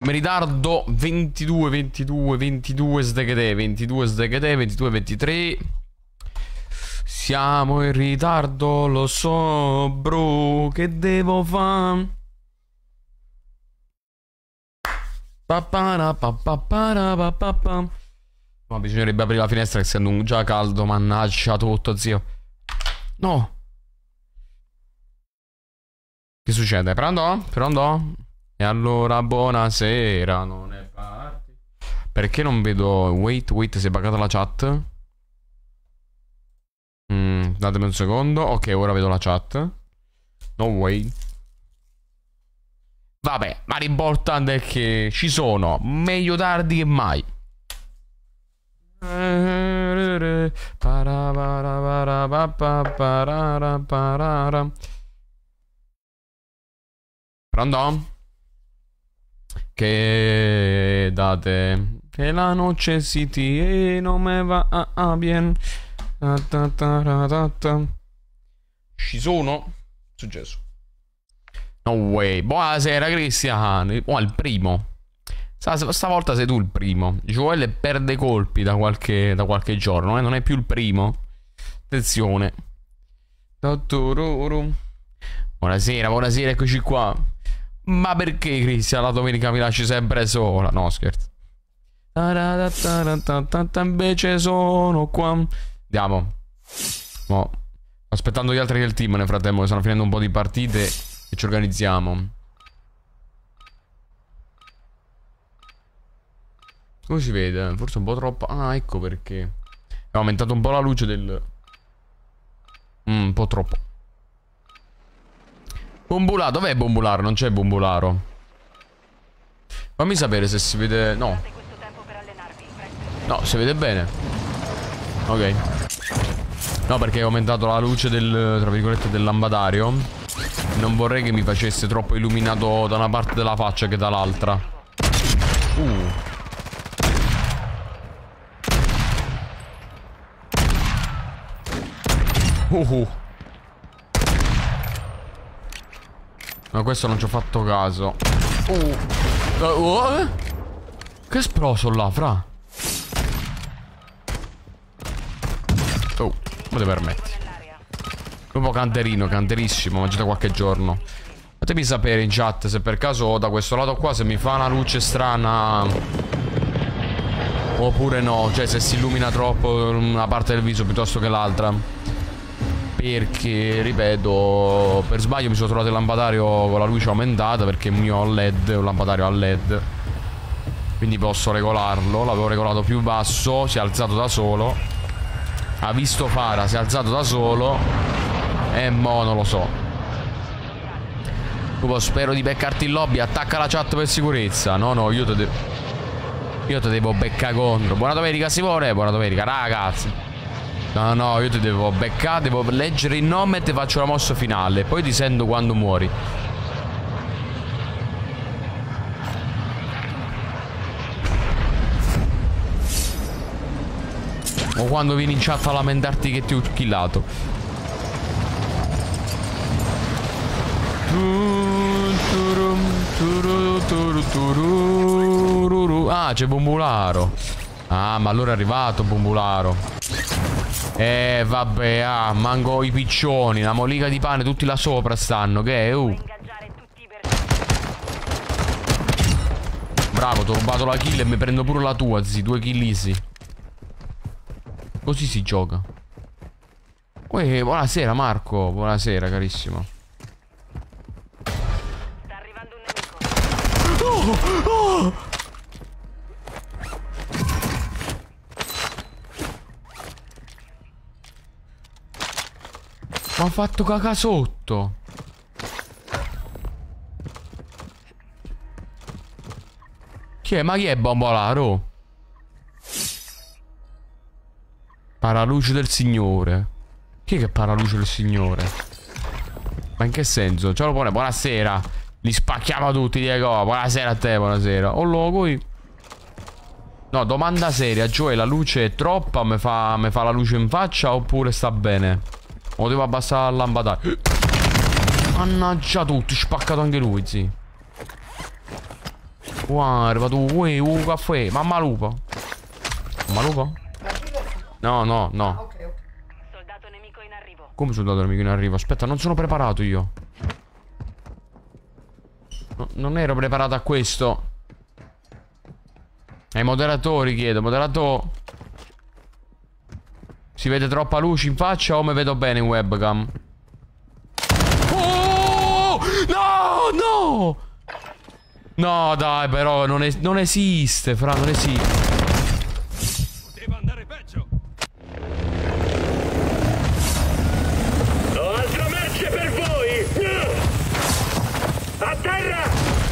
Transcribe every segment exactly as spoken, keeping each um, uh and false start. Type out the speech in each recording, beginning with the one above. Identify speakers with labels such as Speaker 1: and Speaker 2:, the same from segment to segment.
Speaker 1: Mi ritardo ventidue, ventidue, ventidue sdegate, ventidue sdegate, ventidue, ventitré. Siamo in ritardo, lo so, bro, che devo fare? Ma bisognerebbe aprire la finestra, essendo già caldo, mannaggia tutto, zio. No. Che succede? Pronto? Pronto? E allora buonasera, non è party. Perché non vedo... Wait, wait, si è buggata la chat? Mm, datemi un secondo. Ok, ora vedo la chat. No way. Vabbè, ma l'importante è che ci sono. Meglio tardi che mai. Pronto? Che date? Che la noche city e non me va a, a bien. Ci sono? Successo. No way. Buonasera Cristian. Oh, il primo. Stavolta sei tu il primo. Joel perde colpi da qualche, da qualche giorno, eh? Non è più il primo. Attenzione. Buonasera, buonasera, eccoci qua. Ma perché Cristian la domenica mi lasci sempre sola? No, scherzo. Invece sono qua. Andiamo. Mo. Aspettando gli altri del team nel frattempo che stanno finendo un po' di partite e ci organizziamo. Come si vede? Forse un po' troppo. Ah, ecco perché. È aumentato un po' la luce del... Mm, un po' troppo. Bombularo, dov'è Bombularo? Non c'è Bombularo. Fammi sapere se si vede... No. No, si vede bene. Ok. No, perché ho aumentato la luce del... tra virgolette del lampadario. Non vorrei che mi facesse troppo illuminato da una parte della faccia che dall'altra. Uh. Uh uh. Ma questo non ci ho fatto caso. Uh. Uh, uh. Che esploso là, fra? Oh, come ti permetti? Proprio canterino, canterissimo, mangiato qualche giorno. Fatemi sapere in chat se per caso da questo lato qua se mi fa una luce strana oppure no. Cioè se si illumina troppo una parte del viso piuttosto che l'altra. Perché, ripeto, per sbaglio mi sono trovato il lampadario con la luce aumentata, perché il mio L E D è un lampadario a L E D. Quindi posso regolarlo. L'avevo regolato più basso, si è alzato da solo. Ha visto Fara, si è alzato da solo. E mo non lo so. Tipo, spero di beccarti in lobby. Attacca la chat per sicurezza. No, no, io te devo... Io te devo beccare contro. Buona domenica Simone, buona domenica ragazzi. No, no, io ti devo beccare, devo leggere il nome e ti faccio la mossa finale. Poi ti sento quando muori. O quando vieni in chat a lamentarti che ti ho killato. Ah, c'è Bombularo. Ah, ma allora è arrivato Bombularo. Eh, vabbè, ah, manco i piccioni, la molica di pane, tutti là sopra stanno, che è, uh. Bravo, ti ho rubato la kill e mi prendo pure la tua, zi, due kill easy. Così si gioca. Uè, buonasera Marco, buonasera carissimo.
Speaker 2: Sta arrivando un nemico.
Speaker 1: Oh, oh! Mi ha fatto caca sotto. Chi è? Ma chi è Bombolaro? Paraluce del Signore. Chi è che è Paraluce del Signore? Ma in che senso? Ciao, buona, buonasera. Li spacchiamo tutti, Diego. Buonasera a te, buonasera. Oh, logo. No, domanda seria. Joey, la luce è troppa? Mi fa, mi fa la luce in faccia oppure sta bene? O devo abbassare la lampadario? Mannaggia tutti, spaccato anche lui, zi. Qua è arrivato uè, un caffè. Mamma lupo. Mamma lupo? No, no, no.
Speaker 2: Ah, ok, ok. Soldato nemico in arrivo.
Speaker 1: Come soldato nemico in arrivo? Aspetta, non sono preparato io. No, non ero preparato a questo. Ai moderatori chiedo, moderato. Si vede troppa luce in faccia o mi vedo bene in webcam? Oh! No, no! No, dai, però non, es non esiste, fra, non esiste.
Speaker 3: Poteva andare peggio.
Speaker 4: Ho altra merce per voi! A terra!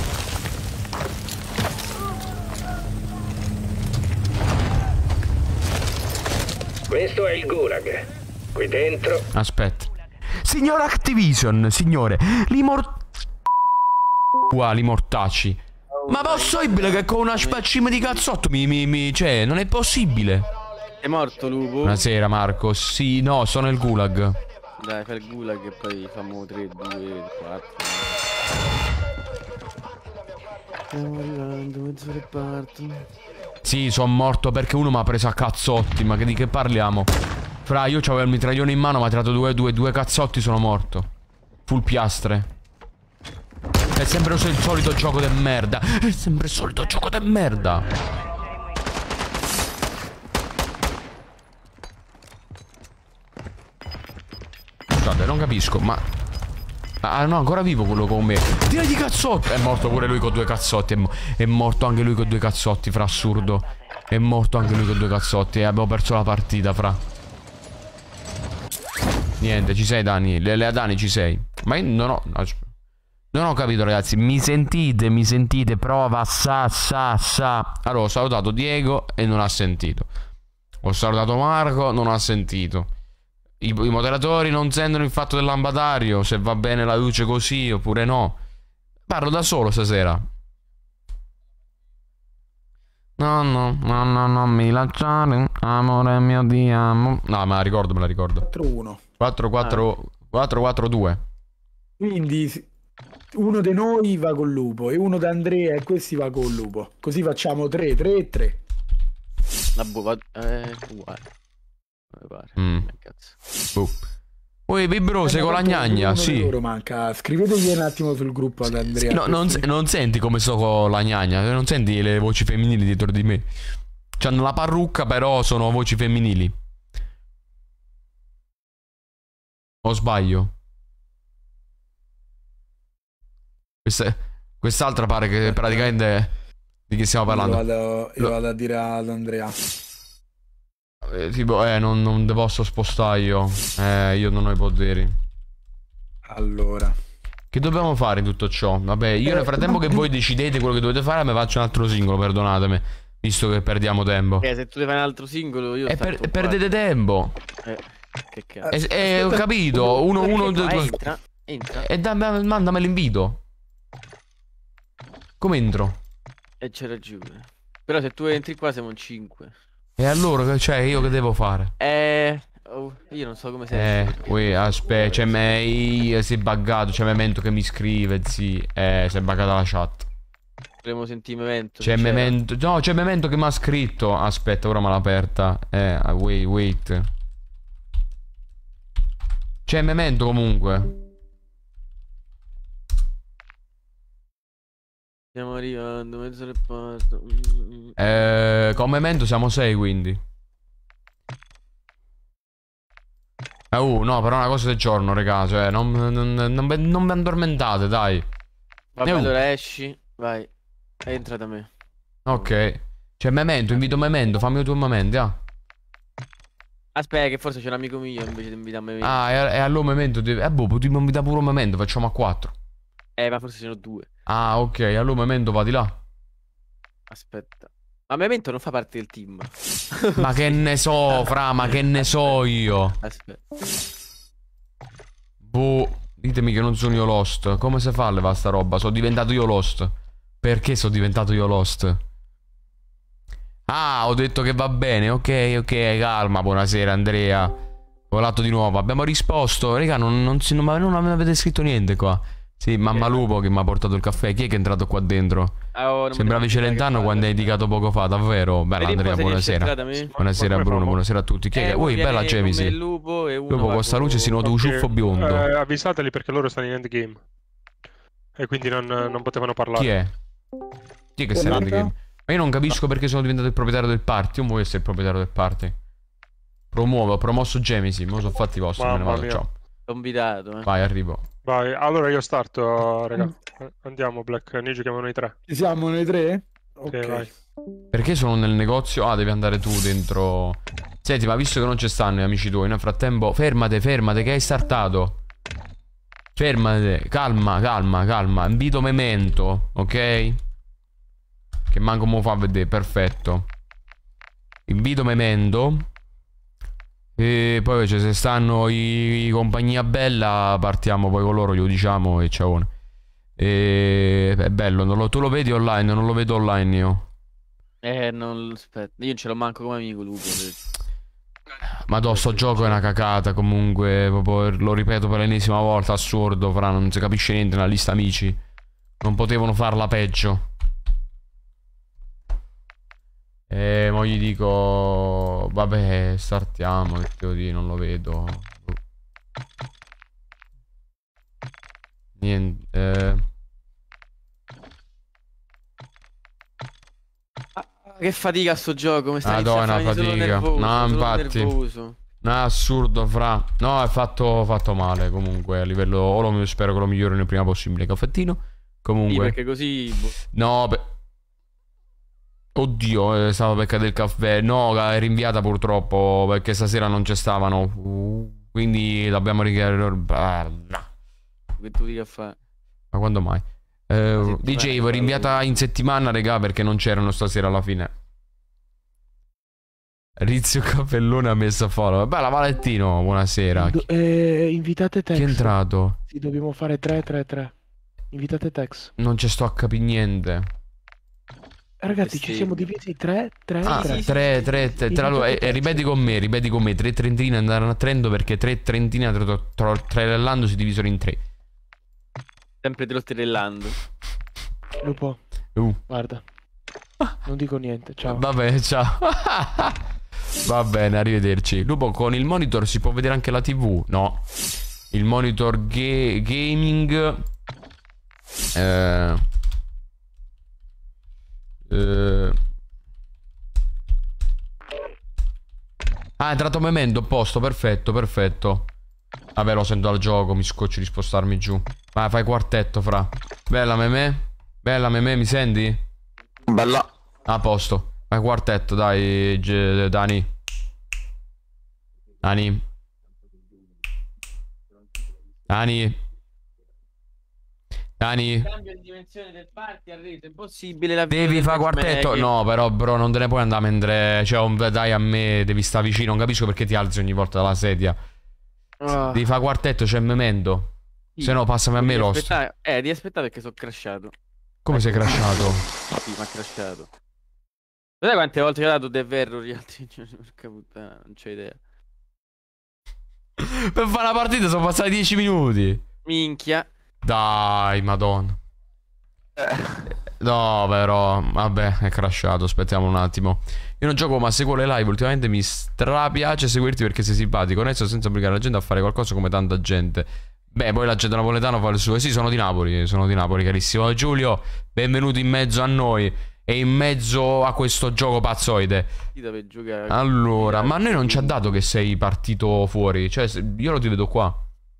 Speaker 4: Questo è il Gulag. Qui dentro...
Speaker 1: Aspetta. Signor Activision, signore, li mort... Qua, li mortacci. Ma possibile che con una spaccina di cazzotto mi, mi, mi... Cioè, non è possibile.
Speaker 5: È morto lupo?
Speaker 1: Buonasera Marco, sì, no, sono il Gulag.
Speaker 5: Dai, fai il gulag e poi famo tre, due, quattro. Stiamo arrivando, mezzo reparto.
Speaker 1: Sì, sono morto perché uno mi ha preso a cazzotti, ma che di che parliamo? Fra, io c'avevo il mitraglione in mano, mi ha tirato due, due, due cazzotti, sono morto. Full piastre. È sempre il solito gioco de merda. È sempre il solito gioco de merda. Scusate, non capisco, ma... Ah no, ancora vivo quello con me. Tira di cazzotti. È morto pure lui con due cazzotti. È, mo è morto anche lui con due cazzotti, fra, assurdo. È morto anche lui con due cazzotti. E abbiamo perso la partita, fra. Niente, ci sei Dani. Le, le Dani ci sei. Ma io non ho... Non ho capito ragazzi. Mi sentite, mi sentite. Prova, sa, sa, sa. Allora ho salutato Diego e non ha sentito. Ho salutato Marco, non ha sentito. I, I moderatori non sentono il fatto del lampadario, se va bene la luce così oppure no. Parlo da solo stasera. No, no, no, no, non mi lasciare, amore mio, ti amo. No, me la ricordo, me la ricordo.
Speaker 6: quattro uno.
Speaker 1: quattro quattro quattro due.
Speaker 6: Quindi uno di noi va col lupo e uno da Andrea e questi va col lupo. Così facciamo tre, tre e tre.
Speaker 5: La buva è uguale. Mi pare.
Speaker 1: Mm.
Speaker 5: Cazzo.
Speaker 1: Oh. Poi Vibro, sei con la gnagna, sì.
Speaker 6: Loro manca. Scrivetegli un attimo sul gruppo ad Andrea.
Speaker 1: Sì, no, non, non senti come sto con la gnagna, non senti le voci femminili dietro di me. C'hanno la parrucca, però sono voci femminili. O sbaglio? Questa, quest'altra pare che praticamente... Di che stiamo parlando?
Speaker 6: Io vado, io vado a dire ad Andrea.
Speaker 1: Eh, tipo, eh, non, non te posso spostare io. Eh, io non ho i poteri.
Speaker 6: Allora.
Speaker 1: Che dobbiamo fare in tutto ciò? Vabbè, io nel frattempo che voi decidete quello che dovete fare, mi faccio un altro singolo, perdonatemi. Visto che perdiamo tempo.
Speaker 5: Eh, se tu devi fare un altro singolo, io...
Speaker 1: E per, perdete tempo.
Speaker 5: Eh, che cazzo.
Speaker 1: Eh, eh, ho capito. Uno, uno, due, due.
Speaker 5: Entra, entra.
Speaker 1: E da, mandami l'invito. Come entro?
Speaker 5: E c'è ragione. Però se tu entri qua siamo in cinque.
Speaker 1: E allora, cioè, io che devo fare?
Speaker 5: Eh... Oh, io non so come sei.
Speaker 1: Eh, ui, aspetta, c'è me... Si è buggato, c'è Memento che mi scrive, sì. Eh, si è buggata la chat.
Speaker 5: Volevo sentire Memento.
Speaker 1: C'è Memento... No, c'è Memento che mi ha scritto. Aspetta, ora me l'ha aperta. Eh, wait, wait. C'è Memento comunque.
Speaker 5: Stiamo arrivando, mezzo reparto.
Speaker 1: Eh, con Memento siamo sei, quindi. Eh, uh, no, però è una cosa del giorno, raga. Cioè, non, non, non, non vi addormentate, dai.
Speaker 5: Vabbè,
Speaker 1: Eh, uh.
Speaker 5: allora esci. Vai. Entra da me.
Speaker 1: Ok. C'è Memento, invito Memento, fammi il tuo Memento, ah.
Speaker 5: Aspetta, che forse c'è un amico mio invece di invitare Memento.
Speaker 1: Ah, e, e allora Memento devi... Eh, boh, potremmo invitare pure un Memento, facciamo a quattro.
Speaker 5: Eh, ma forse ce ne ho due.
Speaker 1: Ah, ok, allora Memento va di là.
Speaker 5: Aspetta. Ma Memento non fa parte del team.
Speaker 1: Ma che ne so, fra, ma che ne so io.
Speaker 5: Aspetta.
Speaker 1: Boh, ditemi che non sono io Lost. Come si fa a levare sta roba? Sono diventato io Lost. Perché sono diventato io Lost? Ah, ho detto che va bene. Ok, ok, calma. Buonasera Andrea. Volato di nuovo. Abbiamo risposto. Raga, non, non, non, non avete scritto niente qua. Sì, mamma lupo che mi ha portato il caffè. Chi è che è entrato qua dentro?
Speaker 5: Oh,
Speaker 1: Sembravi Celentano quando hai indicato poco fa, davvero. Bella Andrea, buonasera. Buonasera Bruno, buonasera a tutti. Chi è?
Speaker 5: Eh,
Speaker 1: Ui,
Speaker 5: viene
Speaker 1: bella Gemisi.
Speaker 5: Il lupo e uno
Speaker 1: Dopo
Speaker 5: va
Speaker 1: con sta
Speaker 5: con-
Speaker 1: luce si nota un
Speaker 7: Ok,
Speaker 1: ciuffo biondo.
Speaker 7: eh, avvisateli perché loro stanno in endgame. E quindi non, non potevano parlare.
Speaker 1: Chi è? Chi è che sta in
Speaker 6: Buonasera.
Speaker 1: endgame? Ma io non capisco perché sono diventato il proprietario del party. Io voglio essere il proprietario del party. Promuovo, ho promosso Gemisi. Me lo sono fatti i vostri, me ne
Speaker 7: Mamma
Speaker 1: vado,
Speaker 7: mia.
Speaker 1: ciao.
Speaker 5: Convidato, eh.
Speaker 1: Vai, arrivo.
Speaker 7: Vai, allora io starto, raga. Eh, Andiamo, Black. Noi giochiamo noi tre.
Speaker 6: Ci siamo noi tre? Ok.
Speaker 7: Sì, vai.
Speaker 1: Perché sono nel negozio? Ah, devi andare tu dentro. Senti, ma visto che non ci stanno gli amici tuoi, nel frattempo, fermate, fermate, che hai startato. Fermate, calma, calma, calma. Invito Memento, ok? Che manco me lo fa vedere, perfetto. Invito Memento. E poi cioè, se stanno i, i compagnia bella, partiamo poi con loro, glielo diciamo e ciao. E è bello, non lo- tu lo vedi online, non lo vedo online io.
Speaker 5: Eh, non... Aspetta, io non ce l'ho manco come amico lupo.
Speaker 1: Ma do, sto gioco è una cacata comunque, proprio, lo ripeto per l'ennesima volta, assurdo, fra, non si capisce niente nella lista amici. Non potevano farla peggio. E mo gli dico, vabbè, startiamo, che devo dire, non lo vedo. Niente, eh.
Speaker 5: Che fatica sto gioco, mi sta
Speaker 1: Madonna,
Speaker 5: iniziando a farmi solo
Speaker 1: fatica.
Speaker 5: nervoso,
Speaker 1: No,
Speaker 5: solo
Speaker 1: infatti.
Speaker 5: nervoso.
Speaker 1: No, è assurdo, fra. No, è fatto, fatto male comunque. A livello. O lo spero che lo migliorino il prima possibile. Caffettino.
Speaker 5: Sì,
Speaker 1: Comunque.
Speaker 5: perché così... boh.
Speaker 1: No, beh. Oddio, eh, stavo per cadere il caffè. No, è rinviata purtroppo. Perché stasera non ci stavano. Uh, quindi dobbiamo richiedere.
Speaker 5: Che tu dica a fare?
Speaker 1: Ma quando mai? Eh,
Speaker 5: settimana,
Speaker 1: dicevo, è rinviata in settimana, regà, perché non c'erano stasera alla fine. Rizio Cappellone ha messo a follow. Bella Valentino, buonasera.
Speaker 8: Do- eh, invitate
Speaker 1: Chi è
Speaker 8: Tex.
Speaker 1: entrato?
Speaker 8: Sì, dobbiamo fare tre tre tre. Invitate Tex.
Speaker 1: Non ci sto a capire niente.
Speaker 8: Ragazzi,
Speaker 5: Eh
Speaker 8: ci
Speaker 5: sì.
Speaker 8: siamo divisi tre tre
Speaker 1: Ah,
Speaker 8: tre.
Speaker 1: tre, tre, tre, tra loro. E, e ripeti con me, ripeti con me. Tre trentine andarono a Trento perché tre trentine tro- tro- trellando si divisero in tre.
Speaker 5: Sempre trotterellando.
Speaker 8: Lupo,
Speaker 1: Uh,
Speaker 8: guarda. Non dico niente, ciao.
Speaker 1: vabbè, ciao. Va bene, arrivederci. Lupo, con il monitor si può vedere anche la tivù? No. Il monitor ga- gaming. Eh. Eh. Ah, è entrato Memento, posto, perfetto, perfetto. Vabbè, lo sento al gioco, mi scoccio di spostarmi giù. Vai, fai quartetto, fra. Bella Memè. Bella Memè, mi senti?
Speaker 5: Bella.
Speaker 1: A posto. Fai quartetto, dai, G- Dani. Dani. Dani. Dani.
Speaker 5: Cambio di dimensione del party ha reso impossibile la
Speaker 1: Devi fare quartetto. No, però, bro, non te ne puoi andare mentre. Cioè, un- dai a me, devi stare vicino. Non capisco perché ti alzi ogni volta dalla sedia.
Speaker 5: Ah.
Speaker 1: Devi fare quartetto, c'è Memento. Se no, passami a me
Speaker 5: Devi
Speaker 1: Lost.
Speaker 5: aspettare- Eh, devi aspettare perché sono crashato.
Speaker 1: Come sei crashato?
Speaker 5: Sì, mi ha crashato. Sai quante volte ci ha dato The Verror gli altri? Porca puttana, non c'ho idea.
Speaker 1: Per fare la partita sono passati dieci minuti.
Speaker 5: Minchia.
Speaker 1: Dai, madonna. No, però, vabbè, è crashato. Aspettiamo un attimo. Io non gioco, ma seguo le live. Ultimamente mi strapiace seguirti perché sei simpatico. Onesto, senza obbligare la gente a fare qualcosa come tanta gente. Beh, poi la gente napoletana fa il suo. Sì, sono di Napoli. Sono di Napoli, carissimo Giulio. Benvenuto in mezzo a noi. E in mezzo a questo gioco pazzoide.
Speaker 5: Sì, dove giocare.
Speaker 1: Allora, ma a noi non ci ha dato che sei partito fuori. Cioè, se- io lo ti vedo qua.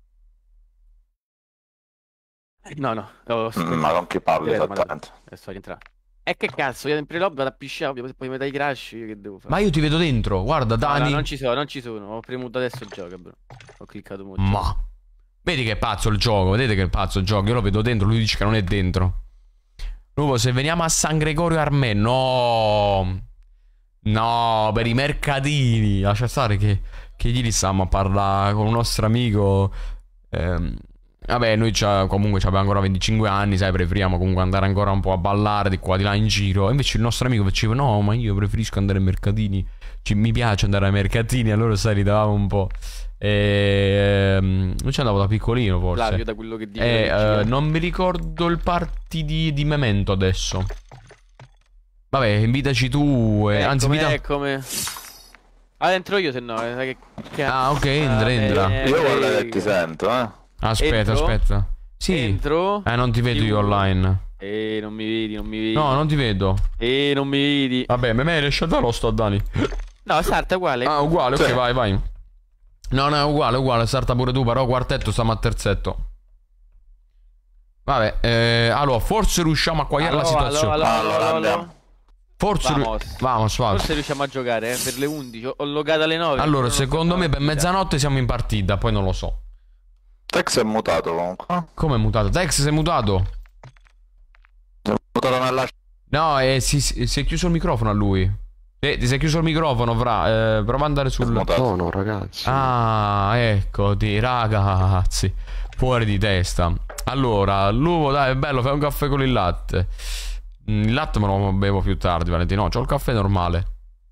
Speaker 5: No, no. no
Speaker 9: Ma non che parli esattamente.
Speaker 5: Adesso rientrare. E che cazzo, io sempre lobby vado a pisciare, ovvio, poi mi dai i crash, io che devo fare?
Speaker 1: Ma io ti vedo dentro. Guarda,
Speaker 5: No, no,
Speaker 1: Dani.
Speaker 5: non ci sono, non ci sono. Ho premuto adesso il gioco, bro. Ho cliccato molto.
Speaker 1: Ma vedi che è pazzo il gioco. Vedete che è pazzo il gioco. Io lo vedo dentro. Lui dice che non è dentro. Nuovo, se veniamo a San Gregorio Armè. No. No, per i mercatini. Lascia stare che, che ieri stavamo a parlare con un nostro amico. ehm, Vabbè, noi c'ha, comunque abbiamo ancora venticinque anni, sai, preferiamo comunque andare ancora un po' a ballare di qua di là in giro. Invece il nostro amico faceva, no, ma io preferisco andare ai mercatini, ci, mi piace andare ai mercatini, allora sai, ridavamo un po'. E, ehm, non ci andavo da piccolino forse.
Speaker 5: Flavio, da quello che dico.
Speaker 1: E, eh, non mi ricordo il party di, di Memento adesso. Vabbè, invitaci tu, eh,
Speaker 5: Eh,
Speaker 1: anzi
Speaker 5: come,
Speaker 1: invita...
Speaker 5: è come... Ah, entro io se no, eh, sai che... che-
Speaker 1: Ah, ok, entra,
Speaker 5: Ah,
Speaker 1: entra.
Speaker 5: eh,
Speaker 9: Io
Speaker 5: eh,
Speaker 9: guarda
Speaker 5: eh,
Speaker 9: che ti sento, eh.
Speaker 1: Aspetta,
Speaker 5: entro?
Speaker 1: aspetta. Sì.
Speaker 5: Entro.
Speaker 1: Eh, non ti vedo io
Speaker 5: Chiudo.
Speaker 1: online.
Speaker 5: Eh, non mi vedi, non mi vedi.
Speaker 1: No, non ti vedo.
Speaker 5: Eh, non mi vedi.
Speaker 1: Vabbè, me me riesce a dare lo sto a Dani.
Speaker 5: No, sarta uguale.
Speaker 1: Ah, uguale, ok,
Speaker 9: Sì.
Speaker 1: vai, vai. No, no, è uguale, uguale, sarta pure tu, però quartetto stiamo a terzetto. Vabbè, eh, allora, forse riusciamo a quagliare la
Speaker 5: Allora,
Speaker 1: situazione.
Speaker 5: allora, allora,
Speaker 9: Allora,
Speaker 5: allora,
Speaker 9: andiamo.
Speaker 5: allora.
Speaker 1: Forse ru-
Speaker 5: Vamos.
Speaker 1: Vamos, vamos.
Speaker 5: Forse riusciamo a giocare, eh, per le undici. Ho logato alle nove.
Speaker 1: Allora,
Speaker 5: non ho
Speaker 1: secondo
Speaker 5: fatto
Speaker 1: me
Speaker 5: la
Speaker 1: per
Speaker 5: partita.
Speaker 1: mezzanotte siamo in partita, poi non lo so.
Speaker 9: Tex è mutato comunque.
Speaker 1: Come è mutato? Tex si è mutato?
Speaker 9: È mutato nella...
Speaker 1: No, eh, si, si- si è chiuso il microfono a lui. Eh, ti sei chiuso il microfono, fra. Eh, prova ad andare
Speaker 9: È
Speaker 1: sul...
Speaker 9: mutato.
Speaker 10: No, no, ragazzi.
Speaker 1: Ah, eccoti, ragazzi. Fuori di testa. Allora, l'uovo, dai, è bello, fai un caffè con il latte. Mm, Il latte me lo bevo più tardi, Valentino. No, c'ho il caffè normale.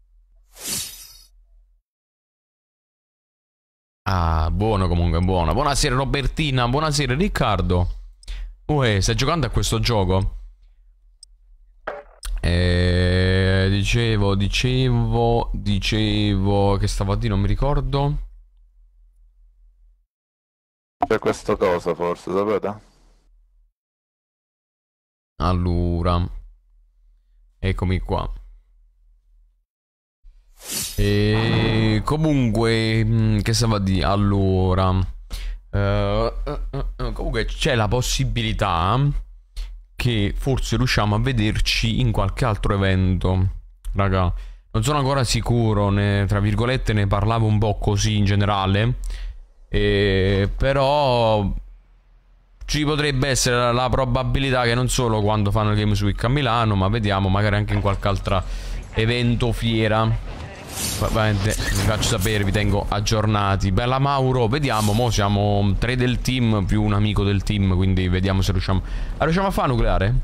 Speaker 1: Ah, buono comunque, buono. Buonasera Robertina, buonasera Riccardo. Uè, stai giocando a questo gioco? Eh, dicevo, dicevo, dicevo che stavo a dire, non mi ricordo.
Speaker 9: C'è questa cosa forse, sapete?
Speaker 1: Allora, eccomi qua. E comunque, mh, che stavo a dire? Allora, eh, eh, eh, comunque c'è la possibilità che forse riusciamo a vederci in qualche altro evento. Raga, non sono ancora sicuro, ne, tra virgolette ne parlavo un po' così in generale. E, però ci potrebbe essere la, la probabilità che non solo quando fanno il Games Week a Milano, ma vediamo magari anche in qualche altro evento, fiera. Ovviamente vi faccio sapere, vi tengo aggiornati. Bella Mauro, vediamo, mo siamo tre del team più un amico del team, quindi vediamo se riusciamo. Ah, riusciamo a fare nucleare?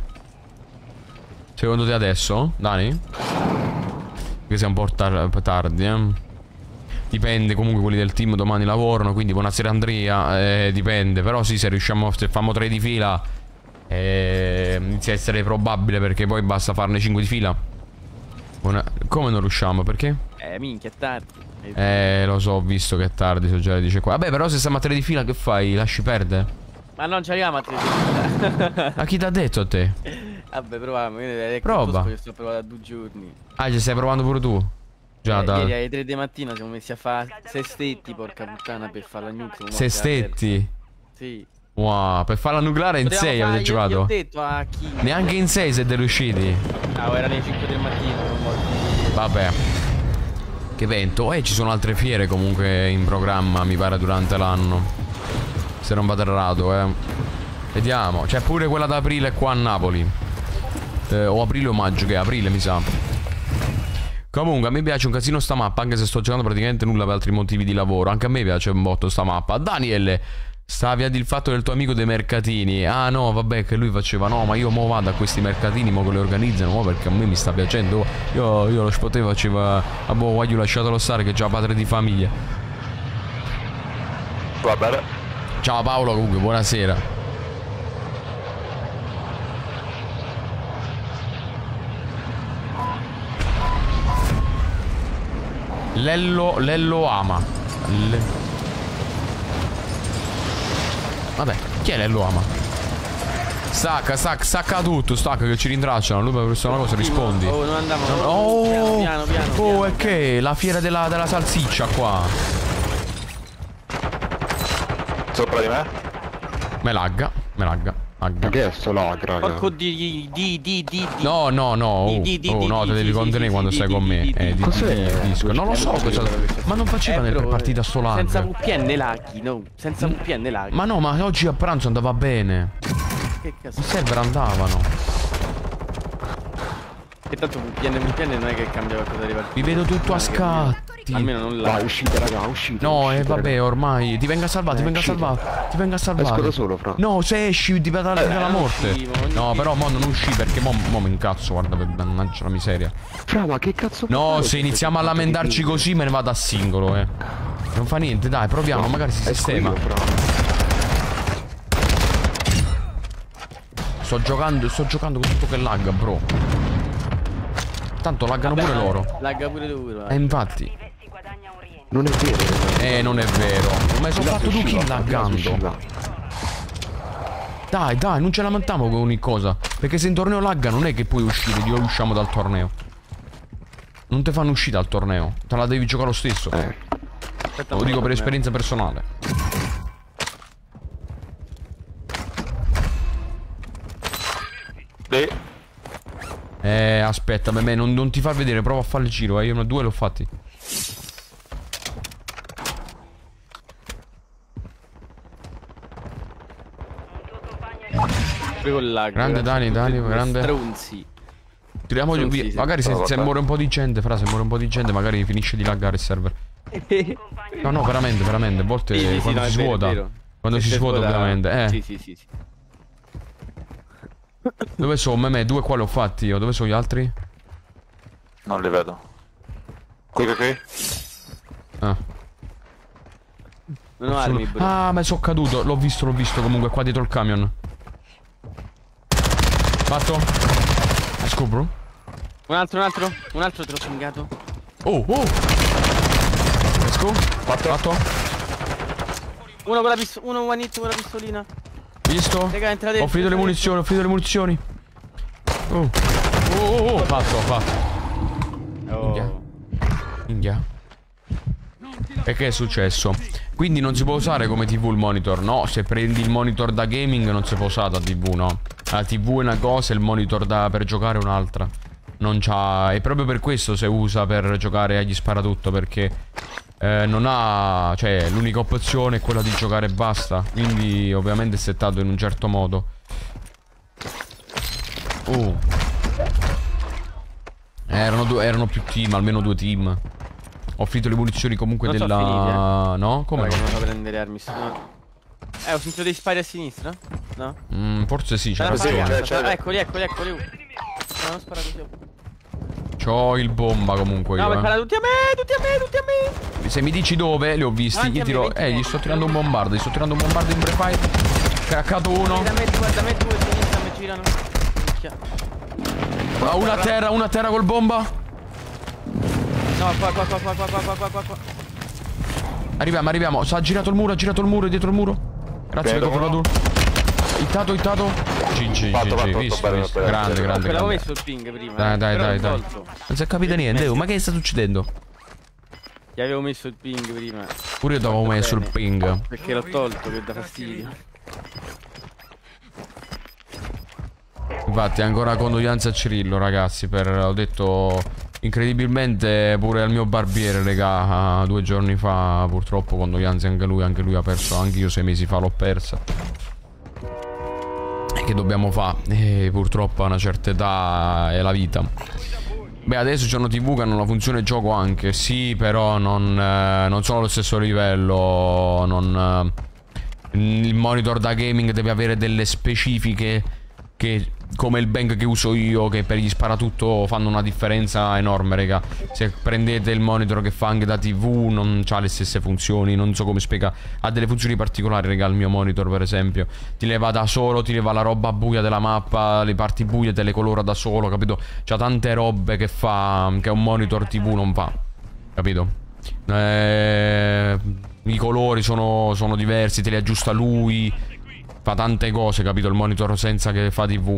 Speaker 1: Secondo te adesso, Dani? Perché siamo un po' tar tardi, eh. Dipende, comunque quelli del team domani lavorano, quindi buonasera Andrea, eh, dipende. Però sì, se riusciamo, se facciamo tre di fila, eh, inizia a essere probabile, perché poi basta farne cinque di fila. Buona... Come non riusciamo? Perché?
Speaker 5: Eh, minchia, è tardi.
Speaker 1: Eh, lo so, ho visto che è tardi, so già le dice qua. Vabbè, però se stiamo a tre di fila, che fai? Lasci perdere?
Speaker 5: Ma non ci arriviamo a tre.
Speaker 1: A chi t'ha detto a te?
Speaker 5: Vabbè, proviamo. Io
Speaker 1: Prova.
Speaker 5: Che sto provando da due giorni.
Speaker 1: Ah, ci stai provando pure tu? Già
Speaker 5: Eh,
Speaker 1: da...
Speaker 5: Ieri alle tre di mattina siamo messi a fare sestetti, porca puttana, per fare la nuke.
Speaker 1: Sestetti?
Speaker 5: Sì.
Speaker 1: Wow, per fare la nucleare in
Speaker 5: Potevamo
Speaker 1: sei
Speaker 5: fare-
Speaker 1: avete
Speaker 5: io- io
Speaker 1: giocato?
Speaker 5: ho detto a chi?
Speaker 1: Neanche in sei siete riusciti?
Speaker 5: No, era alle cinque del mattino. non morti.
Speaker 1: Vabbè. Che evento? Eh, ci sono altre fiere comunque in programma, mi pare, durante l'anno. Se non vado errato, eh. Vediamo. C'è pure quella d'aprile qua a Napoli. Eh, o aprile o maggio, che è aprile mi sa. Comunque a me piace un casino sta mappa, anche se sto giocando praticamente nulla per altri motivi di lavoro. Anche a me piace un botto sta mappa. Daniele, stavi a dire il fatto del tuo amico dei mercatini. Ah no, vabbè, che lui faceva, no, ma io mo vado a questi mercatini, mo che li organizzano, mo perché a me mi sta piacendo. Io, io lo spotevo, faceva, ah boh, voglio lasciatelo stare che è già padre di famiglia.
Speaker 9: Va bene.
Speaker 1: Ciao Paolo, comunque, buonasera. Lello, Lello ama. Le... Vabbè, chi è Lello ama? Stacca, stacca, stacca tutto, stacca che ci rintracciano. Lui per questa una cosa rispondi.
Speaker 5: Oh, non andiamo.
Speaker 1: Oh,
Speaker 5: piano, piano, piano,
Speaker 1: oh,
Speaker 5: piano,
Speaker 1: è che la fiera della, della salsiccia qua.
Speaker 9: Sopra di me?
Speaker 1: Me lagga, me lagga.
Speaker 10: Ma che è sto lag, raga?
Speaker 5: Porco di di di di di.
Speaker 1: No, no, no. Oh,
Speaker 5: Di, di,
Speaker 1: oh,
Speaker 5: di,
Speaker 1: no,
Speaker 5: di,
Speaker 1: te devi
Speaker 5: di,
Speaker 1: contenere
Speaker 5: di,
Speaker 1: quando
Speaker 5: di,
Speaker 1: stai
Speaker 5: di,
Speaker 1: con
Speaker 5: di,
Speaker 1: me.
Speaker 5: di,
Speaker 1: Eh, di,
Speaker 10: Cos'è?
Speaker 1: di, disco. Non lo so cosa. Ma non faceva nel
Speaker 5: però,
Speaker 1: partita sto lag.
Speaker 5: Senza V P N laghi, no. Senza V P N laghi.
Speaker 1: Ma no, ma oggi a pranzo andava bene.
Speaker 5: Che cazzo?
Speaker 1: I server andavano.
Speaker 5: E tanto V P N V P N non è che cambia qualcosa di particolare.
Speaker 1: Vi vedo tutto a
Speaker 5: Non è che-
Speaker 1: scatti. Ti...
Speaker 5: Almeno non la.
Speaker 10: Vai, uscite, raga, uscite.
Speaker 1: No,
Speaker 10: uscite,
Speaker 1: e eh, vabbè,
Speaker 10: raga.
Speaker 1: ormai. Ti venga a salvare, ti
Speaker 10: Eh,
Speaker 1: venga a
Speaker 10: uscite.
Speaker 1: salvare. Ti venga a
Speaker 10: Esco
Speaker 1: salvare.
Speaker 10: da solo, fra.
Speaker 1: No, se esci ti dà la morte.
Speaker 5: uscivo, non
Speaker 1: No,
Speaker 5: uscivo.
Speaker 1: però mo non usci perché mo, mo mi incazzo, guarda, per mannaggia la miseria.
Speaker 10: Fra, ma che cazzo
Speaker 1: No,
Speaker 10: fai?
Speaker 1: se iniziamo a
Speaker 10: Quanto
Speaker 1: lamentarci
Speaker 10: di
Speaker 1: così me ne vado a singolo, eh. Non fa niente, dai, proviamo, magari si
Speaker 10: Esco
Speaker 1: sistema.
Speaker 10: io, fra.
Speaker 1: Sto giocando, sto giocando con tutto che lagga, bro. Tanto laggano
Speaker 5: Vabbè,
Speaker 1: pure loro.
Speaker 5: Lagga pure tu,
Speaker 1: E infatti.
Speaker 2: Si guadagna un rientro.
Speaker 10: Non è vero, raga.
Speaker 1: Eh, non è vero. Ma hai
Speaker 10: Là
Speaker 1: fatto
Speaker 10: si
Speaker 1: tu chi
Speaker 10: usciva, là si
Speaker 1: laggando?
Speaker 10: usciva.
Speaker 1: Dai, dai, non ce lamentiamo con ogni cosa. Perché se in torneo lagga non è che puoi uscire, io usciamo dal torneo. Non te fanno uscire dal torneo. Te la devi giocare lo stesso.
Speaker 10: Eh.
Speaker 5: Aspetta,
Speaker 1: Lo dico per
Speaker 5: me.
Speaker 1: esperienza personale.
Speaker 9: Lì.
Speaker 1: Eh, aspetta, beh, non, non ti far vedere, prova a fare il giro, eh. Io una due l'ho fatti.
Speaker 5: Pure con lag.
Speaker 1: Grande Dani, Dani, grande.
Speaker 5: Stronzi.
Speaker 1: Tiriamo
Speaker 5: Sì,
Speaker 1: via.
Speaker 5: sì, sì.
Speaker 1: Magari se,
Speaker 9: No,
Speaker 1: se
Speaker 9: vabbè.
Speaker 1: muore un po' di gente, fra, se muore un po' di gente, magari finisce di laggare il server. No, no, veramente, veramente. A volte
Speaker 5: Sì, sì, sì,
Speaker 1: quando
Speaker 5: no, è
Speaker 1: si
Speaker 5: vero, è
Speaker 1: svuota.
Speaker 5: vero.
Speaker 1: Quando
Speaker 5: Se
Speaker 1: si svuota,
Speaker 5: svuota-
Speaker 1: ovviamente. Eh.
Speaker 5: Sì, sì, sì, sì.
Speaker 1: Dove sono? Meme, due qua li ho fatti io. Dove sono gli altri?
Speaker 9: Non li vedo. Qui, qui, qui.
Speaker 1: Ah.
Speaker 5: Non ho armi, bro.
Speaker 1: Ah, ma sono caduto. L'ho visto, l'ho visto comunque qua dietro il camion. Fatto. Scopro.
Speaker 5: Un altro, un altro. Un altro te l'ho cingato.
Speaker 1: Oh, oh. Let's go. Fatto. Fatto.
Speaker 5: Uno con la pistola. Uno one hit con la pistolina.
Speaker 1: Visto?
Speaker 5: Raga, entra
Speaker 1: Ho
Speaker 5: dentro.
Speaker 1: finito le
Speaker 5: entra
Speaker 1: munizioni, ho finito le munizioni. Oh. Oh, oh, oh. Fatto, fatto.
Speaker 5: dentro.
Speaker 1: Minchia.
Speaker 5: Oh.
Speaker 1: Minchia. E che è successo? Quindi non si può usare come tivù il monitor. No, se prendi il monitor da gaming non si può usare da tivù, no. La tivù è una cosa e il monitor da, per giocare è un'altra. Non c'ha. E proprio per questo si usa per giocare agli sparatutto. Perché eh, non ha. Cioè, l'unica opzione è quella di giocare e basta. Quindi ovviamente è settato in un certo modo. Oh. Erano, due, erano più team, almeno due team. Ho finito le munizioni comunque
Speaker 5: Non so
Speaker 1: della.
Speaker 5: finite,
Speaker 1: No? Come
Speaker 5: Guarda
Speaker 1: no?
Speaker 5: che non fa prendere armi. No. Eh, ho sentito dei spari a sinistra? No?
Speaker 1: Mm, forse sì, c'è
Speaker 5: Dai,
Speaker 9: sì,
Speaker 1: ragione.
Speaker 9: c'è- c'è-
Speaker 5: Eccoli, eccoli, eccoli. No, non spara così.
Speaker 1: C'ho il bomba comunque
Speaker 5: No,
Speaker 1: io.
Speaker 5: per
Speaker 1: eh.
Speaker 5: fare tutti a me, tutti a me, tutti a me.
Speaker 1: Se mi dici dove, li ho visti.
Speaker 5: Davanti
Speaker 1: Gli
Speaker 5: a me,
Speaker 1: tiro.
Speaker 5: venti
Speaker 1: Eh, gli
Speaker 5: metri.
Speaker 1: sto tirando un bombardo. Gli sto tirando un bombardo in pre-fight. Craccato uno.
Speaker 5: Da me, guarda me, due a sinistra, mi girano. Minchia.
Speaker 1: Ah, una a terra, una a terra col bomba.
Speaker 5: No, qua, qua, qua, qua, qua, qua, qua, qua, qua.
Speaker 1: Arriviamo, arriviamo. Sa, ha girato il muro, ha girato il muro, è dietro il muro. Grazie,
Speaker 9: Vedo
Speaker 1: vedo
Speaker 9: uno.
Speaker 1: tu. Ittato, ittato. G G,
Speaker 9: Fatto,
Speaker 1: G
Speaker 9: fatto,
Speaker 1: G, visto,
Speaker 9: bene,
Speaker 1: visto.
Speaker 9: bene,
Speaker 1: Grande,
Speaker 9: bene.
Speaker 1: grande,
Speaker 5: L'avevo
Speaker 1: grande.
Speaker 5: messo il ping prima.
Speaker 1: Dai, dai,
Speaker 5: però
Speaker 1: dai,
Speaker 5: l'ho
Speaker 1: dai.
Speaker 5: tolto.
Speaker 1: Non si è capito niente, oh, ma che sta succedendo?
Speaker 5: Gli avevo messo il ping prima.
Speaker 1: Pure io ti avevo messo il
Speaker 5: Bene.
Speaker 1: ping.
Speaker 5: Perché l'ho tolto, che dà fastidio.
Speaker 1: Infatti ancora condoglianze a Cirillo, ragazzi, per, ho detto, incredibilmente pure al mio barbiere, regà, due giorni fa, purtroppo condoglianze anche lui, anche lui ha perso, anche io sei mesi fa l'ho persa. E che dobbiamo fare? Eh, purtroppo a una certa età è la vita. Beh, adesso c'è una tivù che hanno la funzione gioco anche, sì, però non, eh, non sono allo stesso livello, non... eh, il monitor da gaming deve avere delle specifiche che, come il Bang che uso io, che per gli sparatutto fanno una differenza enorme, raga. Se prendete il monitor che fa anche da tivù non ha le stesse funzioni, non so come spiega. Ha delle funzioni particolari, raga, il mio monitor per esempio. Ti leva da solo, ti leva la roba buia della mappa, le parti buie te le colora da solo, capito? C'ha tante robe che fa, che un monitor tivù non fa, capito? Eh, I colori sono, sono diversi, te li aggiusta lui. Fa tante cose, capito? Il monitor senza che fa tivù.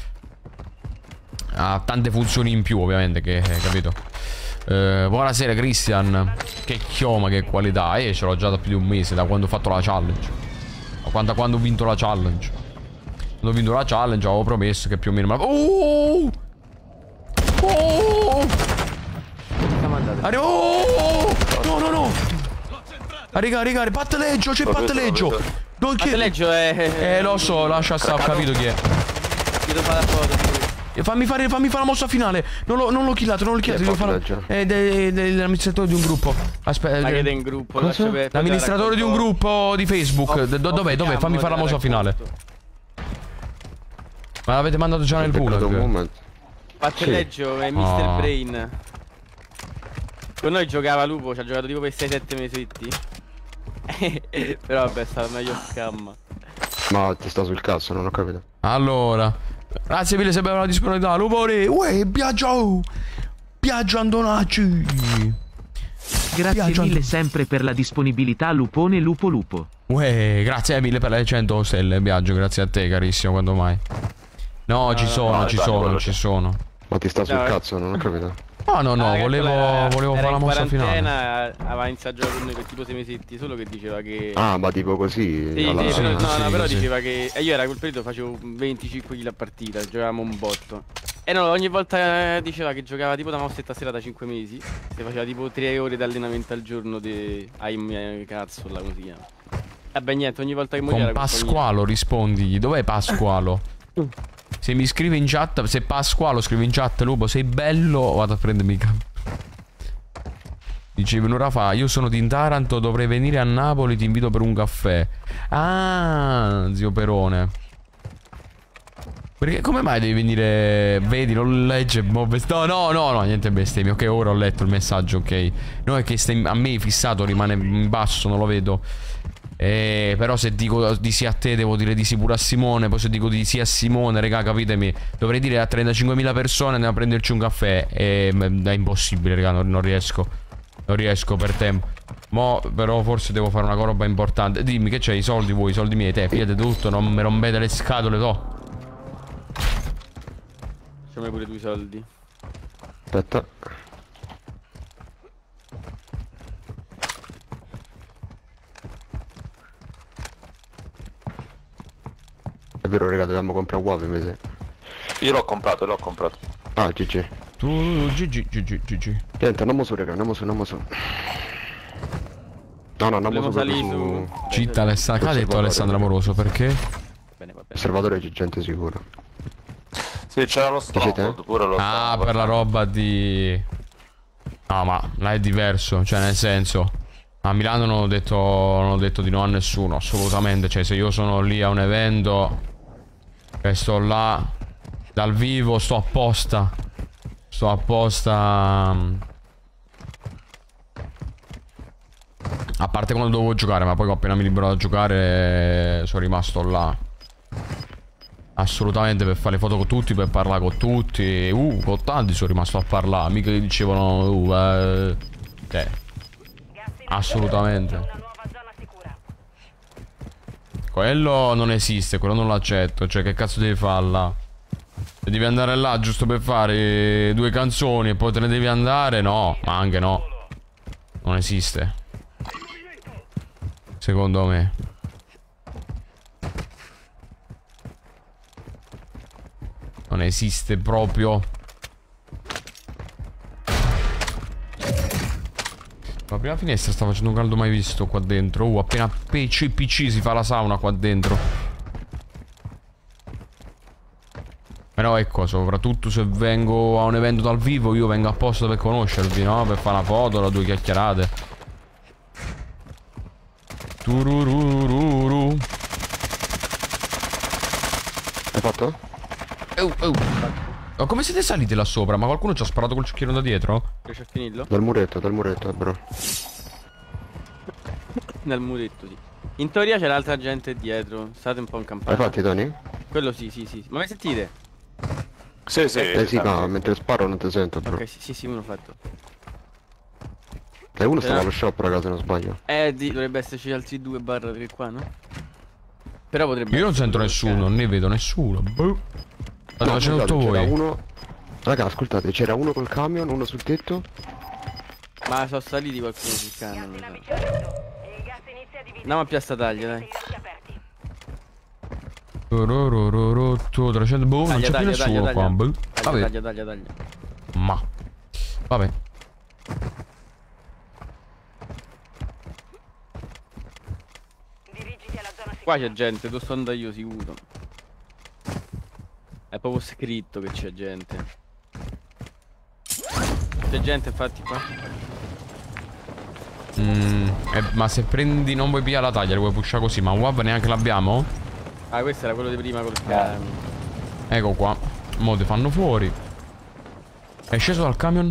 Speaker 1: Ha tante funzioni in più, ovviamente, che, capito? Eh, buonasera, Christian. Che chioma, che qualità. Eh, ce l'ho già da più di un mese, da quando ho fatto la challenge. Da quando, quando ho vinto la challenge. Quando ho vinto la challenge avevo promesso che più o meno... Oh! Oh! Arri- oh! No, no, no! Ah, raga, raga, batteleggio, c'è batteleggio! Non
Speaker 5: Batteleggio è...
Speaker 1: Eh, lo so, lascia stare, ho capito chi è.
Speaker 5: Ti devo fare la foto.
Speaker 1: Fammi fare, fammi fare la mossa finale. Non l'ho, non l'ho killato, non l'ho killato. Devo fare. È de- de- dell'amministratore di un gruppo. Aspetta.
Speaker 5: Ma che è in gruppo? Lascia per-
Speaker 1: L'amministratore di un gruppo di Facebook.
Speaker 5: Off-
Speaker 1: Do- dov'è?
Speaker 5: off
Speaker 1: Dov'è?
Speaker 5: cam,
Speaker 1: Fammi fare la
Speaker 5: te la
Speaker 1: mossa finale.
Speaker 5: racconto.
Speaker 1: Ma l'avete mandato già nel pool.
Speaker 5: Pattelleggio è mister Brain. Con noi giocava Lupo, ci ha giocato tipo per sei sette mesetti. Però vabbè, è stato meglio scam.
Speaker 10: Ma ti sta sul cazzo, non ho capito.
Speaker 1: Allora, grazie mille se aveva la disponibilità. Lupone, uè, Biagio. Biagio Antonacci.
Speaker 11: Grazie
Speaker 1: Biagio
Speaker 11: mille
Speaker 1: Anto-
Speaker 11: sempre per la disponibilità, Lupone Lupo Lupo.
Speaker 1: Uè, grazie mille per le cento stelle, Biagio, grazie a te carissimo, quando mai. No, ci
Speaker 5: no,
Speaker 1: sono,
Speaker 5: no,
Speaker 1: ci
Speaker 9: dai,
Speaker 1: sono,
Speaker 9: quello
Speaker 1: ci
Speaker 9: c'è.
Speaker 1: sono.
Speaker 10: Ma ti sta sul
Speaker 5: No, eh.
Speaker 10: cazzo, non ho capito.
Speaker 1: No, no, no,
Speaker 5: Ah,
Speaker 1: volevo,
Speaker 5: era-
Speaker 1: volevo
Speaker 5: era
Speaker 1: fare la
Speaker 5: in
Speaker 1: mossa finale.
Speaker 5: quarantena, aveva iniziato a giocare con noi per tipo sei mesetti, solo che diceva che...
Speaker 10: Ah, ma tipo così.
Speaker 5: Sì,
Speaker 10: alla-
Speaker 5: sì,
Speaker 1: sì,
Speaker 5: però, no,
Speaker 1: sì,
Speaker 5: no, però
Speaker 1: sì.
Speaker 5: diceva che... E io era quel periodo facevo venticinque kill a partita, giocavamo un botto. E no, ogni volta diceva che giocava tipo da mouse e tastiera da cinque mesi. Si faceva tipo tre ore di allenamento al giorno di... Ai miei cazzo, là, come si chiama. Vabbè, niente, ogni volta che moriva
Speaker 1: Con
Speaker 5: era colpa mia.
Speaker 1: Pasqualo rispondigli. Dov'è Pasqualo? Se mi scrive in chat, se Pasqualo scrive in chat, Lupo, sei bello, vado a prendermi il campo. Dicevi un'ora fa, io sono di Taranto, dovrei venire a Napoli, ti invito per un caffè. Ah, zio Perone. Perché come mai devi venire? Vedi, non legge. No, no, no, no, niente bestemmie. Ok, ora ho letto il messaggio, ok. No, è che stai- a me fissato rimane in basso, non lo vedo. Eh, però se dico di sì a te devo dire di sì pure a Simone. Poi se dico di sì a Simone, raga, capitemi, dovrei dire a trentacinquemila persone andiamo a prenderci un caffè. E è impossibile, raga, non, non riesco. Non riesco per tempo. Mo però forse devo fare una roba importante. Dimmi che c'è, i soldi vuoi, i soldi miei, te, fidate tutto, non mi rompete le scatole, to.
Speaker 5: Facciamo pure tu i soldi.
Speaker 10: Aspetta. È vero, raga, dobbiamo comprare uova invece.
Speaker 9: Io l'ho comprato, l'ho comprato.
Speaker 10: Ah, G G.
Speaker 1: Tu, G G, G G, G G.
Speaker 10: Niente, andiamo su, raga, andiamo su, andiamo su. No, no, andiamo
Speaker 5: Volevo
Speaker 10: su, proprio
Speaker 5: salire
Speaker 10: su...
Speaker 5: su...
Speaker 1: Citta Alessandra. Che ha detto Alessandra Moroso? Perché?
Speaker 5: Bene, va bene.
Speaker 10: Osservatore c'è gente sicuro.
Speaker 9: Sì, c'era lo
Speaker 10: siete?
Speaker 9: Stronghold, pure lo
Speaker 1: Ah,
Speaker 9: stavo
Speaker 1: per la
Speaker 9: guardando.
Speaker 1: roba di... No, ma là è diverso. Cioè, nel senso, a Milano non ho detto, non ho detto di no a nessuno, assolutamente. Cioè, se io sono lì a un evento e sto là dal vivo, sto apposta. Sto apposta. mm, A parte quando dovevo giocare, ma poi appena mi libero da giocare sono rimasto là. Assolutamente, per fare le foto con tutti, per parlare con tutti. Uh, con tanti sono rimasto a parlare. Mica che dicevano uh, eh, eh. Assolutamente.
Speaker 2: Una nuova zona sicura.
Speaker 1: Quello non esiste, quello non l'accetto. Cioè, che cazzo devi fare là? Se devi andare là giusto per fare due canzoni e poi te ne devi andare? No, ma anche no. Non esiste. Secondo me. Non esiste proprio. La prima finestra sta facendo un caldo mai visto qua dentro. Uh, appena P C, P C si fa la sauna qua dentro. Però ecco, soprattutto se vengo a un evento dal vivo, io vengo apposta per conoscervi, no? Per fare una foto, la due chiacchierate. Tururururu.
Speaker 10: Hai fatto?
Speaker 1: Oh, oh. Ma come siete saliti là sopra? Ma qualcuno ci ha sparato col cecchino da dietro?
Speaker 5: Riesci a finirlo?
Speaker 10: Dal muretto, dal muretto, bro.
Speaker 5: Nel muretto, sì. In teoria c'è l'altra gente dietro. State un po' in
Speaker 10: Hai
Speaker 5: campagna.
Speaker 10: fatti, Tony?
Speaker 5: Quello sì, sì, sì. Ma mi sentite?
Speaker 9: Sì, sì.
Speaker 10: Eh sì,
Speaker 9: esatto.
Speaker 10: ma mentre sparo non ti sento, bro.
Speaker 5: Ok, sì, sì, sì, uno fatto.
Speaker 10: E uno stava
Speaker 5: Però-
Speaker 10: allo shop, raga, se non sbaglio.
Speaker 5: Eh, di, dovrebbe esserci altri due barra tre qua, no? Però potrebbe
Speaker 1: Io non
Speaker 5: essere
Speaker 1: sento
Speaker 5: quello
Speaker 1: nessuno,
Speaker 5: del
Speaker 1: non ne vedo nessuno. Boh. State
Speaker 10: No,
Speaker 1: facendo
Speaker 10: scusate,
Speaker 1: tutto
Speaker 10: c'era
Speaker 1: voi.
Speaker 10: uno... Raga, ascoltate, c'era uno col camion, uno sul tetto.
Speaker 5: cane. Ma sono saliti qualcuno sul camion. mi
Speaker 2: In
Speaker 5: sa.
Speaker 2: avvicinamento. Il gas inizia a dividere.
Speaker 5: Andiamo a Piazza Taglia, dai.
Speaker 2: I lati aperti.
Speaker 1: Rorororo, tu, trecento. Boh, non
Speaker 5: Taglia,
Speaker 1: c'è più
Speaker 5: taglia,
Speaker 1: nessuno
Speaker 5: taglia,
Speaker 1: qua.
Speaker 5: taglia.
Speaker 1: Boh.
Speaker 5: Taglia,
Speaker 1: Vabbè.
Speaker 5: taglia, taglia, taglia.
Speaker 1: Ma. Vabbè.
Speaker 2: Dirigiti alla zona sicura.
Speaker 5: Qua c'è gente, dove sto andando io sicuro. E poi proprio scritto che c'è gente. C'è gente infatti qua.
Speaker 1: Mm, eh, ma se prendi non vuoi pigliare la taglia, le vuoi pushare così, ma W A V neanche l'abbiamo?
Speaker 5: Ah, questo era quello di prima col camion.
Speaker 1: Ecco qua. Mo ti fanno fuori. È sceso dal camion?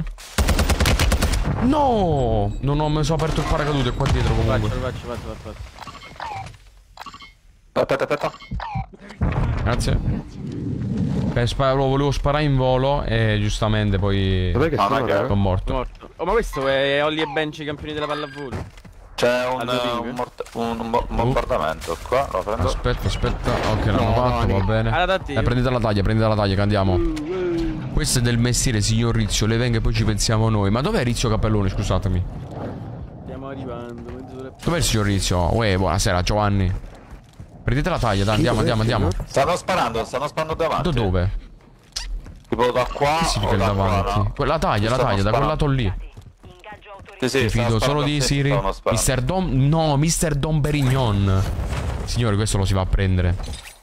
Speaker 1: No! Non ho, mi sono aperto il paracadute qua dietro comunque.
Speaker 5: Faccio, faccio, faccio, faccio.
Speaker 9: Aspetta, aspetta.
Speaker 1: Grazie. Eh, spa- lo volevo sparare in volo e giustamente poi
Speaker 10: Dov'è che
Speaker 9: No,
Speaker 10: sono,
Speaker 9: non è che-
Speaker 10: raga?
Speaker 1: sono morto.
Speaker 5: Morto. Oh, ma questo è Ollie e Bench, i campioni della pallavolo.
Speaker 9: C'è un,
Speaker 5: Aldo
Speaker 9: eh,
Speaker 5: Ring.
Speaker 9: un, morta- un bo- bombardamento qua, lo prendo.
Speaker 1: Aspetta, aspetta. Ok, l'hanno
Speaker 10: No,
Speaker 1: fatto,
Speaker 10: Dani.
Speaker 1: va bene.
Speaker 5: Allora, datti.
Speaker 1: Eh, prendete la taglia, prendete la taglia che andiamo. Questo è del mestiere, signor Rizio. Le venga e poi ci pensiamo noi. Ma dov'è Rizio Cappellone, scusatemi?
Speaker 5: Stiamo arrivando, mezz'ora.
Speaker 1: Dov'è il signor Rizio? Uè, buonasera, Giovanni. Prendete la taglia, dai, andiamo, andiamo, andiamo.
Speaker 9: Stanno sparando, stanno sparando davanti.
Speaker 1: Da dove?
Speaker 9: Tipo da qua
Speaker 1: Che significa
Speaker 9: o
Speaker 1: il
Speaker 9: da qua,
Speaker 1: davanti?
Speaker 9: no?
Speaker 1: Quella taglia, la
Speaker 9: Stanno
Speaker 1: taglia, da quel lato lì.
Speaker 2: Ingaggio autorizzato.
Speaker 9: Sì, sì,
Speaker 1: Mi
Speaker 9: stanno
Speaker 1: fido solo
Speaker 9: sparando,
Speaker 1: di
Speaker 9: sì,
Speaker 1: Siri.
Speaker 9: stanno sparando.
Speaker 1: Mister Dom. No, Mister Dom Perignon. Signori, questo lo si va a prendere.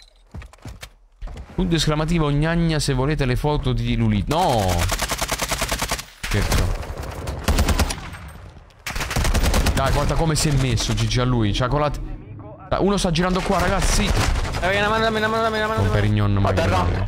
Speaker 1: Punto esclamativo gnagna se volete le foto di Luli. No! Scherzo. Dai, guarda come si è messo Gigi a lui. C'ha colato. Dai, uno sta girando qua, ragazzi.
Speaker 5: Raga, una mano, una mano, una mano, una
Speaker 1: Con
Speaker 5: mano.
Speaker 1: Perignon
Speaker 9: A terra.
Speaker 1: magari.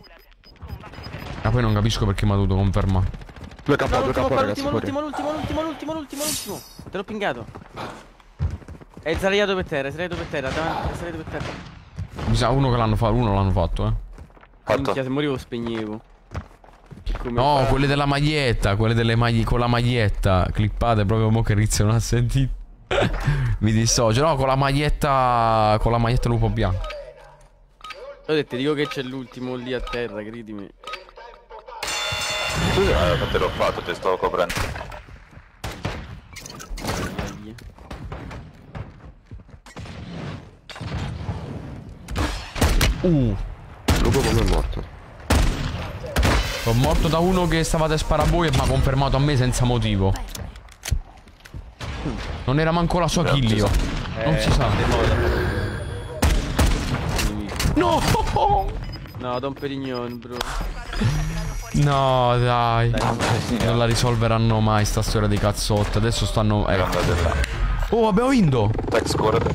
Speaker 1: Ma poi non capisco perché mi ha dovuto confermare.
Speaker 10: Due K,
Speaker 5: No,
Speaker 10: due
Speaker 5: l'ultimo
Speaker 10: K,
Speaker 5: qua,
Speaker 10: ragazzi,
Speaker 5: l'ultimo,
Speaker 10: fuori.
Speaker 5: l'ultimo, l'ultimo, l'ultimo, l'ultimo, l'ultimo, l'ultimo. Te l'ho pingato. È sdraiato per terra, è sdraiato per terra, davanti, è sdraiato per terra.
Speaker 1: Mi sa uno che l'hanno fatto, uno l'hanno fatto, eh.
Speaker 9: Fatto.
Speaker 5: Minchia, se morivo spegnevo. Come
Speaker 1: No,
Speaker 5: fa-
Speaker 1: quelle della maglietta, quelle delle maglie con la maglietta. Clippate proprio mo che Rizio non ha sentito. Mi dissocio, no, con la maglietta. Con la maglietta lupo bianco.
Speaker 5: Ho detto, dico che c'è l'ultimo lì a terra, credimi.
Speaker 9: Eh, te l'ho fatto, ti sto coprendo.
Speaker 1: Uh,
Speaker 10: Lupo come è morto?
Speaker 1: sono morto da uno che stavate a sparare a voi e mi ha confermato a me senza motivo. Non era manco la sua kill io. Non si sa. No!
Speaker 5: No, Don Perignon, bro.
Speaker 1: No, dai.
Speaker 5: Dai,
Speaker 1: Non la risolveranno mai sta storia di cazzotte. Adesso stanno. Eh.
Speaker 9: Andate là.
Speaker 1: Oh, abbiamo vinto!
Speaker 9: Tex, correte.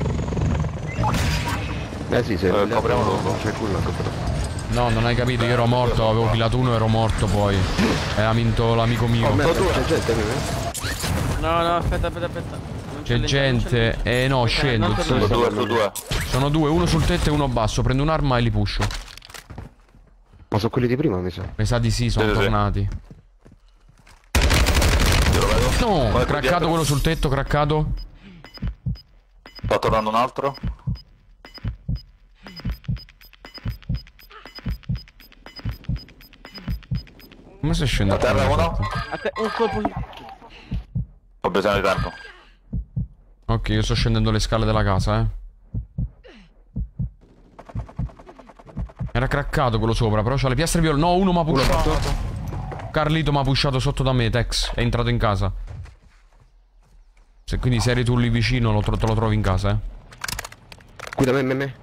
Speaker 10: Eh sì, se
Speaker 9: Eh, copriamo dopo.
Speaker 10: c'è quello sopra.
Speaker 1: No, non hai capito, io ero morto, avevo killato uno e ero morto poi. E ha vinto l'amico mio.
Speaker 10: Oh merda, c'è gente, eh?
Speaker 5: No, no, aspetta, aspetta, aspetta. Non
Speaker 1: C'è
Speaker 5: lenta, non
Speaker 1: gente.
Speaker 5: lenta.
Speaker 1: Eh no,
Speaker 5: Perché
Speaker 1: scendo.
Speaker 5: non
Speaker 1: zio.
Speaker 9: Su due, su due.
Speaker 1: Sono due, uno sul tetto e uno basso. Prendo un'arma e li pusho.
Speaker 10: Ma sono quelli di prima, mi sa.
Speaker 1: Mi sa di sì, sono
Speaker 9: Sì, sì.
Speaker 1: tornati.
Speaker 9: Io lo vedo.
Speaker 1: No,
Speaker 9: Guarda qui
Speaker 1: craccato
Speaker 9: dietro.
Speaker 1: quello sul tetto, craccato.
Speaker 9: Sta tornando un altro.
Speaker 1: Come stai scendendo?
Speaker 9: A terra uno.
Speaker 5: A te- un colpo.
Speaker 9: Ho bisogno di tempo.
Speaker 1: Ok, io sto scendendo le scale della casa, eh. Era craccato quello sopra, però c'ha le piastre viola. No, uno mi ha pushato. Carlito mi ha pushato sotto da me, Tex. È entrato in casa. Se quindi se eri tu lì vicino, lo tro- te lo trovi in casa, eh.
Speaker 10: Qui da me, me, me.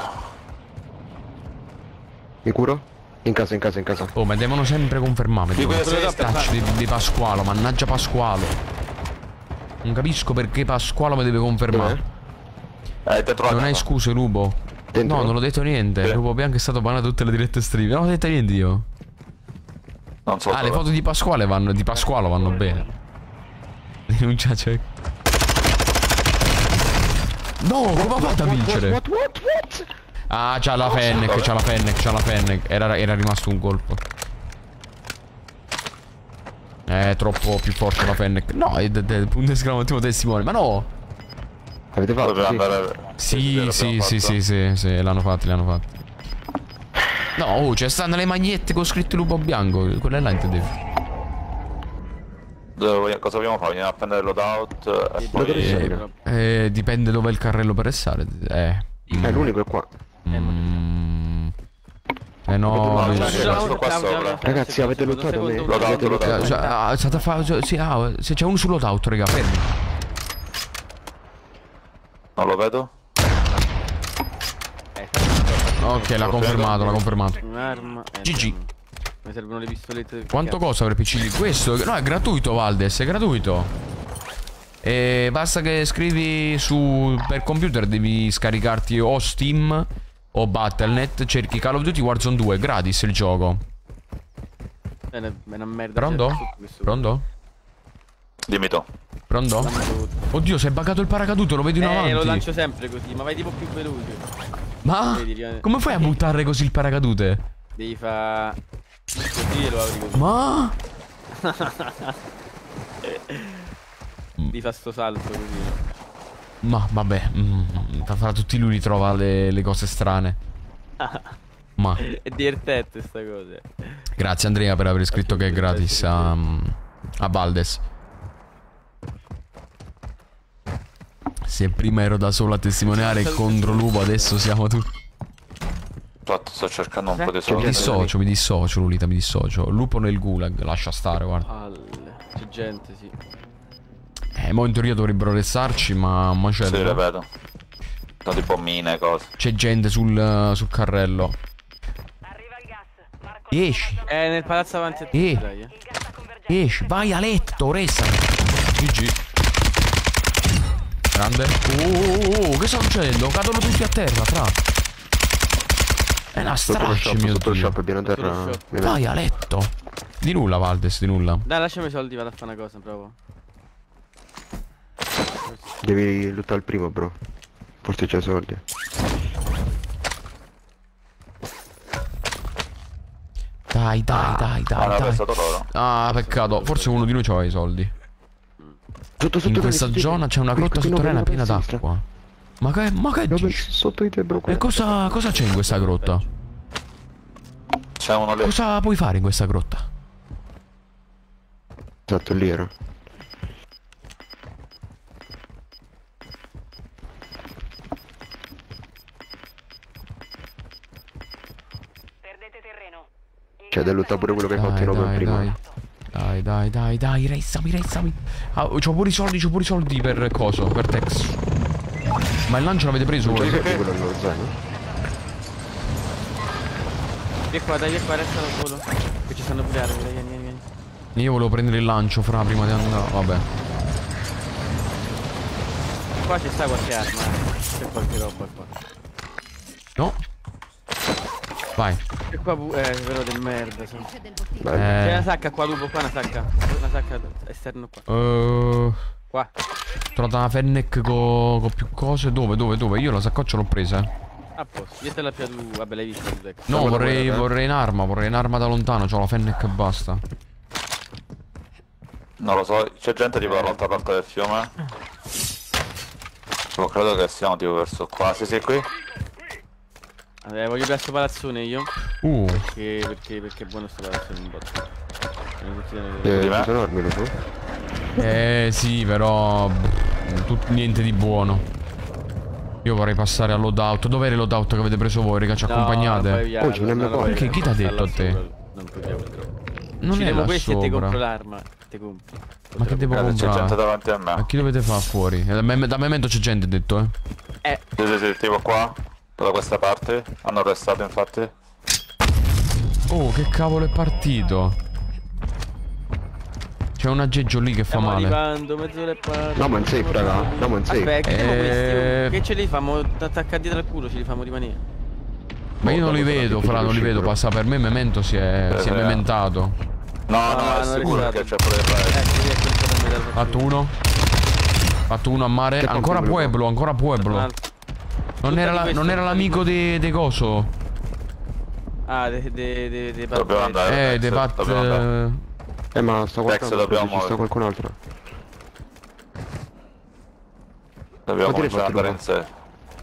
Speaker 10: Mi curo? In casa, in casa, in casa.
Speaker 1: Oh, ma devono sempre confermarmi.
Speaker 9: Di quella sinistra.
Speaker 1: Tacci di, di Pasqualo, mannaggia Pasqualo. Non capisco perché Pasqualo mi deve confermare.
Speaker 10: Dov'è?
Speaker 9: Eh, dentro la
Speaker 1: Non hai
Speaker 9: casa.
Speaker 1: scuse, Lupo.
Speaker 10: Dentro?
Speaker 1: No, non ho detto niente.
Speaker 9: Sì.
Speaker 1: Lupo Bianco è stato banato tutte le dirette stream. Non ho detto niente io.
Speaker 9: Non so
Speaker 1: Ah, le
Speaker 9: dove.
Speaker 1: foto di Pasquale vanno. Di Pasqualo vanno bene. Denuncia c'è. No, come ha fatto a vincere?
Speaker 10: What, what, what?
Speaker 1: Ah, c'ha la Fennec, c'ha la Fennec, c'ha la Fennec. Era, era rimasto un colpo. È troppo più forte la Fennec. No, è de- de- punto esclamativo testimone. Ma no!
Speaker 10: Avete fatto?
Speaker 9: Doveva
Speaker 10: Sì.
Speaker 9: andare.
Speaker 1: Sì,
Speaker 9: l'abbiamo
Speaker 1: sì, sì,
Speaker 9: fatto.
Speaker 1: sì, sì, sì, l'hanno fatti, l'hanno fatti. No, oh, c'è stanno le magliette con scritto Lupo Bianco. Quelle là intendevo.
Speaker 9: Dove- Cosa vogliamo fare? Andiamo a prendere loadout. E
Speaker 10: Ma dove
Speaker 9: poi.
Speaker 10: sei?
Speaker 1: Eh, dipende dove è il carrello per essere. Eh.
Speaker 10: Eh, l'unico è qua.
Speaker 1: Mm. Eh no,
Speaker 9: No,
Speaker 1: mi-
Speaker 9: c'è questo qua sopra.
Speaker 10: Ragazzi, avete lottato me?
Speaker 9: Loadout,
Speaker 10: Avete
Speaker 9: loadout.
Speaker 1: Eh,
Speaker 10: lottato?
Speaker 1: cioè, ah, state a fare. cioè, sì, ah, se c'è uno sullo loadout, raga, fermi.
Speaker 9: Non lo vedo.
Speaker 1: Ok, l'ha confermato, l'ha confermato.
Speaker 5: Un'arma. Eh,
Speaker 1: G G.
Speaker 5: Mi servono le pistolette del
Speaker 1: Quanto
Speaker 5: cazzo.
Speaker 1: costa per P C? Questo? No, è gratuito, Valdes, è gratuito. E basta che scrivi su... Per computer devi scaricarti o Steam o Battle punto net. Cerchi Call of Duty Warzone due, gratis il gioco.
Speaker 5: È una, è una merda.
Speaker 1: Pronto? Pronto?
Speaker 9: Dimmi tu.
Speaker 1: Pronto? Oddio, si è buggato il paracadute, lo vedo in
Speaker 5: Eh,
Speaker 1: avanti.
Speaker 5: lo lancio sempre così, ma vai tipo più veloce.
Speaker 1: Ma?
Speaker 5: Vedi, rimane-
Speaker 1: Come fai a buttare così il paracadute?
Speaker 5: Devi fa... Così e lo apri così.
Speaker 1: Ma?
Speaker 5: Devi fa sto salto così.
Speaker 1: Ma vabbè, mm, fra tutti lui ritrova le, le cose strane. Ma
Speaker 5: È divertente sta cosa.
Speaker 1: grazie Andrea per aver scritto che è gratis a, a Valdes. Se prima ero da solo a testimoniare contro Lupo, adesso siamo tutti.
Speaker 9: Esatto, sto cercando un po' di
Speaker 1: Mi
Speaker 9: soldi.
Speaker 1: dissocio, mi dissocio, Lolita, mi dissocio. Lupo nel gulag, lascia stare, guarda.
Speaker 5: Palle. C'è gente, sì.
Speaker 1: Eh, mo in teoria dovrebbero restarci, ma ma c'è.
Speaker 9: Sì, le vedo. Sono tipo mine, cose.
Speaker 1: C'è gente sul, sul carrello. Esci,
Speaker 5: È nel palazzo avanti a te,
Speaker 1: Eh.
Speaker 5: dai, eh.
Speaker 1: esci, vai a letto, resta. G G. Grande. Oh, oh, oh, che sta succedendo? Cadono tutti a terra, fra. È una
Speaker 10: Sotto lo
Speaker 1: straccia,
Speaker 10: shop,
Speaker 1: mio
Speaker 10: sotto lo
Speaker 1: Dio.
Speaker 10: shop, piano terra.
Speaker 5: Sotto lo
Speaker 10: mi
Speaker 1: Vai
Speaker 10: vedo.
Speaker 1: a letto. Di nulla, Valdes, di nulla.
Speaker 5: Dai, lasciami i soldi, vado a fare una cosa, provo.
Speaker 10: Devi lottare il primo, bro. Forse c'è soldi.
Speaker 1: Dai, dai, dai,
Speaker 9: Ah,
Speaker 1: dai,
Speaker 9: l'ha
Speaker 1: dai.
Speaker 9: pensato loro.
Speaker 1: Ah, peccato. Forse uno di noi c'aveva i soldi.
Speaker 10: Sotto, sotto,
Speaker 1: In
Speaker 10: Dani,
Speaker 1: questa
Speaker 10: sotto di te.
Speaker 1: zona c'è una
Speaker 10: Qui,
Speaker 1: grotta
Speaker 10: qui, no,
Speaker 1: sotterranea
Speaker 10: no,
Speaker 1: piena
Speaker 10: a sinistra.
Speaker 1: d'acqua. Ma che, ma che
Speaker 10: No, beh,
Speaker 1: dici?
Speaker 10: sotto di te, bro.
Speaker 1: E cosa, cosa c'è in questa grotta?
Speaker 9: C'è uno lì.
Speaker 1: Cosa puoi fare in questa grotta?
Speaker 10: Esatto, lì era.
Speaker 2: Perdete terreno.
Speaker 10: C'è da lottare pure quello che hai fatto
Speaker 1: Dai,
Speaker 10: in nove
Speaker 1: dai,
Speaker 10: prima.
Speaker 1: dai. Dai, dai, dai, dai, restami, restami. Ah, c'ho pure i soldi, c'ho pure i soldi per coso, per Tex. Ma il lancio l'avete preso voi?
Speaker 10: C'è quello nello zaino.
Speaker 5: Vieni qua, dai, vieni qua, resta al volo. Che ci stanno pure armi, dai, vieni, vieni, vieni.
Speaker 1: Io volevo prendere il lancio, fra, prima di andare. Vabbè.
Speaker 5: Qua ci sta qualche arma, eh. C'è qualche roba qua.
Speaker 1: No? Vai.
Speaker 5: E qua pu- eh, però del merda, sono.
Speaker 10: Vai.
Speaker 5: C'è
Speaker 1: Eh,
Speaker 5: una sacca qua, Lupo, qua una sacca. Una sacca esterno qua.
Speaker 1: eh,
Speaker 5: Qua.
Speaker 1: ho trovato una Fennec con più cose. Dove, dove, dove? Io la saccoccia l'ho presa. eh.
Speaker 5: A posto. Io te la più tu. Vabbè, l'hai vista tu, Dex.
Speaker 1: No,
Speaker 10: Guarda,
Speaker 1: vorrei,
Speaker 10: guarda, eh.
Speaker 1: vorrei in arma, vorrei in arma da lontano. C'ho la Fennec e basta.
Speaker 9: Non lo so, c'è gente tipo dall'altra parte del fiume. Io credo che siamo tipo verso qua. Sì, sì, qui.
Speaker 5: Vabbè, voglio presto palazzone io.
Speaker 1: Uh,
Speaker 5: Perché, perché, perché è buono sto palazzone in botto. Sono tutti nelle-
Speaker 10: Eh,
Speaker 9: Di me?
Speaker 10: ci sono armi, lo so.
Speaker 1: eh sì, però pff, tut- niente di buono. Io vorrei passare al loadout. Dov'è il loadout che avete preso voi, raga? Ci
Speaker 5: No, non puoi
Speaker 1: accompagnate?
Speaker 5: via,
Speaker 10: Oh, ce n'è
Speaker 5: no,
Speaker 10: una
Speaker 5: no,
Speaker 10: qua.
Speaker 5: vai
Speaker 1: Perché?
Speaker 5: via.
Speaker 1: Chi t'ha
Speaker 5: Sta
Speaker 1: detto
Speaker 5: là
Speaker 1: a te?
Speaker 5: sopra, non puoi via purtroppo.
Speaker 1: Non
Speaker 5: Ci
Speaker 1: è
Speaker 5: devo
Speaker 1: là
Speaker 5: questi e ti compro
Speaker 1: sopra.
Speaker 5: l'arma. Te compri.
Speaker 1: Ma che devo
Speaker 9: Guarda, c'è gente
Speaker 1: comprare?
Speaker 9: davanti a
Speaker 1: Ma
Speaker 9: me.
Speaker 1: chi dovete fare fuori? Eh, Da me- da memento c'è gente, detto, eh.
Speaker 5: Eh,
Speaker 9: Sì, sì, sì, tipo qua. Da questa parte. Hanno arrestato infatti.
Speaker 1: Oh, che cavolo è partito? C'è un aggeggio lì che fa
Speaker 5: stiamo
Speaker 1: male.
Speaker 5: arrivando, mezz'ora e quaranta.
Speaker 10: No, ma in safe, raga. No, ma in safe.
Speaker 5: Aspetta, che siamo
Speaker 1: Eh.
Speaker 5: questi? Che ce li famo attaccati dietro al culo, ce li famo rimanere.
Speaker 1: Ma io non li vedo, fra, non li vedo. Passa per me, memento si è, si è
Speaker 9: Eh,
Speaker 1: mementato.
Speaker 9: No,
Speaker 5: No,
Speaker 9: no, è
Speaker 5: non
Speaker 9: sicuro
Speaker 5: è
Speaker 9: che
Speaker 5: stato.
Speaker 9: c'è pure il resto.
Speaker 5: Eh, sì, ecco il fatto da
Speaker 1: Fatto uno. Fatto uno a mare.
Speaker 10: Che
Speaker 1: Ancora
Speaker 10: compri,
Speaker 1: Pueblo, ancora Pueblo. Non era, la- non era l'amico di de coso.
Speaker 5: Ah, de, de, de, de
Speaker 9: Dobbiamo andare.
Speaker 1: Eh, De Pat.
Speaker 9: Dobbiamo andare.
Speaker 1: eh,
Speaker 10: Eh, ma sta
Speaker 9: Tex,
Speaker 10: qualcuno
Speaker 9: dobbiamo
Speaker 10: ci sta
Speaker 9: muovere.
Speaker 10: qualcun altro.
Speaker 9: Dobbiamo
Speaker 10: Quanti ne
Speaker 9: cominciare ad
Speaker 10: hai
Speaker 9: andare in
Speaker 10: fatti,
Speaker 9: sé.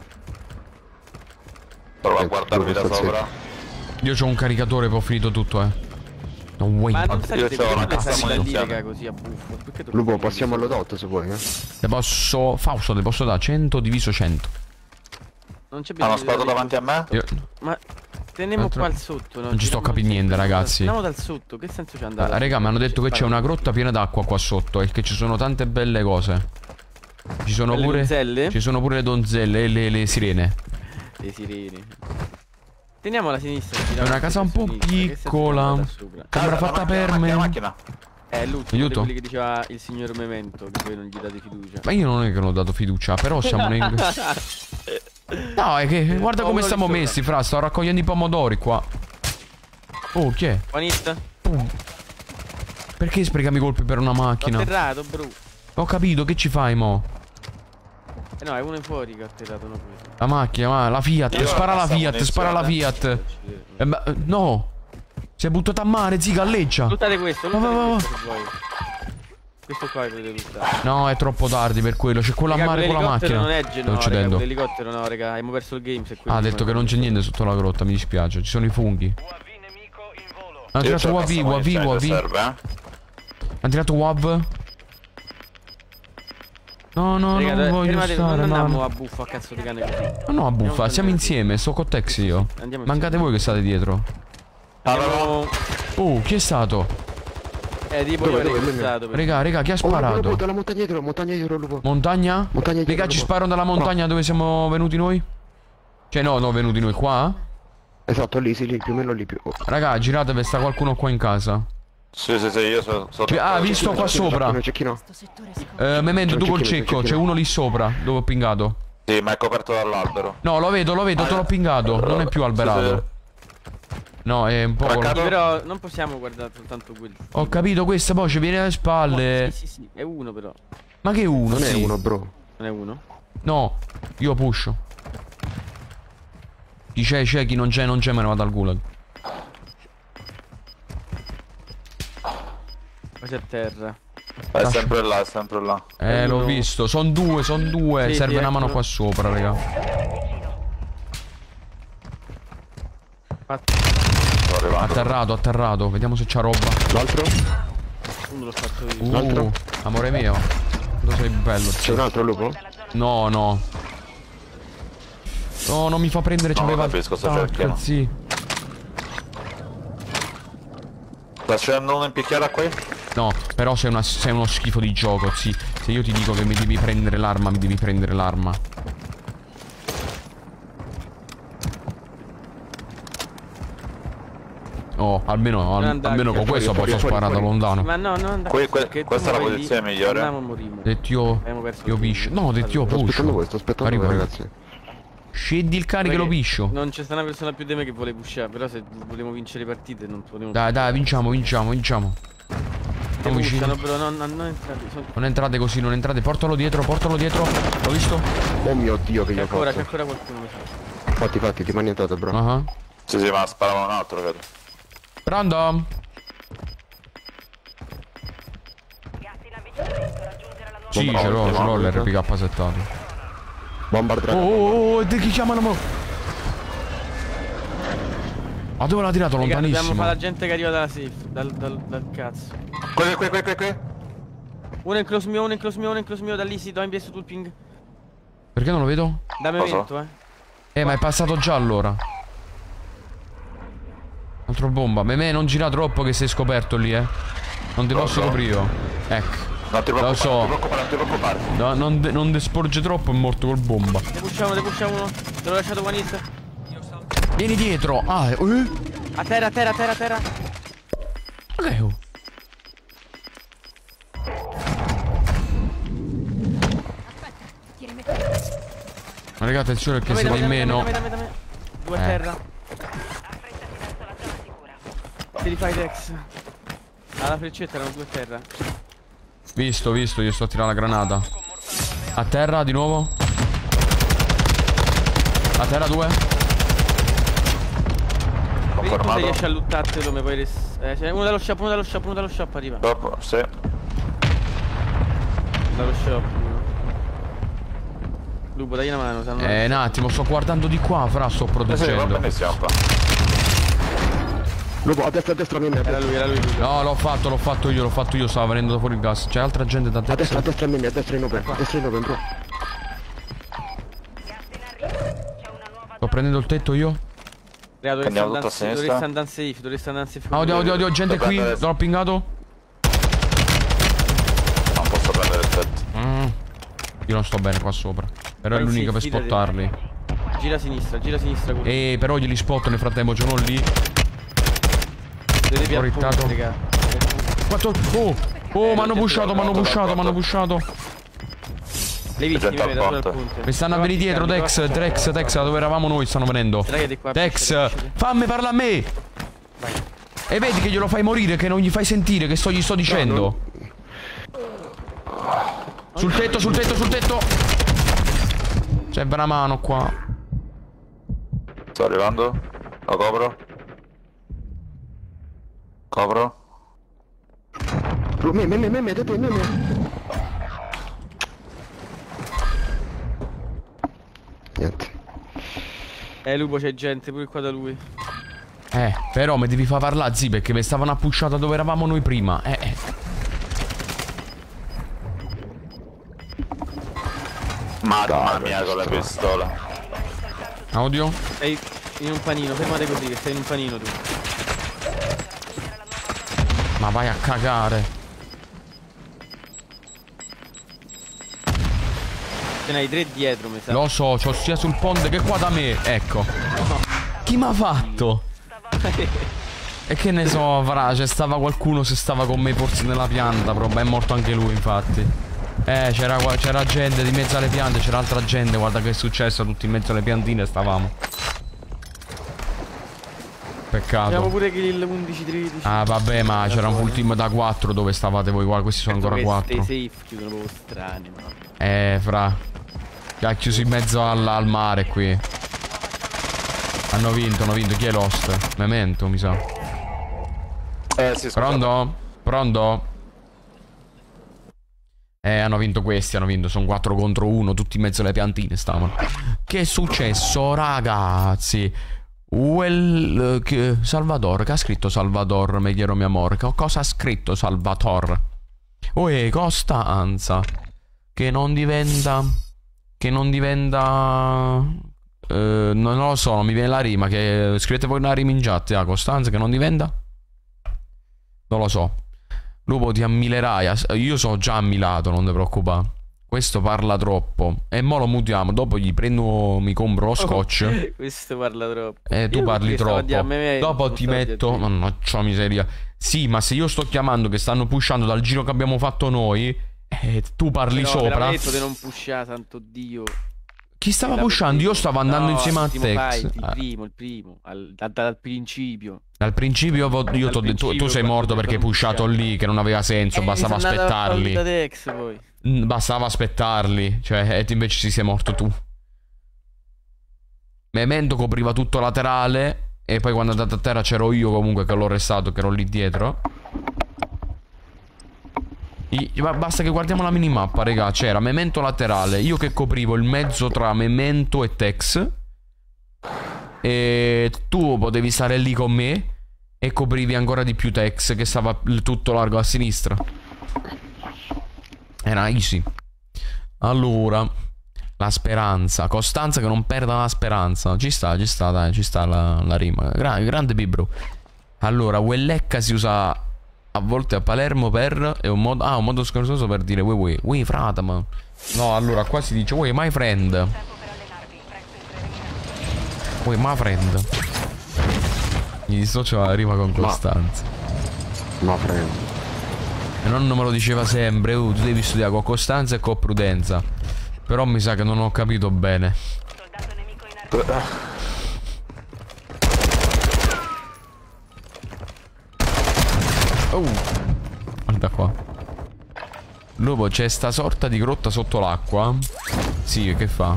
Speaker 9: Prova a
Speaker 10: Eh,
Speaker 9: guardarvi da
Speaker 10: dove sta
Speaker 9: sopra.
Speaker 1: Io c'ho un caricatore, poi ho finito tutto, eh. Non wait.
Speaker 5: Ma non
Speaker 9: Io
Speaker 5: stai
Speaker 9: c'ho
Speaker 5: perché
Speaker 9: una
Speaker 5: non
Speaker 9: cassa
Speaker 5: stai da
Speaker 9: munizioni.
Speaker 5: lirica così a buffo? Perché tu
Speaker 10: Lupo, passiamo all'odotto se vuoi, eh.
Speaker 1: Te posso. Fausto, te posso dare cento diviso cento.
Speaker 5: Non c'è bisogno
Speaker 9: Hanno
Speaker 5: di
Speaker 9: sparato
Speaker 5: dire-
Speaker 9: davanti a me?
Speaker 1: Io-
Speaker 5: Ma teniamo
Speaker 1: Altro-
Speaker 5: qua al sotto, no?
Speaker 1: Non ci sto a capire niente, ragazzi.
Speaker 5: Andiamo dal sotto, che senso c'è andare?
Speaker 1: Ah, raga, mi hanno detto che c'è una grotta piena d'acqua qua sotto e che ci sono tante belle cose. Ci sono
Speaker 5: Belle
Speaker 1: pure.
Speaker 5: donzelle?
Speaker 1: Ci sono pure le donzelle e le, le sirene.
Speaker 5: Le sirene. Teniamo la sinistra.
Speaker 1: È una casa un po' piccola. Sembra fatta per me.
Speaker 9: Macchina.
Speaker 5: È l'ultimo
Speaker 1: Aiuto.
Speaker 5: di quelli che diceva il signor Memento, che voi non gli date fiducia.
Speaker 1: Ma io non è che non ho dato fiducia, però siamo nei... No, è che guarda come stiamo messi, fra. Sto raccogliendo i pomodori qua. Oh, chi è?
Speaker 5: Juanista?
Speaker 1: Oh. Perché sprecami colpi per una macchina?
Speaker 5: L'ho atterrato, bro.
Speaker 1: Ho capito, che ci fai, mo?
Speaker 5: Eh no, è uno in fuori che ha atterrato, no questo.
Speaker 1: La macchina, ma la Fiat,
Speaker 9: Io
Speaker 1: spara la
Speaker 9: stavo
Speaker 1: Fiat, spara la
Speaker 9: iniziando.
Speaker 1: Fiat. Eh, ma, no. Si è buttato a mare, zi, galleggia.
Speaker 5: Luttate questo,
Speaker 1: Va, va, va,
Speaker 5: luttate
Speaker 1: va.
Speaker 5: questo se vuoi. Questo qua potete luttare.
Speaker 1: No, è troppo tardi per quello. C'è quello a
Speaker 5: Raga,
Speaker 1: mare con la
Speaker 5: quell'elicottero
Speaker 1: macchina.
Speaker 5: non è
Speaker 1: Sto
Speaker 5: no, raga,
Speaker 1: uccidendo.
Speaker 5: quell'elicottero no, raga, abbiamo perso il game se quello.
Speaker 1: Ah, ha detto che non c'è niente sotto la grotta, mi dispiace. Ci sono i funghi. Hanno
Speaker 9: Io
Speaker 1: tirato
Speaker 9: c'ho
Speaker 1: U A V,
Speaker 9: questa
Speaker 1: U A V,
Speaker 9: munizione
Speaker 1: U A
Speaker 9: che
Speaker 1: V.
Speaker 9: serve, eh.
Speaker 1: Hanno tirato U A V. No, no,
Speaker 5: Raga,
Speaker 1: non
Speaker 5: dai,
Speaker 1: voglio
Speaker 5: fermate,
Speaker 1: stare,
Speaker 5: non andiamo
Speaker 1: no.
Speaker 5: a buffo a cazzo di cane così.
Speaker 1: Ma no, a buffa, siamo insieme, sto con Tex io.
Speaker 5: Andiamo
Speaker 1: Mancate voi che state dietro.
Speaker 5: Andiamo...
Speaker 1: Oh, chi è stato?
Speaker 5: Eh, tipo
Speaker 10: Dove,
Speaker 5: io
Speaker 10: dove,
Speaker 5: avrei
Speaker 10: dove?
Speaker 5: pensato.
Speaker 1: Raga, raga, chi ha
Speaker 10: Oh, lupo, lupo,
Speaker 1: sparato?
Speaker 10: dalla montagna dietro, montagna dietro, lupo.
Speaker 1: Montagna?
Speaker 10: Montagna dietro,
Speaker 1: Raga, ci
Speaker 10: lupo.
Speaker 1: sparano dalla montagna dove siamo venuti noi? Cioè no, no, venuti noi qua?
Speaker 10: Esatto, lì, sì, lì, più o meno lì più. Oh.
Speaker 1: Raga, giratevi, sta qualcuno qua in casa.
Speaker 9: Sì, sì, sì, io sono... so
Speaker 1: Ah, visto qua sopra.
Speaker 10: Non c'è chi no.
Speaker 1: Eh, Memento,
Speaker 10: C'è
Speaker 1: tu
Speaker 10: un
Speaker 1: col
Speaker 10: cecchino, c'è
Speaker 1: cecco,
Speaker 10: un
Speaker 1: c'è
Speaker 10: cecchino.
Speaker 1: uno lì sopra, dove ho pingato.
Speaker 9: Sì, ma è coperto dall'albero.
Speaker 1: No, lo vedo, lo vedo, te l'ho pingato. Non è più alberato. No, è un po'...
Speaker 9: Craccato?
Speaker 5: Però non possiamo guardare soltanto quelli.
Speaker 1: Ho capito, questa poi ci viene alle spalle.
Speaker 5: Sì, sì, sì, è uno però.
Speaker 1: Ma che uno?
Speaker 10: Non è
Speaker 1: sì.
Speaker 10: uno, bro.
Speaker 5: Non è uno?
Speaker 1: No, io pusho. Chi c'è, c'è, chi non c'è, non c'è, me ne vado al gulag.
Speaker 5: Quasi a terra.
Speaker 9: È sempre là, è sempre là.
Speaker 1: Eh, l'ho visto. Sono due, sono due.
Speaker 5: Sì,
Speaker 1: Serve
Speaker 5: sì,
Speaker 1: una mano
Speaker 5: eccolo.
Speaker 1: qua sopra, raga.
Speaker 9: Sto arrivando.
Speaker 1: Atterrato, atterrato. Vediamo se c'ha roba.
Speaker 10: L'altro?
Speaker 5: Uno l'ho fatto io.
Speaker 1: Uh,
Speaker 10: L'altro?
Speaker 1: amore mio. Dove sei bello?
Speaker 10: C'è un altro lupo?
Speaker 1: No, no. No, non mi fa prendere,
Speaker 9: No,
Speaker 1: c'aveva
Speaker 9: capisco, sto
Speaker 1: tac,
Speaker 9: cerchiamo.
Speaker 1: sì.
Speaker 9: Sta scendendo uno in picchiera qui?
Speaker 1: No, però sei, una, sei uno schifo di gioco, sì. Se io ti dico che mi devi prendere l'arma, mi devi prendere l'arma. Oh, almeno, al-
Speaker 5: andare,
Speaker 1: almeno con
Speaker 10: fuori,
Speaker 1: questo
Speaker 10: fuori,
Speaker 1: posso
Speaker 10: fuori,
Speaker 1: sparare da
Speaker 10: fuori.
Speaker 1: lontano.
Speaker 5: Ma no, no, andate.
Speaker 9: Qui- que-
Speaker 5: perché tu
Speaker 9: questa è la
Speaker 5: vai lì,
Speaker 9: posizione migliore.
Speaker 5: andiamo, morimmo.
Speaker 1: Detto io,
Speaker 5: Abbiamo perso
Speaker 1: io
Speaker 5: il
Speaker 1: piscio.
Speaker 5: game.
Speaker 1: No, detto io
Speaker 10: Sto aspettando
Speaker 1: pusho.
Speaker 10: voi, sto aspettando voi,
Speaker 1: Arrivo.
Speaker 10: ragazzi.
Speaker 1: Scendi il cane che lo
Speaker 5: Perché
Speaker 1: piscio.
Speaker 5: Non c'è sta una persona più di me che vuole pushare. Però se vogliamo vincere le partite non potremo.
Speaker 1: Dai, dai, vinciamo, vinciamo, vinciamo. Siamo vicini.
Speaker 5: Pushano, però non, non, non entrate. Sono...
Speaker 1: Non entrate così, non entrate. Portalo dietro, portalo dietro. L'ho visto?
Speaker 10: Oh mio dio che
Speaker 5: C'è
Speaker 10: gli ho
Speaker 5: ancora, c'è
Speaker 10: fatto.
Speaker 5: ancora qualcuno. mi sa.
Speaker 10: Fatti, fatti, ti manientato, bro.
Speaker 1: Ah.
Speaker 9: Sì, sì, ma sparava un altro, credo.
Speaker 1: Random.
Speaker 2: Gas in avvicinamento, raggiungere la nuova...
Speaker 1: Sì,
Speaker 10: Bomba
Speaker 1: ce l'ho,
Speaker 10: alta,
Speaker 1: ce l'ho
Speaker 10: bomba
Speaker 1: l'R P K settato.
Speaker 10: Bomba
Speaker 1: Oh,
Speaker 10: draga.
Speaker 1: oh, oh, di chi chiamano mo? Ma dove l'ha tirato?
Speaker 5: Raga, dobbiamo
Speaker 1: Lontanissimo.
Speaker 5: fare la gente che arriva dalla safe. Dal, dal, dal cazzo.
Speaker 9: Qui, qui, qui, qui, qui.
Speaker 5: Uno in close mio, uno in close mio, uno in close mio. Da lì si do inviato sul ping.
Speaker 1: Perché non lo vedo?
Speaker 5: Da Memento, eh.
Speaker 1: Eh, ma è passato già allora. Altro bomba. Meme, non gira troppo che sei scoperto lì, eh. Non ti
Speaker 9: Lo
Speaker 1: posso
Speaker 9: so.
Speaker 1: coprire io. Ecco.
Speaker 9: Non ti
Speaker 1: Lo
Speaker 9: preoccupare,
Speaker 1: so.
Speaker 9: non ti preoccupare, non ti preoccupare.
Speaker 1: No, non, de- non desporge troppo, è morto col bomba.
Speaker 5: Ne pushiamo, ne pushiamo uno. Te l'ho lasciato Juanista.
Speaker 1: Vieni dietro. Ah, eh.
Speaker 5: A terra, a terra, a terra, a terra.
Speaker 1: Ok, oh. Ma raga, attenzione perché
Speaker 5: Da me,
Speaker 1: siete
Speaker 5: da
Speaker 1: in
Speaker 5: me, da me,
Speaker 1: meno.
Speaker 5: da me, da me, da me. Due a
Speaker 1: Eh.
Speaker 5: terra.
Speaker 2: Affrettati verso la zona sicura.
Speaker 5: Ti rifai Dex. Alla freccetta erano due a terra.
Speaker 1: Visto, visto, io sto a tirare la granata. A terra di nuovo. A terra due.
Speaker 5: Vedi tu se
Speaker 9: Confermato.
Speaker 5: riesci a luttartelo, mi puoi res... Eh, c'è uno dallo shop, uno dallo shop, uno dallo shop arriva.
Speaker 9: Dopo, sì.
Speaker 5: Dallo shop. uno. Lupo, dai una mano, sanno.
Speaker 1: Eh, un attimo, sto guardando di qua, fra, sto
Speaker 9: Eh sì, va
Speaker 1: proteggendo.
Speaker 9: benissimo qua.
Speaker 10: Lupo, a destra, a destra, mia, a
Speaker 5: Era
Speaker 10: destra.
Speaker 5: lui, era lui. lui.
Speaker 1: No, l'ho fatto, l'ho fatto io, l'ho fatto io, stava venendo da fuori il gas. C'è altra gente da
Speaker 10: A destra,
Speaker 1: destra.
Speaker 10: a destra, mia, a destra in open. A destra in open, bro.
Speaker 2: Gas in arrivo. C'è una nuova
Speaker 1: Sto prendendo il tetto io.
Speaker 5: Raga, dovresti
Speaker 9: Andiamo
Speaker 5: andare
Speaker 9: tutto a sinistra.
Speaker 5: dovresti andare safe, dovresti andare safe.
Speaker 1: Ah, odio, odio, odio, gente
Speaker 9: Sto
Speaker 1: qui.
Speaker 9: prendendo
Speaker 1: L'ho pingato.
Speaker 9: Non posso prendere il tetto.
Speaker 1: Mm. Io non sto bene qua sopra. Però è
Speaker 5: Vai,
Speaker 1: l'unica
Speaker 5: sì,
Speaker 1: per
Speaker 5: fidati.
Speaker 1: spottarli.
Speaker 5: Gira a sinistra, gira a sinistra. Quello.
Speaker 1: E però glieli spotto nel frattempo, c'è uno lì.
Speaker 5: Ho
Speaker 1: rittato. Quattro. Oh, oh, mi hanno pushato, mi hanno pushato, mi hanno pushato.
Speaker 5: Le vittime
Speaker 9: Gente al
Speaker 5: vedo al
Speaker 9: ponte.
Speaker 5: punto.
Speaker 1: Mi stanno a venire dietro, Tex, Tex, Tex, da dove eravamo noi stanno venendo. Tex, fammi parlare a me.
Speaker 5: Vai.
Speaker 1: E vedi che glielo fai morire, che non gli fai sentire, che sto, gli sto dicendo. Sul tetto, sul tetto, sul tetto. C'è una mano qua.
Speaker 9: Sto arrivando. Lo copro. Copro.
Speaker 10: Me, me, me, me, me, me, me, me. Niente.
Speaker 5: Eh, Lupo, c'è gente pure qua da lui.
Speaker 1: Eh, però mi devi far parlare, zi, perché mi stavano a pushata dove eravamo noi prima. Eh, eh.
Speaker 9: Mamma mia, con la pistola.
Speaker 1: Audio?
Speaker 5: Sei in un panino, fermate così, che sei in un panino tu.
Speaker 1: Ma vai a cagare.
Speaker 5: Ce n'hai tre dietro, mi sa.
Speaker 1: Lo so, c'ho sia sul ponte che qua da me. Ecco. Chi m'ha fatto? E che ne so, fra, c'è stava qualcuno se stava con me forse nella pianta, proprio. È morto anche lui, infatti. Eh, c'era gente di mezzo alle piante, c'era altra gente, guarda che è successo, tutti in mezzo alle piantine stavamo. Peccato.
Speaker 5: Abbiamo pure kill undici tredici.
Speaker 1: Ah vabbè, ma c'era un full team da quattro dove stavate voi qua, questi sono ancora quattro.
Speaker 5: Stay safe, chiudono proprio strani, ma.
Speaker 1: Eh, fra. Che ha chiuso in mezzo al, al mare qui. Hanno vinto, hanno vinto. Chi è Lost? Memento, mi sa.
Speaker 9: Eh, sì, scusate.
Speaker 1: Pronto? Pronto? Eh, hanno vinto questi, hanno vinto. Sono quattro contro uno, tutti in mezzo alle piantine stavano. Che è successo, ragazzi? Well, che, Salvador, che ha scritto Salvador, me quiero mi amor? Cosa ha scritto Salvatore? Uè, Costanza. Che non diventa... Che non diventa... Eh, non lo so, non mi viene la rima. Che scrivete voi una rima in chat, ah, Costanza, che non diventa? Non lo so. Lupo, ti ammilerai. Io sono già ammilato, non ti preoccupare. Questo parla troppo. E mo lo mutiamo. Dopo gli prendo, mi compro lo scotch.
Speaker 5: Oh, questo parla troppo.
Speaker 1: Eh, tu
Speaker 5: io
Speaker 1: parli troppo.
Speaker 5: A me,
Speaker 1: Dopo ti metto... Mannaggia miseria. Sì, ma se io sto chiamando che stanno pushando dal giro che abbiamo fatto noi... Eh, tu parli
Speaker 5: no,
Speaker 1: sopra.
Speaker 5: Ho detto di non pushare, santo Dio.
Speaker 1: Chi stava pushando? Io stavo andando
Speaker 5: no,
Speaker 1: insieme a Tex.
Speaker 5: Fight, il primo, il primo. Al, da, dal principio.
Speaker 1: Dal principio io ti ho detto, tu sei morto perché hai pushato lì, che non aveva senso,
Speaker 5: eh,
Speaker 1: bastava aspettarli.
Speaker 5: Da Tex, poi.
Speaker 1: Bastava aspettarli. Cioè, e invece si sei morto tu. Memento copriva tutto laterale. E poi quando è andato a terra c'ero io comunque che l'ho restato, che ero lì dietro. I, basta che guardiamo la minimappa, raga. C'era Memento laterale, io che coprivo il mezzo tra Memento e Tex. E tu potevi stare lì con me e coprivi ancora di più Tex, che stava tutto largo a sinistra. Era easy. Allora, la speranza. Costanza che non perda la speranza. Ci sta, ci sta, dai, ci sta la, la rima. Gra grande Bibro. Allora, Wellecca si usa a volte a Palermo per... È un modo... Ah, un modo scherzoso per dire Ui ui Ui frate ma... No, allora qua si dice Ui my friend. Ui my friend. Mi dissocio la rima con Costanza.
Speaker 10: Ma friend.
Speaker 1: E nonno me lo diceva sempre. Uh, tu devi studiare con Costanza e con prudenza. Però mi sa che non ho capito bene. Oh, guarda qua. Lupo, c'è sta sorta di grotta sotto l'acqua. Sì, che fa?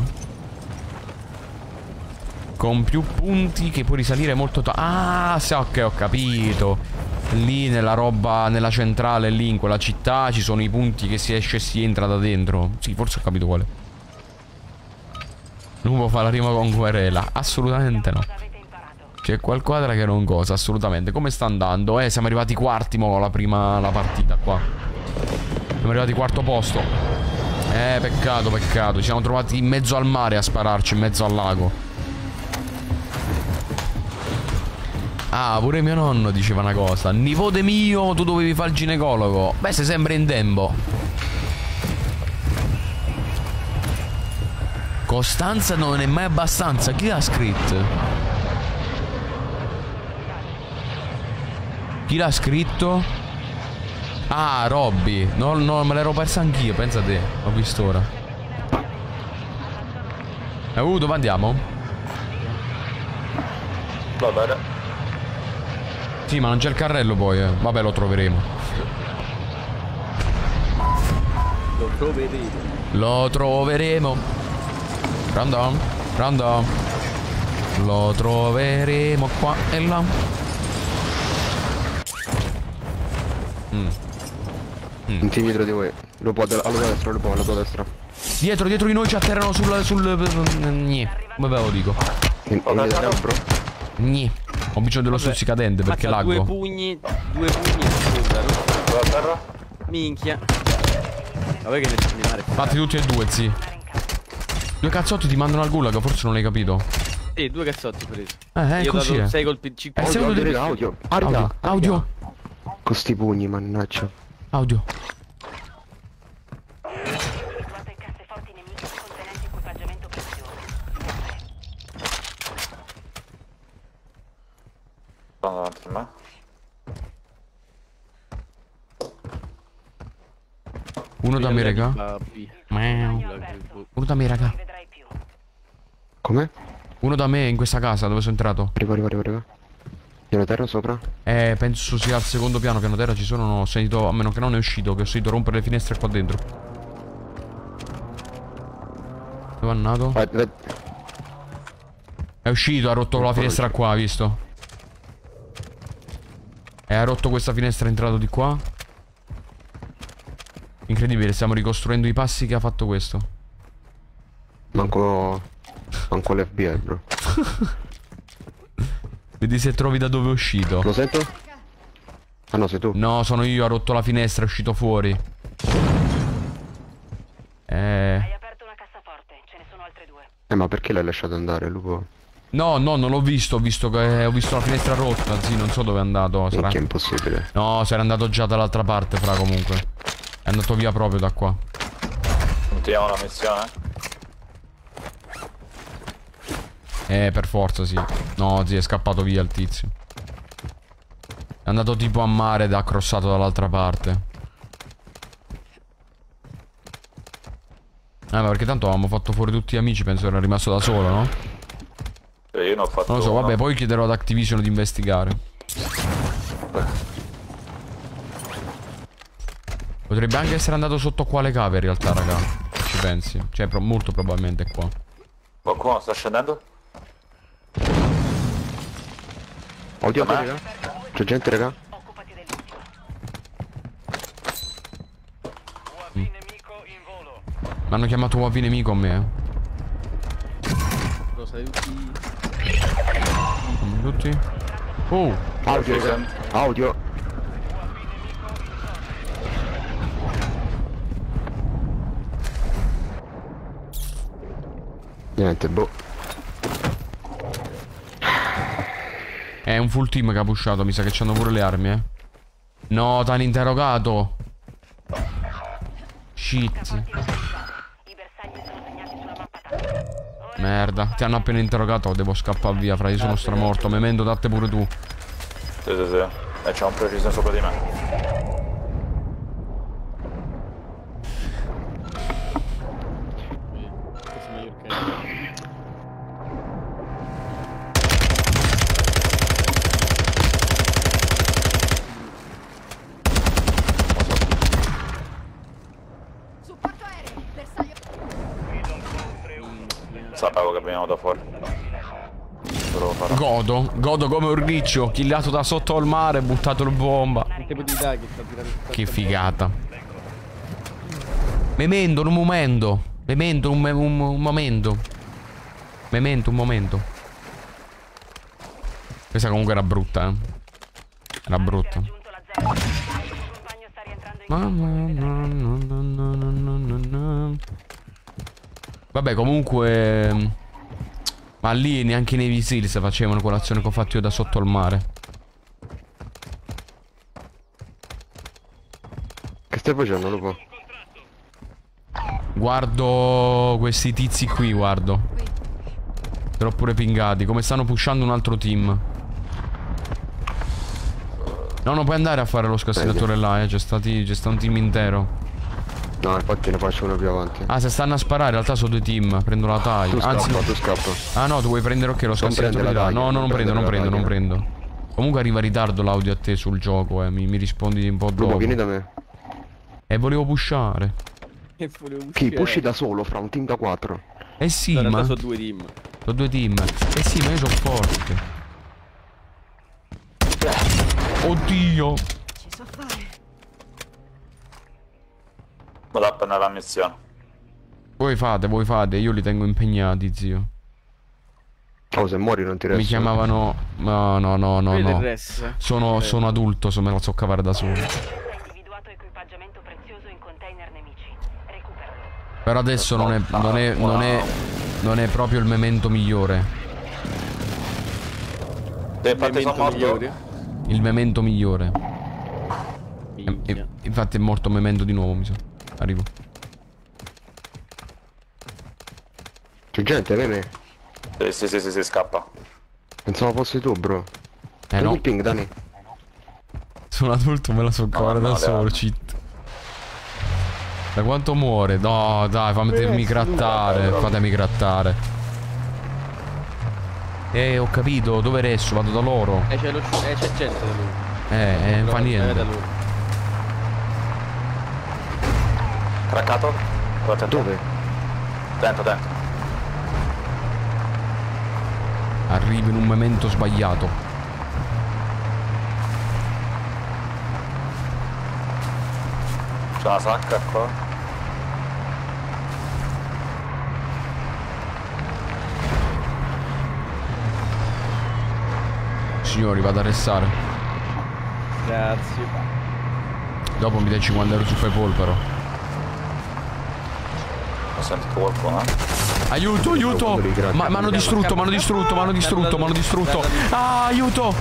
Speaker 1: Con più punti che puoi risalire molto. Ah, sì, ok, ho capito. Lì nella roba, nella centrale, lì in quella città ci sono i punti che si esce e si entra da dentro. Sì, forse ho capito quale. Lupo fa la rima con querela. Assolutamente no. C'è qualquadra che non cosa, assolutamente. Come sta andando? Eh, siamo arrivati quarti mo la prima la partita qua. Siamo arrivati quarto posto. Eh, peccato, peccato. Ci siamo trovati in mezzo al mare a spararci, in mezzo al lago. Ah, pure mio nonno diceva una cosa. Nipote mio, tu dovevi fare il ginecologo. Beh, sei sempre in tempo. Costanza non è mai abbastanza. Chi l'ha scritto? Chi l'ha scritto? Ah, Robby. No, no, me l'ero persa anch'io, pensa a te. Ho visto ora. E uh, dove andiamo?
Speaker 9: Va bene.
Speaker 1: Sì, ma non c'è il carrello poi, eh. Vabbè, lo troveremo.
Speaker 5: Lo troveremo.
Speaker 1: Lo troveremo. Pronto? Pronto? Lo troveremo qua e là. Mm.
Speaker 10: Mm. Dietro di voi. Lo può alla tua destra, lo può alla tua destra.
Speaker 1: Dietro, dietro di noi ci atterrano sul... sul... Gne. Come ve lo dico?
Speaker 10: In, in destra, bro.
Speaker 1: Gne. Ho bisogno dello stuzzicadente perché
Speaker 5: Mazza,
Speaker 1: laggo.
Speaker 5: Due pugni, due pugni e sfondano.
Speaker 9: Va a terra?
Speaker 5: Minchia. Vabbè che ne terminare.
Speaker 1: Fatti tutti e due, zi. Due cazzotti ti mandano al gulag, forse non l'hai capito.
Speaker 5: Sì, due cazzotti ho preso.
Speaker 1: Eh, è
Speaker 5: Io ho
Speaker 1: così.
Speaker 5: dato
Speaker 1: Eh.
Speaker 5: sei colpi, cinque
Speaker 1: Eh,
Speaker 5: colpi.
Speaker 1: audio,
Speaker 10: Audio, audio.
Speaker 1: Audio,
Speaker 10: Audio.
Speaker 1: audio.
Speaker 10: Con sti pugni, mannaggia.
Speaker 1: Audio.
Speaker 2: Situate casseforti nemiche contenenti equipaggiamento prezioso.
Speaker 9: Stanno davanti a me.
Speaker 1: Uno da me, raga.
Speaker 5: Babbi.
Speaker 1: Uno da me, raga.
Speaker 10: Come?
Speaker 1: Uno da me in questa casa dove sono entrato.
Speaker 10: Arriva, arriva, arriva, arriva. Piano terra sopra?
Speaker 1: Eh, penso sia al secondo piano. Piano terra ci sono. No, ho sentito, a meno che non è uscito, che ho sentito rompere le finestre qua dentro. Dove è andato?
Speaker 10: Vai, vai.
Speaker 1: È uscito, ha rotto la finestra qua, hai visto? E ha rotto questa finestra, è entrato di qua. Incredibile, stiamo ricostruendo i passi che ha fatto questo.
Speaker 10: Manco... Manco l'F B I, bro.
Speaker 1: Vedi se trovi da dove è uscito.
Speaker 10: Lo sento? Ah no, sei tu.
Speaker 1: No, sono io, ha rotto la finestra, è uscito fuori. Eh...
Speaker 2: Hai aperto una cassaforte, ce ne sono altre due.
Speaker 10: Eh, ma perché l'hai lasciato andare, lupo?
Speaker 1: No, no, non l'ho visto, ho visto che ho visto la finestra rotta, sì, non so dove è andato. Sarà...
Speaker 10: Che è impossibile.
Speaker 1: No, se era andato già dall'altra parte, fra, comunque. È andato via proprio da qua.
Speaker 9: Continuiamo la missione?
Speaker 1: Eh, per forza, sì. No, sì, è scappato via il tizio. È andato tipo a mare ed ha crossato dall'altra parte. Eh, ma perché tanto avevamo fatto fuori tutti gli amici, penso era rimasto da solo, no?
Speaker 9: E io non ho fatto.
Speaker 1: Non lo so,
Speaker 9: uno.
Speaker 1: vabbè, poi chiederò ad Activision di investigare. Potrebbe anche essere andato sotto qua le cave in realtà, raga. Ci pensi? Cioè, pro molto probabilmente qua.
Speaker 9: Qualcuno sta scendendo?
Speaker 10: Audio, raga. C'è gente, raga.
Speaker 2: Occupati dell'ultimo.
Speaker 1: Mm. Mi hanno chiamato U A V nemico a me.
Speaker 5: Lo sai tutti.
Speaker 1: Tutti? Oh!
Speaker 10: Audio, raga. Audio. Niente, boh.
Speaker 1: È un full team che ha pushato, mi sa che c'hanno pure le armi, eh. No, t'hanno interrogato. Shit. Merda, ti hanno appena interrogato, devo scappare via, fra, io sono stramorto. Memento, datte pure tu.
Speaker 9: Sì, sì, sì. E c'è un preciso sopra di me. Sapevo che veniamo da fuori.
Speaker 1: Godo, godo come un riccio, killato da sotto al mare, buttato in bomba. Che figata. Memento, un momento. Memento, un, un, un momento. Memento, un momento. Questa comunque era brutta, eh. Era brutta. Vabbè, comunque. Ma lì neanche i Navy Seals facevano quell'azione che ho fatto io da sotto al mare.
Speaker 10: Che stai facendo, lupo?
Speaker 1: Guardo questi tizi qui, guardo. Però pure pingati. Come stanno pushando un altro team. No, non puoi andare a fare lo scassinatore là, eh. C'è stati. C'è sta un team intero.
Speaker 10: No, infatti ne faccio uno più avanti.
Speaker 1: Ah, se stanno a sparare, in realtà sono due team. Prendo la taglia.
Speaker 10: Tu
Speaker 1: Anzi,
Speaker 10: scappa, tu scappa.
Speaker 1: Ah no, tu vuoi prendere ok lo scassinatore di là. No, no, non prendo, non prendo, non prendo. Comunque arriva in ritardo l'audio a te sul gioco, eh. Mi, mi rispondi un po' dopo.
Speaker 10: Lupo, vieni da me.
Speaker 1: E volevo pushare.
Speaker 5: E volevo
Speaker 10: Chi? Pushi da solo fra un team da quattro.
Speaker 1: Eh sì,
Speaker 5: no,
Speaker 1: ma
Speaker 5: sono due team.
Speaker 1: Sono due team. Eh sì, ma io sono forte. Oddio.
Speaker 2: Ci so fare.
Speaker 9: Vado a prendere la missione.
Speaker 1: Voi fate, voi fate, io li tengo impegnati, zio.
Speaker 10: Oh, se muori non ti resta.
Speaker 1: Mi chiamavano. No, no, no, no,
Speaker 5: Vedi il
Speaker 1: no.
Speaker 5: res?
Speaker 1: Sono,
Speaker 5: Eh.
Speaker 1: sono adulto, so me la so cavare da solo.
Speaker 2: Hai individuato equipaggiamento prezioso in container nemici. Recuperalo.
Speaker 1: Però adesso non è. Non è. Non è. Non è proprio il memento migliore.
Speaker 9: Eh, infatti sono morto.
Speaker 5: Migliore.
Speaker 1: Il memento migliore. E-
Speaker 5: Minchia.
Speaker 1: e- infatti è morto memento di nuovo, mi sa. Arrivo.
Speaker 10: C'è gente, vedi?
Speaker 9: Sì, sì, sì, sì, sì, scappa.
Speaker 10: Pensavo fossi tu, bro.
Speaker 1: Eh
Speaker 10: Prendi
Speaker 1: no.
Speaker 10: il ping, Dani.
Speaker 1: Sono adulto, me la so cavare
Speaker 9: no,
Speaker 1: da
Speaker 9: no,
Speaker 1: solo,
Speaker 9: no.
Speaker 1: cheat. Da quanto muore? No, dai, fatemi grattare. Fatemi grattare. Eh, ho capito, dove resto? Vado da loro.
Speaker 5: Eh, c'è lo sci- eh, c'è gente da loro.
Speaker 1: Eh, eh, fa
Speaker 5: No, eh, da
Speaker 1: niente.
Speaker 5: loro.
Speaker 9: Craccato? Guarda,
Speaker 10: Dove?
Speaker 9: Dentro, dentro.
Speaker 1: Arrivo in un momento sbagliato.
Speaker 9: C'è una sacca qua.
Speaker 1: Signori, vado a restare.
Speaker 5: Grazie.
Speaker 1: Dopo mi dai cinquanta euro su PayPal però.
Speaker 9: Ho sentito qualcuno, eh?
Speaker 1: Aiuto, aiuto! Ma mi hanno distrutto, mi hanno distrutto, mi hanno distrutto, mi hanno distrutto. Ah, aiuto!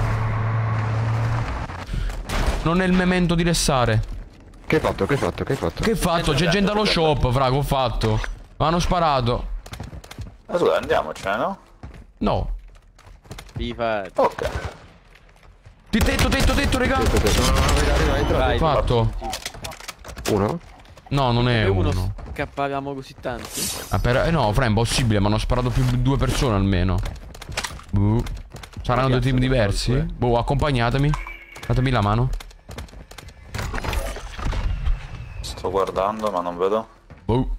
Speaker 1: Non è il memento di restare.
Speaker 10: Che hai fatto? Che hai fatto? Che hai fatto?
Speaker 1: Che fatto? C'è gente allo shop, fra, che ho fatto? Mi hanno sparato.
Speaker 9: Eh, scusa, andiamocene, no?
Speaker 1: No.
Speaker 5: FIFA.
Speaker 9: Ok.
Speaker 1: Ti tetto, tetto, tetto, raga.
Speaker 10: No, no, no, arriva, arriva, entra.
Speaker 5: Vai,
Speaker 1: Fatto.
Speaker 10: Uno?
Speaker 1: No, non è
Speaker 5: E uno
Speaker 1: uno.
Speaker 5: scappavamo così tanti.
Speaker 1: Ah, per... eh, no, fra, è impossibile, mi hanno sparato più di due persone almeno. Boh. Saranno due team diversi? Boh, accompagnatemi. Datemi la mano.
Speaker 9: Sto guardando, ma non vedo.
Speaker 1: Boh.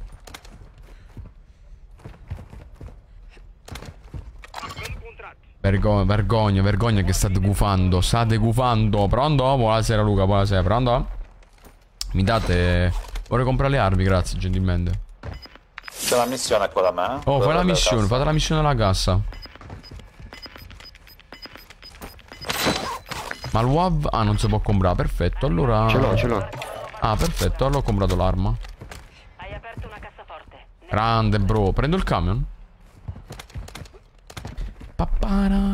Speaker 1: Vergogna, vergogna, vergogna che state gufando. State gufando. Pronto? Buonasera Luca, buonasera. Pronto? Mi date... Vorrei comprare le armi, grazie, gentilmente.
Speaker 9: C'è una missione qua da me.
Speaker 1: Oh, fai la missione, fate la missione alla cassa. Ma il W A V... Ah, non si può comprare, perfetto, allora...
Speaker 10: Ce l'ho, ce l'ho.
Speaker 1: Ah, perfetto, allora ho comprato l'arma.
Speaker 2: Hai aperto una cassaforte.
Speaker 1: Grande, bro. Prendo il camion? Pappara.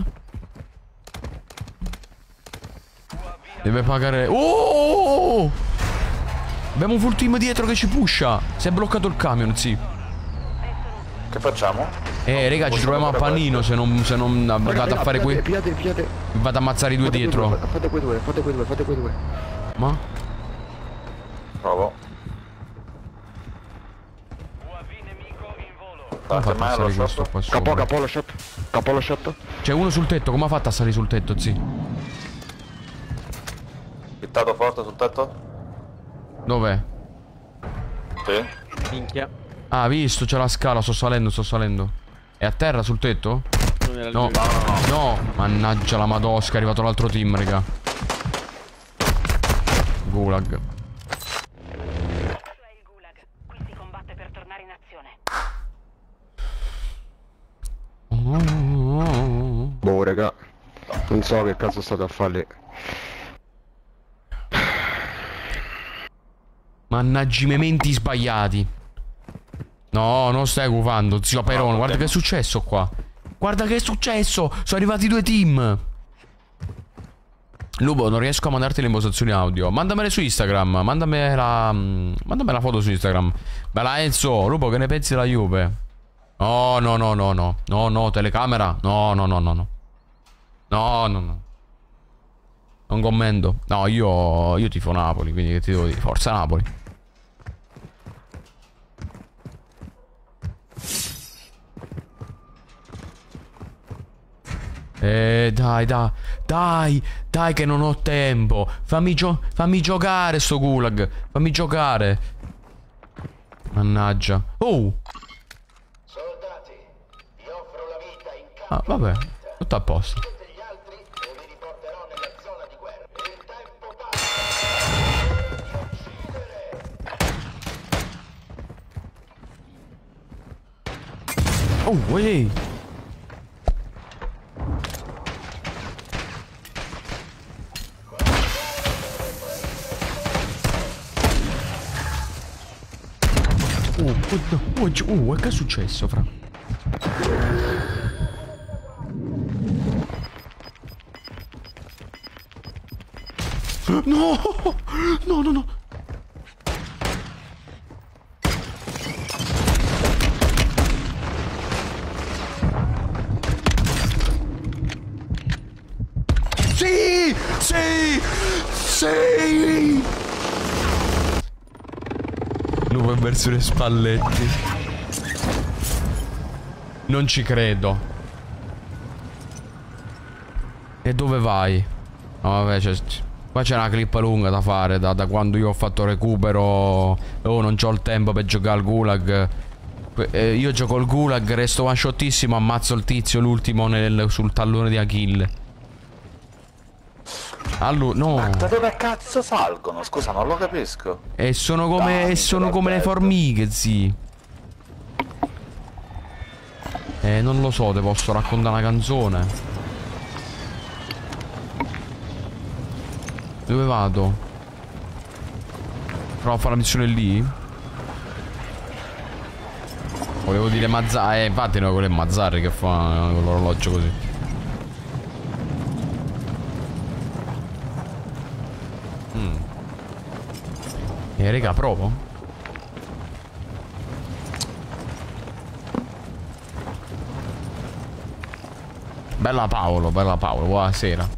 Speaker 1: Deve pagare... Oh! Abbiamo un full team dietro che ci pusha. Si è bloccato il camion, sì.
Speaker 9: Che facciamo?
Speaker 1: Eh, raga, ci troviamo a panino se non, se non vado a fare quei...
Speaker 10: Piate, piate.
Speaker 1: Vado a ammazzare i due
Speaker 10: Fate
Speaker 1: dietro.
Speaker 10: quei due, Fate quei due, fate quei due, fate quei due.
Speaker 1: Ma?
Speaker 9: Provo.
Speaker 1: Come ha fatto a salire questo qua
Speaker 10: Capo,
Speaker 1: sopra?
Speaker 10: capo lo shop. Capo lo shop.
Speaker 1: C'è uno sul tetto, come ha fatto a salire sul tetto, sì?
Speaker 9: Pittato forte sul tetto?
Speaker 1: Dov'è?
Speaker 9: Sì.
Speaker 5: Minchia.
Speaker 1: Ah, visto, c'è la scala, sto salendo, sto salendo. È a terra sul tetto?
Speaker 5: Non era il
Speaker 1: No,
Speaker 5: gioco.
Speaker 1: no, mannaggia la madosca, è arrivato l'altro team, raga. Gulag.
Speaker 2: Questo è il Gulag. Qui si combatte per tornare in azione.
Speaker 10: Boh, raga. Non so che cazzo state a fare lì.
Speaker 1: Mannaggia i mementi sbagliati. No, non stai gufando, zio Perone. Guarda che è successo qua. Guarda che è successo. Sono arrivati due team. Lupo, non riesco a mandarti le impostazioni audio. Mandamele su Instagram. Mandami la. Mandami la foto su Instagram. Bella Enzo. Lupo, che ne pensi della Juve? Oh, no, no, no, no. No, no, telecamera. No, no, no, no, no. No, no, no. Non commento. No, io. Io tifo Napoli. Quindi che ti devo dire? Forza Napoli. Eh, dai, dai, dai, dai che non ho tempo. Fammi, gio fammi giocare sto gulag. Fammi giocare. Mannaggia. Oh.
Speaker 12: Soldati, vi offro la vita in campo.
Speaker 1: Ah, vabbè, tutto a posto.
Speaker 12: Tutti gli altri vi riporterò nella zona di guerra. Il tempo passa. Di uccidere.
Speaker 1: Oh, ehi. Uh, uh, uh, uh, che è successo, fra? No! No, no, no! Sì! Sì! Sì! Nuova versione Spalletti. Non ci credo. E dove vai? No, vabbè, c'è... Qua c'è una clip lunga da fare, da, da quando io ho fatto recupero. Oh, non c'ho il tempo per giocare al gulag. Eh, io gioco al gulag, resto one shottissimo, ammazzo il tizio, l'ultimo nel, sul tallone di Achille. Allora, no.
Speaker 9: Ma da dove cazzo salgono? Scusa, non lo capisco.
Speaker 1: E sono come,
Speaker 9: Dai,
Speaker 1: sono come le formiche, zi. Eh, non lo so, te posso raccontare una canzone. Dove vado? Provo a fare la missione lì. Volevo dire Mazzarri. Eh, infatti no, quello è Mazzarri che fa con l'orologio così. Mm. E raga, provo. Bella Paolo, bella Paolo, buonasera.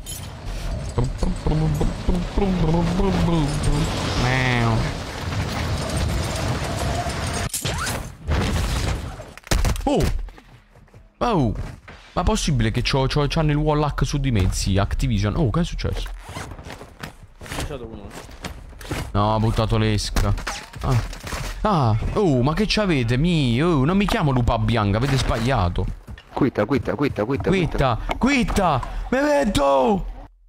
Speaker 1: Oh! Oh! Ma possibile che c'ho, c'ho, c'hanno il wall-hack su di me, sì, Activision. Oh, che è successo? No, ha buttato l'esca. Ah. Ah, oh, ma che c'avete? Mi, oh, non mi chiamo lupa bianca, avete sbagliato.
Speaker 10: Quitta, quitta, quitta, quitta,
Speaker 1: quitta. Quitta, mi vedo!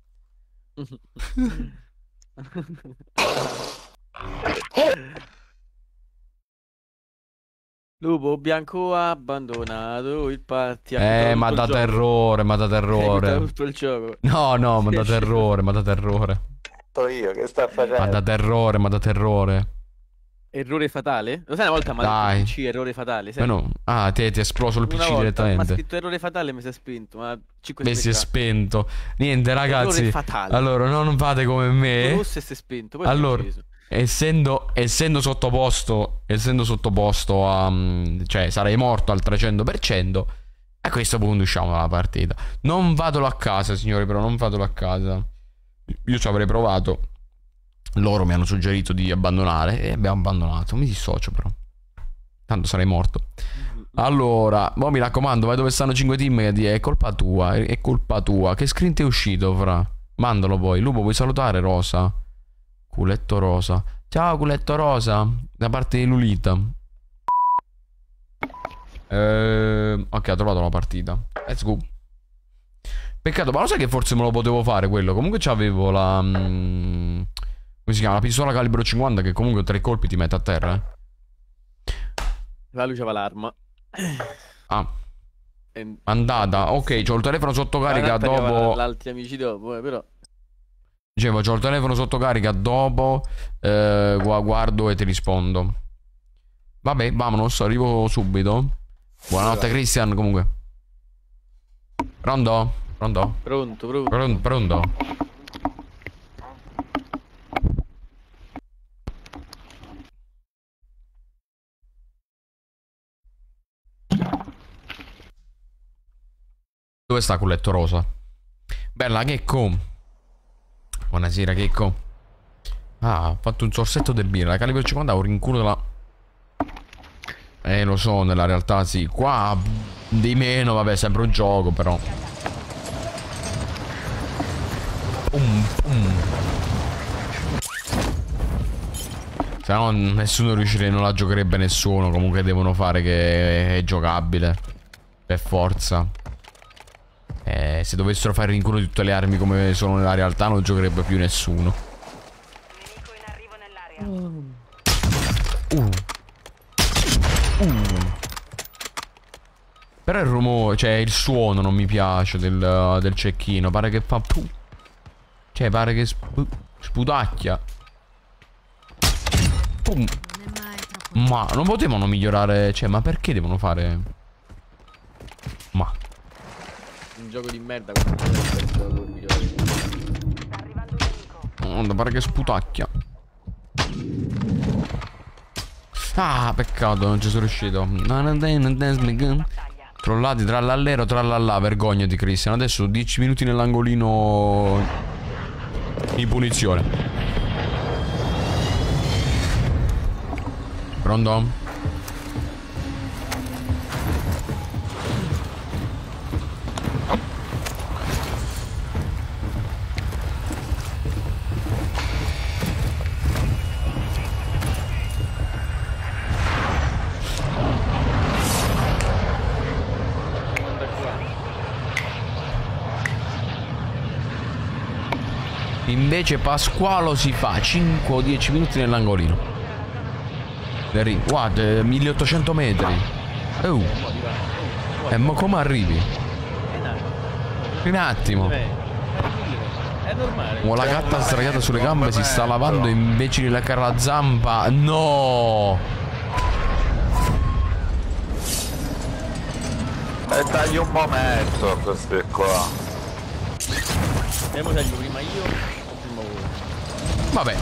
Speaker 5: Lupo bianco ha abbandonato il party.
Speaker 1: Eh, ma da terrore, ma da terrore.
Speaker 5: Tutto il gioco.
Speaker 1: No, no, ma da terrore, ma da terrore.
Speaker 9: So io che sta facendo.
Speaker 1: Ma da terrore, ma da terrore.
Speaker 5: Errore fatale? Lo sai una volta mi ha detto P C, errore fatale, sai?
Speaker 1: No. Ah, te ti è esploso il P C
Speaker 5: una volta,
Speaker 1: direttamente.
Speaker 5: mi ha scritto errore fatale e mi si è spento. Ma cinque
Speaker 1: Mi si è spento. Niente, ragazzi.
Speaker 5: Errore fatale.
Speaker 1: Allora, non fate come me.
Speaker 5: Rosso e si è spento. Poi
Speaker 1: allora, essendo, essendo sottoposto, essendo sottoposto a, cioè, sarei morto al trecento per cento. A questo punto usciamo dalla partita. Non vadolo a casa, signori, però non vadolo a casa. Io ci avrei provato. Loro mi hanno suggerito di abbandonare e abbiamo abbandonato. Mi dissocio però. Tanto sarei morto. Allora, mo mi raccomando, vai dove stanno cinque team e di è colpa tua, è colpa tua. Che screen ti è uscito, fra? Mandalo poi. Lupo, vuoi salutare Rosa? Culetto Rosa. Ciao culetto Rosa. Da parte di Lulita. Eh, ok, ho trovato la partita. Let's go. Peccato, ma lo sai che forse me lo potevo fare quello? Comunque c'avevo la... Mm, come si chiama? La pistola calibro cinquanta che comunque tre colpi ti mette a terra, eh.
Speaker 5: La luce va l'arma.
Speaker 1: Ah. Andata. Ok, c'ho il telefono sotto carica dopo...
Speaker 5: Altri amici dopo, eh, però...
Speaker 1: Dicevo, c'ho il telefono sotto carica dopo... Eh, guardo e ti rispondo. Vabbè, vamonos, arrivo subito. Buonanotte Christian, comunque. Pronto? Pronto?
Speaker 5: Pronto, pronto.
Speaker 1: Pronto, pronto. Dove sta culletto rosa? Bella Checco. Buonasera Checco. Ah, ho fatto un sorsetto del birra. La calibro cinquanta ho rinculo della... Eh, lo so, nella realtà sì. Qua di meno, vabbè, sempre un gioco, però. Pum, pum. Se no nessuno riuscirebbe, non la giocherebbe nessuno. Comunque devono fare che è giocabile. Per forza. Eh, se dovessero fare rinculo di tutte le armi come sono nella realtà, non giocherebbe più nessuno.
Speaker 2: Nemico in arrivo nell'area.
Speaker 1: Uh. Uh. Però il rumore, cioè il suono non mi piace del, del cecchino. Pare che fa puh. Cioè pare che sp sputacchia. Pum. Ma non potevano migliorare. Cioè ma perché devono fare? Ma
Speaker 5: un gioco di merda questo.
Speaker 1: oh, pare che sputacchia. Ah, peccato, non ci sono riuscito. Trollati, trallallero, trallallà. Vergognati, Cristian. Adesso dieci minuti nell'angolino in punizione. Pronto? Invece Pasqualo si fa cinque o dieci minuti nell'angolino. Guarda, milleottocento metri. Oh. E ma come arrivi? Un attimo.
Speaker 5: È normale.
Speaker 1: Oh, la gatta sdraiata sulle gambe si sta lavando invece di leccare la zampa. No.
Speaker 9: E dagli un momento a questi qua.
Speaker 5: Andiamo taglio prima io o prima voi?
Speaker 1: Vabbè.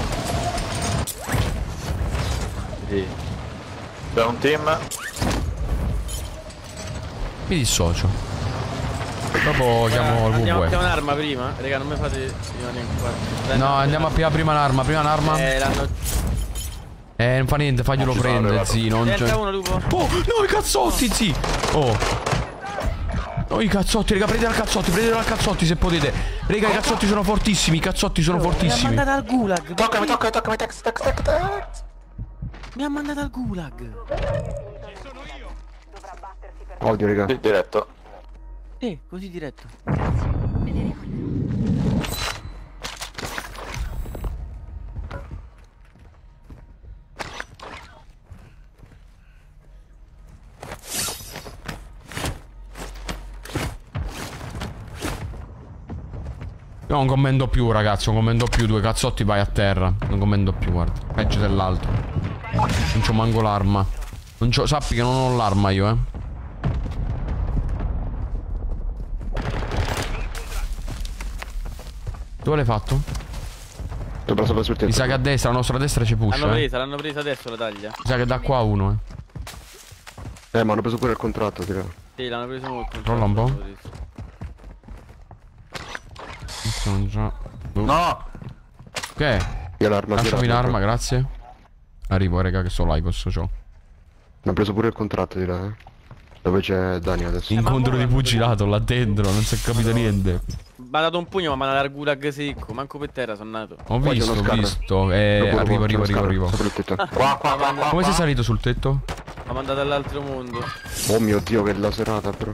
Speaker 9: Sì. C'è un team.
Speaker 1: Mi dissocio. Dopo chiamo il
Speaker 5: Andiamo a
Speaker 1: W W E.
Speaker 5: più un'arma prima? Raga, non mi fate rimanere qua. Dai,
Speaker 1: No, andiamo a pigliare prima un'arma, prima un'arma.
Speaker 5: Eh, l'hanno...
Speaker 1: Eh, non fa niente, faglielo prendere, zi. Non c'è.
Speaker 5: uno, lupo.
Speaker 1: Oh, no, i cazzotti, zi. Oh. No, i cazzotti, raga, prendete al cazzotti, prendete al cazzotti se potete. Raga, i cazzotti sono fortissimi, i cazzotti sono fortissimi.
Speaker 5: Mi ha mandato al gulag.
Speaker 9: Toccami, toccami, toccami, tex, tex, tex, tex.
Speaker 5: Mi ha mandato al gulag.
Speaker 10: Odio, raga.
Speaker 9: Sì, diretto.
Speaker 5: Eh, così diretto.
Speaker 1: Io non commento più, ragazzi, non commento più. Due cazzotti, vai a terra. Non commento più, guarda. Peggio dell'altro. Non c'ho manco l'arma. Non c'ho. Sappi che non ho l'arma io, eh. Dove l'hai fatto?
Speaker 10: L'ho preso per sul tetto.
Speaker 1: Mi sa che a destra, la nostra destra ci push.
Speaker 5: L'hanno
Speaker 1: eh.
Speaker 5: presa, l'hanno presa adesso la taglia.
Speaker 1: Mi sa che da qua uno, eh.
Speaker 10: Eh, ma hanno preso pure il contratto, tira.
Speaker 5: Sì, l'hanno preso molto.
Speaker 1: Rolla un po'. Sono già.
Speaker 9: No!
Speaker 1: Che è?
Speaker 10: Io l'arma.
Speaker 1: Lasciami l'arma, grazie. Arrivo, raga, che so l'Icos c'ho.
Speaker 10: Hanno preso pure il contratto, tira, eh. Dove c'è Dani adesso?
Speaker 1: Incontro di pugilato là dentro, non si è capito niente.
Speaker 5: Mi ha dato un pugno, ma mi ha dato il gulag secco. Manco per terra sono nato.
Speaker 1: Ho visto, ho visto. Eh, arrivo, arrivo, arrivo, arrivo.
Speaker 9: Qua, qua, qua, qua.
Speaker 1: Come sei salito sul tetto?
Speaker 5: Mi ha mandato all'altro mondo.
Speaker 10: Oh mio Dio, che laserata, bro.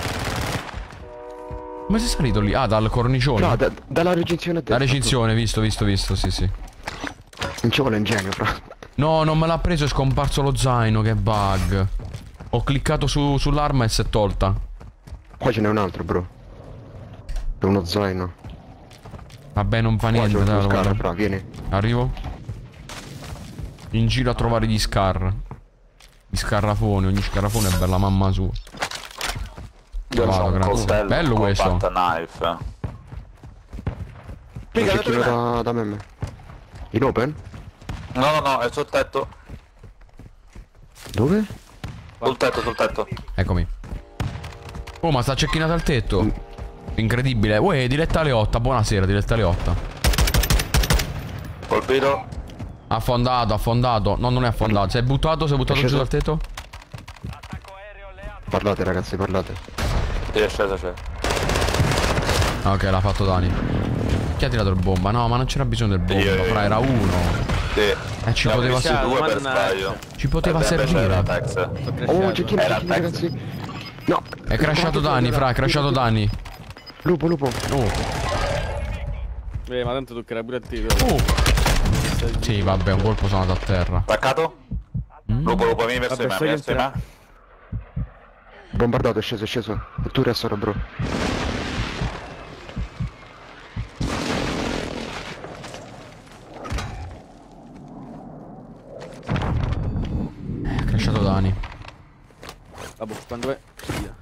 Speaker 1: Come sei salito lì? Ah, dal cornicione?
Speaker 10: No, da, dalla recinzione a destra.
Speaker 1: La recinzione, visto, visto, visto, sì, sì.
Speaker 10: Non ci vuole ingegno, fra.
Speaker 1: No, non me l'ha preso, è scomparso lo zaino, che bug. Ho cliccato su, sull'arma e si è tolta.
Speaker 10: Qua ce n'è un altro, bro. È uno zaino.
Speaker 1: Vabbè, non fa niente,
Speaker 10: Qua c'è
Speaker 1: dai,
Speaker 10: uno
Speaker 1: guarda.
Speaker 10: scar, fra, vieni.
Speaker 1: Arrivo. In giro a trovare gli scar. Gli scarrafoni, ogni scarrafone è bella mamma sua.
Speaker 9: Io
Speaker 1: Vado,
Speaker 9: ho un
Speaker 1: grazie.
Speaker 9: coltello,
Speaker 1: Bello questo.
Speaker 9: combat knife.
Speaker 10: Un cecchino da, da memme. In open?
Speaker 9: No, no, no, è sul tetto.
Speaker 10: Dove?
Speaker 9: Sul tetto, sul tetto.
Speaker 1: Eccomi. Oh, ma sta cecchinata al tetto. Incredibile. Uè, diretta Leotta. Buonasera, diretta Leotta.
Speaker 9: Colpito.
Speaker 1: Affondato, affondato. No, non è affondato. Si è buttato, si è buttato giù dal tetto?
Speaker 10: Parlate ragazzi, parlate.
Speaker 9: Sì, è sceso, c'è.
Speaker 1: Ok, l'ha fatto Dani. Chi ha tirato il bomba? No, ma non c'era bisogno del bomba.
Speaker 9: Io, io.
Speaker 1: Fra, era uno.
Speaker 9: Sì.
Speaker 1: Eh, ci poteva
Speaker 9: servire.
Speaker 1: servire.
Speaker 9: Due per sbaglio.
Speaker 1: Ci poteva
Speaker 9: Eh, beh,
Speaker 1: servire.
Speaker 9: c'era Tex.
Speaker 10: Oh, cecchino,
Speaker 9: Era
Speaker 10: cecchino,
Speaker 9: Tex.
Speaker 10: ragazzi. No.
Speaker 1: È crashato Dani, fra, è crashato Dani.
Speaker 10: Lupo, lupo.
Speaker 1: Oh.
Speaker 5: Eh, ma tanto toccherà pure a te.
Speaker 1: Oh. Sì, vabbè, un colpo sono andato a terra.
Speaker 9: Attaccato?
Speaker 1: Mm.
Speaker 9: Lupo, lupo, vieni verso
Speaker 5: Vabbè,
Speaker 9: me,
Speaker 5: stai
Speaker 9: verso
Speaker 5: che
Speaker 9: me.
Speaker 10: Bombardato, è sceso, è sceso. E tu resta ora, bro.
Speaker 1: È crashato Dani.
Speaker 5: Vabbè, quando è? Via.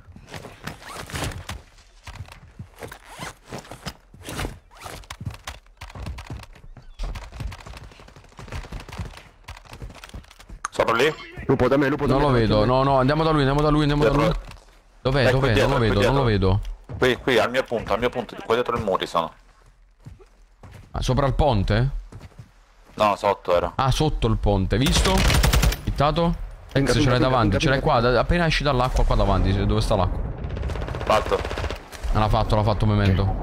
Speaker 9: Sopra lì?
Speaker 10: Lupo da me, lupo da
Speaker 1: Non
Speaker 10: me.
Speaker 1: lo vedo. No, no, andiamo da lui, andiamo da lui, andiamo da lui.
Speaker 9: Dietro.
Speaker 1: Dov'è,
Speaker 9: Ecco,
Speaker 1: dov'è?
Speaker 9: dietro,
Speaker 1: Non lo
Speaker 9: ecco,
Speaker 1: vedo, non lo
Speaker 9: dietro.
Speaker 1: vedo.
Speaker 9: Qui, qui, al mio punto, al mio punto. Qua dietro il muri sono.
Speaker 1: Ah, sopra il ponte?
Speaker 9: No, sotto era.
Speaker 1: Ah, sotto il ponte, visto? Hittato?
Speaker 10: Pinga,
Speaker 1: Ce
Speaker 10: pinga,
Speaker 1: l'hai
Speaker 10: pinga,
Speaker 1: davanti,
Speaker 10: pinga,
Speaker 1: ce l'hai
Speaker 10: pinga.
Speaker 1: qua, da- appena esci dall'acqua qua davanti, se- dove sta l'acqua?
Speaker 9: Fatto.
Speaker 1: Ah, l'ha fatto, l'ha fatto Memento.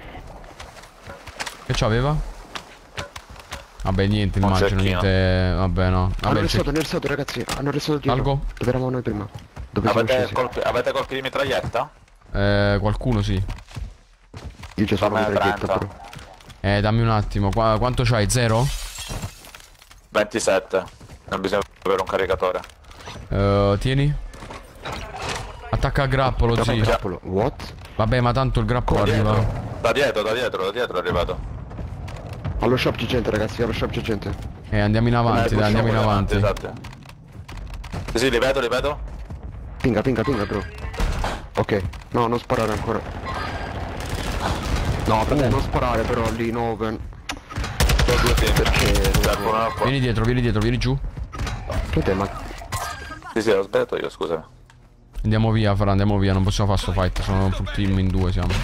Speaker 1: Che c'aveva? Vabbè, niente,
Speaker 9: Un
Speaker 1: immagino,
Speaker 9: cecchino.
Speaker 1: niente. Vabbè, no.
Speaker 10: Hanno
Speaker 1: Vabbè,
Speaker 10: arrestato,
Speaker 1: c'è-
Speaker 10: hanno arrestato ragazzi. Hanno arrestato dietro.
Speaker 1: Salgo?
Speaker 10: Dove eravamo noi prima? Dove siamo
Speaker 9: Avete
Speaker 10: scesi?
Speaker 9: colpi, avete colpi di mitraglietta?
Speaker 1: Eh, qualcuno sì.
Speaker 10: Io già sono
Speaker 9: Dammi
Speaker 10: una traghetta,
Speaker 9: trenta.
Speaker 10: bro.
Speaker 1: Eh, dammi un attimo. Qua- quanto c'hai? Zero?
Speaker 9: ventisette. Non bisogna avere un caricatore.
Speaker 1: Eh, tieni. Attacca a grappolo,
Speaker 10: Dove è il
Speaker 1: zio.
Speaker 10: grappolo? What?
Speaker 1: Vabbè, ma tanto il grappolo arriva.
Speaker 9: Da dietro, da dietro, da dietro è arrivato.
Speaker 10: Allo shop c'è gente ragazzi, allo shop c'è gente.
Speaker 1: Eh, andiamo in avanti,
Speaker 9: Eh,
Speaker 1: dai, andiamo in
Speaker 9: pushiamo
Speaker 1: avanti.
Speaker 9: Esatto. Sì, sì, li vedo, li vedo.
Speaker 10: Pinga, pinga, pinga, bro. Ok, no, non sparare ancora. No, frate, non sparare però lì in open.
Speaker 9: Sono due team.
Speaker 10: Perché?
Speaker 9: Servono acqua.
Speaker 1: Vieni dietro, vieni dietro, vieni giù.
Speaker 10: Frate, ma...
Speaker 9: Sì, sì, ho sbagliato io, scusami.
Speaker 1: Andiamo via, Fra, andiamo via, non possiamo fare sto fight, sono full team in due siamo.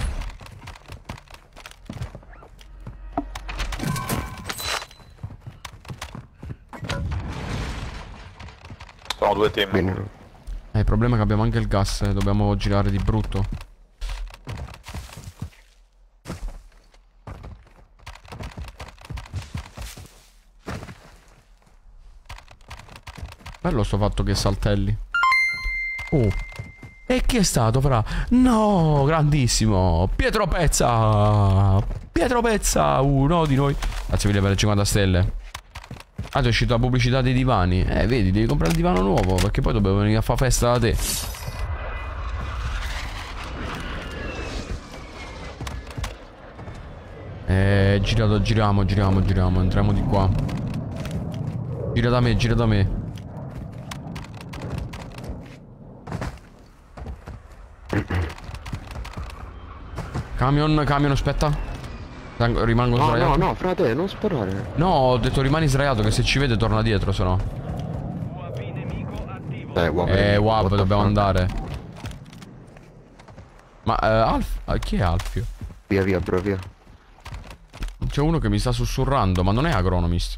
Speaker 9: Sono due team.
Speaker 10: Bene.
Speaker 1: Eh, il problema è che abbiamo anche il gas, eh, dobbiamo girare di brutto. Bello sto fatto che saltelli. Oh. E chi è stato, Fra? No, grandissimo. Pietro Pezza. Pietro Pezza, uno di noi. Grazie mille per le cinquanta stelle. Ah, ti è uscita la pubblicità dei divani. Eh, vedi, devi comprare il divano nuovo, perché poi dobbiamo venire a fare festa da te. Eh, girato, giriamo, giriamo, giriamo. Entriamo di qua. Gira da me, gira da me. Camion, camion, aspetta. Rimango
Speaker 10: No,
Speaker 1: sdraiato.
Speaker 10: no, no, frate, non sparare.
Speaker 1: No, ho detto rimani sdraiato che se ci vede torna dietro, se no.
Speaker 10: Eh, wow.
Speaker 1: Eh,
Speaker 10: what
Speaker 1: Wab,
Speaker 10: the
Speaker 1: dobbiamo
Speaker 10: fuck?
Speaker 1: andare. Ma, eh, Alf... eh, chi è Alfio?
Speaker 10: Via, via, bro, via.
Speaker 1: C'è uno che mi sta sussurrando, ma non è Agronomist.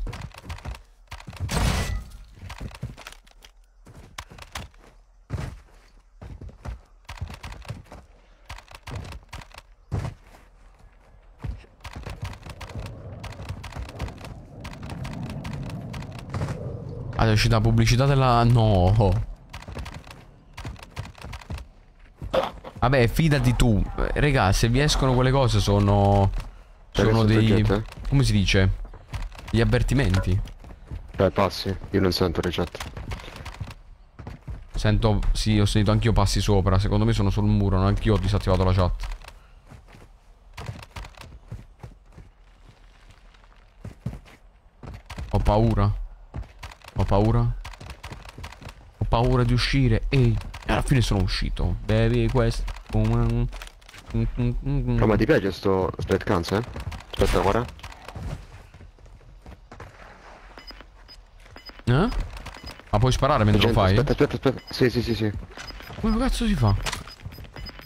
Speaker 1: Ah, è uscita la pubblicità della... No. Vabbè, fidati tu. Eh, Regà, se vi escono quelle cose sono... Sono
Speaker 10: Ragazzi,
Speaker 1: dei...
Speaker 10: gente?
Speaker 1: Come si dice? Gli avvertimenti.
Speaker 10: Cioè, passi. Io non sento le chat.
Speaker 1: Sento... Sì, ho sentito anch'io passi sopra. Secondo me sono sul muro, non anch'io ho disattivato la chat. Ho paura. Ho paura. Ho paura di uscire. Ehi. E alla fine sono uscito. Bevi questo.
Speaker 10: No, ma ti piace sto split cans, eh? Aspetta, guarda.
Speaker 1: Eh? Ma puoi sparare mentre lo
Speaker 10: Gente,
Speaker 1: fai?
Speaker 10: Aspetta, aspetta, aspetta. Sì, sì, sì, sì.
Speaker 1: Come cazzo si fa?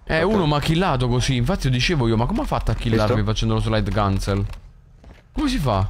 Speaker 1: Eh, uno mi ha killato così. Infatti io dicevo io, ma come ha fatto a killarmi
Speaker 10: Visto?
Speaker 1: facendo lo slide cancel? Come si fa?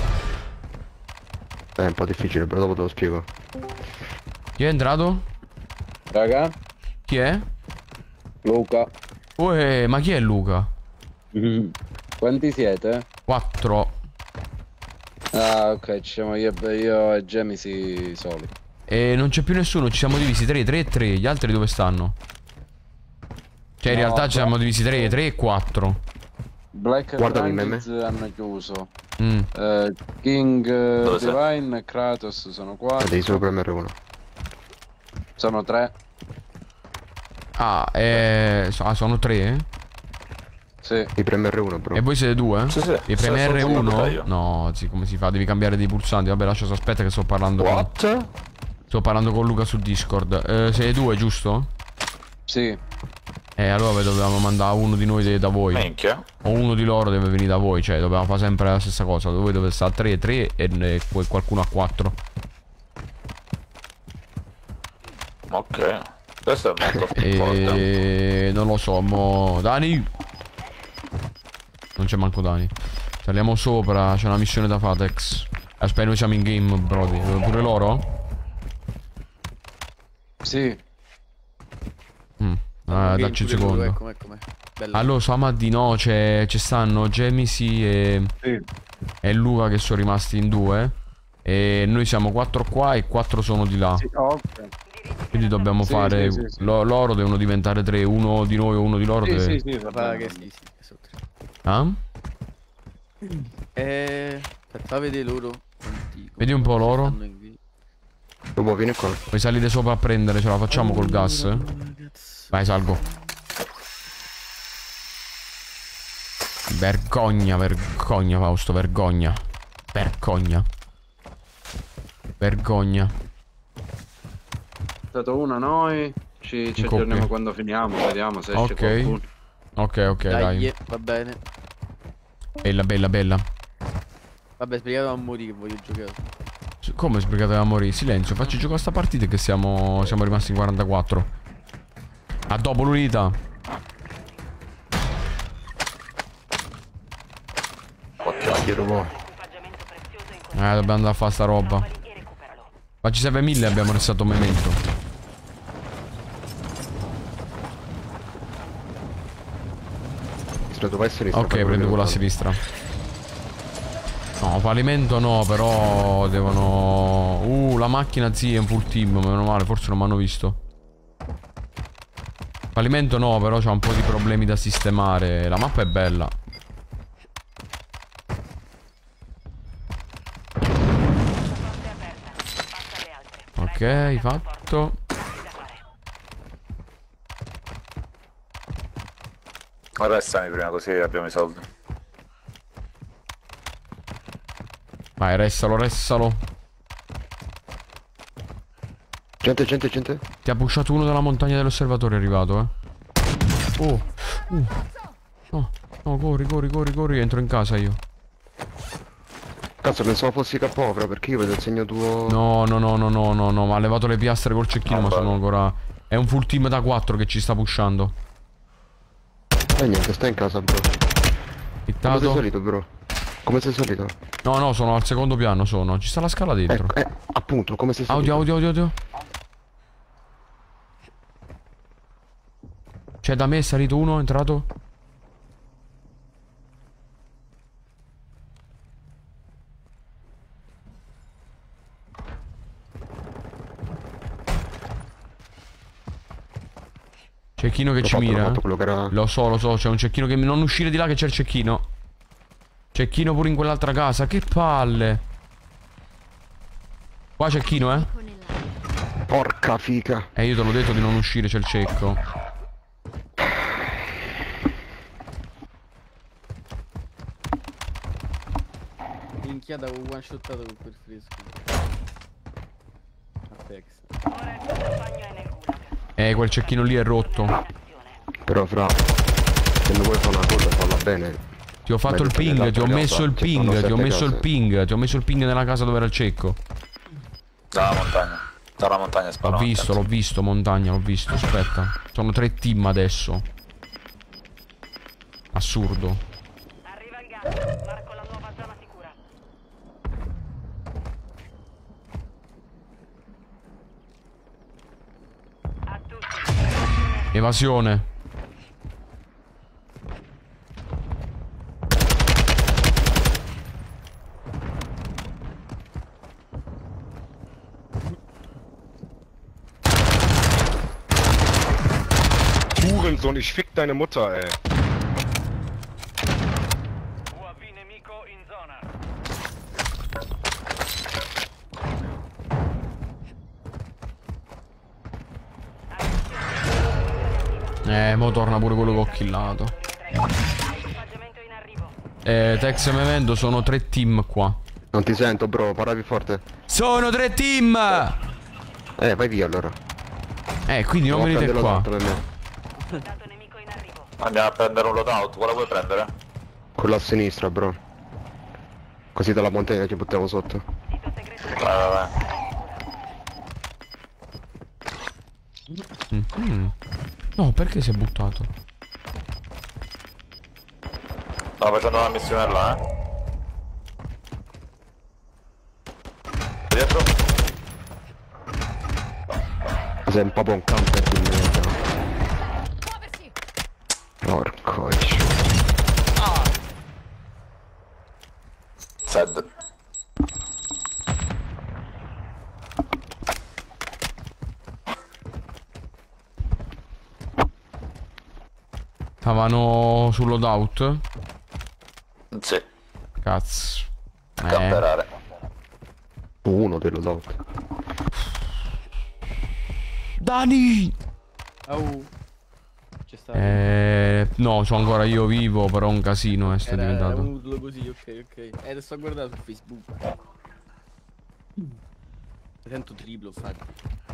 Speaker 10: È un po' difficile, però dopo te lo spiego.
Speaker 1: Chi è entrato?
Speaker 13: Raga,
Speaker 1: Chi è?
Speaker 13: Luca.
Speaker 1: Uè, ma chi è Luca?
Speaker 13: Mm. Quanti siete?
Speaker 1: Quattro.
Speaker 13: Ah, ok, ci siamo io, io e Gemisi soli.
Speaker 1: E non c'è più nessuno, ci siamo divisi tre, tre e tre. Gli altri dove stanno? Cioè in
Speaker 13: No,
Speaker 1: realtà ci siamo
Speaker 13: beh.
Speaker 1: divisi tre, tre e quattro.
Speaker 13: Black e
Speaker 10: Guardami,
Speaker 13: Dragons hanno chiuso.
Speaker 1: Mm.
Speaker 13: Eh, King, eh,
Speaker 9: Dove sei?
Speaker 13: Divine e Kratos sono qua.
Speaker 10: Ah, devi solo premere uno.
Speaker 13: Sono tre.
Speaker 1: Ah, eh, so- ah, sono tre? eh?
Speaker 13: Sì.
Speaker 10: Devi premere uno, bro.
Speaker 1: E voi siete due?
Speaker 9: Sì, sì.
Speaker 1: E
Speaker 9: Sto-
Speaker 1: preme
Speaker 9: sto
Speaker 1: R uno?
Speaker 9: secondo io.
Speaker 1: No, sì, come si fa? Devi cambiare dei pulsanti. Vabbè, lascia, aspetta che sto parlando con...
Speaker 10: What?
Speaker 1: Sto parlando con Luca su Discord. Eh, siete due, giusto?
Speaker 13: Sì.
Speaker 1: Eh, allora dovevamo mandare uno di noi de- da voi.
Speaker 9: Minchia.
Speaker 1: O uno di loro deve venire da voi. Cioè, dobbiamo fare sempre la stessa cosa. Voi dovete stare a tre, tre e e poi qualcuno a quattro.
Speaker 9: Ok. Questo è molto più forte.
Speaker 1: E... non lo so, mo... Dani! Non c'è manco Dani. Saliamo sopra, c'è una missione da Fatex. Aspetta, noi siamo in game, brody. Pure loro?
Speaker 13: Sì.
Speaker 1: Mm. Ah, dacci un secondo.
Speaker 5: Ecco, ecco, bello.
Speaker 1: Allora, Samad no, c'è ci stanno Gemisi e...
Speaker 13: Sì.
Speaker 1: e Luca che sono rimasti in due. E noi siamo quattro qua e quattro sono di là.
Speaker 13: Sì, ok.
Speaker 1: Quindi dobbiamo
Speaker 13: Sì,
Speaker 1: fare...
Speaker 13: sì, sì, sì.
Speaker 1: lo- loro devono diventare tre. Uno di noi o uno di loro
Speaker 13: Sì,
Speaker 1: deve...
Speaker 13: sì, sì, va
Speaker 5: Guarda
Speaker 13: bene.
Speaker 5: che sì, sì, che sono tre.
Speaker 1: Ah?
Speaker 5: Eh, aspetta, fa vedere loro. quanti-
Speaker 1: Vedi un po' loro.
Speaker 5: stanno in vi-
Speaker 10: Lupo, vieni qua.
Speaker 1: Puoi salire sopra a prendere, ce la facciamo col gas? Vai, salgo. Vergogna, vergogna, Fausto, vergogna. Vergogna. Vergogna.
Speaker 13: È stato uno noi. Ci, ci
Speaker 1: In coppia.
Speaker 13: aggiorniamo quando finiamo. Vediamo se esce
Speaker 1: Ok.
Speaker 13: qualcuno.
Speaker 1: Ok, ok,
Speaker 5: Dai,
Speaker 1: dai.
Speaker 5: eh, va bene.
Speaker 1: Bella, bella, bella.
Speaker 5: Vabbè, spiegato a morire che voglio giocare.
Speaker 1: S- Come sbrigate a morire? Silenzio, facci giocare sta partita che siamo, siamo rimasti in quarantaquattro. A dopo l'unità.
Speaker 10: Dai, Lupo.
Speaker 1: Eh, dobbiamo andare a fare sta roba. Ma ci serve mille, abbiamo restato un memento.
Speaker 10: Dove essere
Speaker 1: Ok, prendo quello a sinistra. No, fallimento no, però devono... Uh, la macchina sì, è un full team, meno male, forse non mi hanno visto. Fallimento no, però c'ha un po' di problemi da sistemare. La mappa è bella. Ok, fatto.
Speaker 9: Arrestami prima così abbiamo i soldi.
Speaker 1: Vai, restalo, restalo.
Speaker 10: Gente, gente, gente.
Speaker 1: Ti ha pushato uno dalla montagna dell'osservatorio, è arrivato, eh. Oh, uh. No, no, corri, corri, corri, corri, entro in casa io.
Speaker 10: Cazzo, pensavo fossi K O però, perché io vedo il segno tuo.
Speaker 1: No, no, no, no, no, no, no, ma ha levato le piastre col cecchino,
Speaker 9: Ah,
Speaker 1: ma
Speaker 9: bello.
Speaker 1: sono ancora... È un full team da quattro che ci sta pushando.
Speaker 10: Eh niente, stai in casa, bro. Come sei
Speaker 1: Hittato.
Speaker 10: salito, bro? Come sei salito?
Speaker 1: No, no, sono al secondo piano, sono. Ci sta la scala dentro.
Speaker 10: Ecco, eh, appunto, come sei salito?
Speaker 1: Audio, audio, audio, audio. C'è da me, è salito uno, è entrato. Cecchino che
Speaker 10: L'ho
Speaker 1: ci
Speaker 10: fatto, l'ho
Speaker 1: mira.
Speaker 10: fatto, quello che era-
Speaker 1: Lo so, lo so, c'è un cecchino che... Non uscire di là che c'è il cecchino. Cecchino pure in quell'altra casa, che palle. Qua cecchino, eh.
Speaker 10: Porca fica.
Speaker 1: Eh, io te l'ho detto di non uscire, c'è il cecco.
Speaker 5: Minchiata, avevo one shottato con quel fresco. Apex.
Speaker 1: Eh, quel cecchino lì è rotto.
Speaker 10: Però, fra, se non vuoi fare una cosa, falla bene.
Speaker 1: Ti ho fatto
Speaker 10: Vai,
Speaker 1: il ping,
Speaker 10: nell'altra
Speaker 1: ti ho
Speaker 10: casa,
Speaker 1: messo il
Speaker 10: ci sono
Speaker 1: ping, ti ho
Speaker 10: sette
Speaker 1: messo il
Speaker 10: case.
Speaker 1: ping, ti ho messo il ping nella casa dove era il cecco.
Speaker 9: Dalla montagna. Dalla montagna
Speaker 1: L'ho
Speaker 9: sparo.
Speaker 1: visto, l'ho visto, montagna, l'ho visto, aspetta. Sono tre team adesso. assurdo.
Speaker 2: Arriva il gas. Marco la nuova zona sicura. A tutti.
Speaker 1: Evasione.
Speaker 10: Hurensohn, ich fick deine Mutter, ey.
Speaker 3: U A V nemico in zona.
Speaker 1: Eh, mo torna pure quello che ho killato.
Speaker 2: Equipaggiamento in arrivo.
Speaker 1: Eh, Tex e Memento sono tre team qua.
Speaker 10: Non ti sento, bro, parla più forte.
Speaker 1: Sono tre team!
Speaker 10: Eh, vai via allora.
Speaker 1: Eh, quindi non venite qua.
Speaker 2: Dato nemico in arrivo.
Speaker 9: Andiamo a prendere un loadout, quale vuoi prendere?
Speaker 10: Quello a sinistra, bro. Così dalla montagna ci buttiamo sotto.
Speaker 2: Sito segreto.
Speaker 9: Vai, vai, vai.
Speaker 1: Mm-hmm. No, perché si è buttato?
Speaker 9: Stavo facendo una missione là, eh. Dietro.
Speaker 10: Sei un po' un camper di merda. Porco.
Speaker 9: Sad.
Speaker 1: Stavano sul loadout?
Speaker 9: Sì.
Speaker 1: Cazzo. Eh.
Speaker 9: Camperare.
Speaker 10: Uno dello loadout.
Speaker 1: Dani!
Speaker 5: Oh. C'è stato.
Speaker 1: Eh, no, sono ancora io vivo, però un casino eh, sta
Speaker 5: Era,
Speaker 1: diventato.
Speaker 5: era un urlo così, ok, ok. Eh, adesso ho guardato su Facebook. Mi sento triplo, infatti.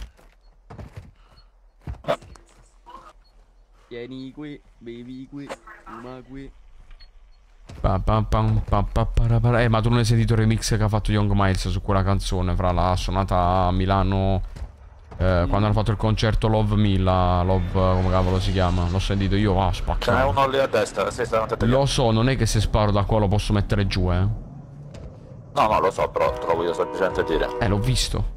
Speaker 5: Vieni qui, bevi qui, fuma qui.
Speaker 1: Pa, pa, pam, pa, pa, para, para. Eh, ma tu non hai sentito il remix che ha fatto Young Miles su quella canzone? Fra la suonata a Milano eh, mm. quando hanno fatto il concerto Love Me, la Love, come cavolo si chiama? L'ho sentito io, ah, spaccato.
Speaker 9: Ce n'è uno lì a destra, sì, sta
Speaker 1: lo so, non è che se sparo da qua lo posso mettere giù, eh.
Speaker 9: No, no, lo so, però te lo voglio semplicemente dire.
Speaker 1: Eh, l'ho visto.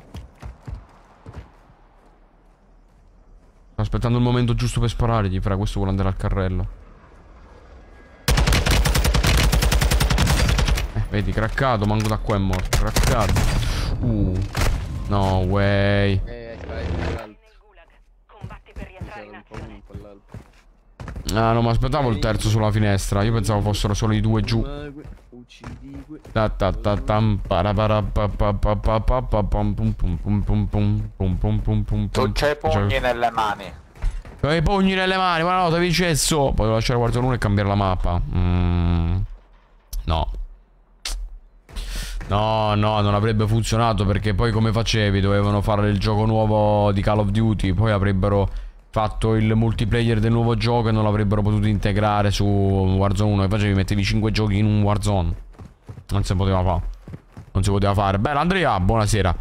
Speaker 1: Sto aspettando il momento giusto per sparargli, fra questo vuole andare al carrello. Eh, vedi, craccato, manco da qua è morto, craccato. Uh, no way.
Speaker 5: Eh, vai, l'altro.
Speaker 2: Combatti per rientrare in azione.
Speaker 5: Un po' l'altro.
Speaker 1: Ah, no, ma aspettavo il terzo sulla finestra. Io pensavo fossero solo i due giù.
Speaker 5: Uccidi qui.
Speaker 1: Ta ta ta tam para para pa pa pa pa pa pa pum pum pum pum pum pum pum pum pum pum.
Speaker 9: Tu c'hai i pugni nelle mani.
Speaker 1: C'hai i pugni nelle mani, ma no, devi cesso. Poi devo lasciare guardare uno e cambiare la mappa. Mm. No. No, no, non avrebbe funzionato perché poi come facevi? Dovevano fare il gioco nuovo di Call of Duty, poi avrebbero fatto il multiplayer del nuovo gioco e non l'avrebbero potuto integrare su Warzone uno. E facevi, mettevi cinque giochi in un Warzone. Non si poteva fare. Non si poteva fare. Bella Andrea, buonasera.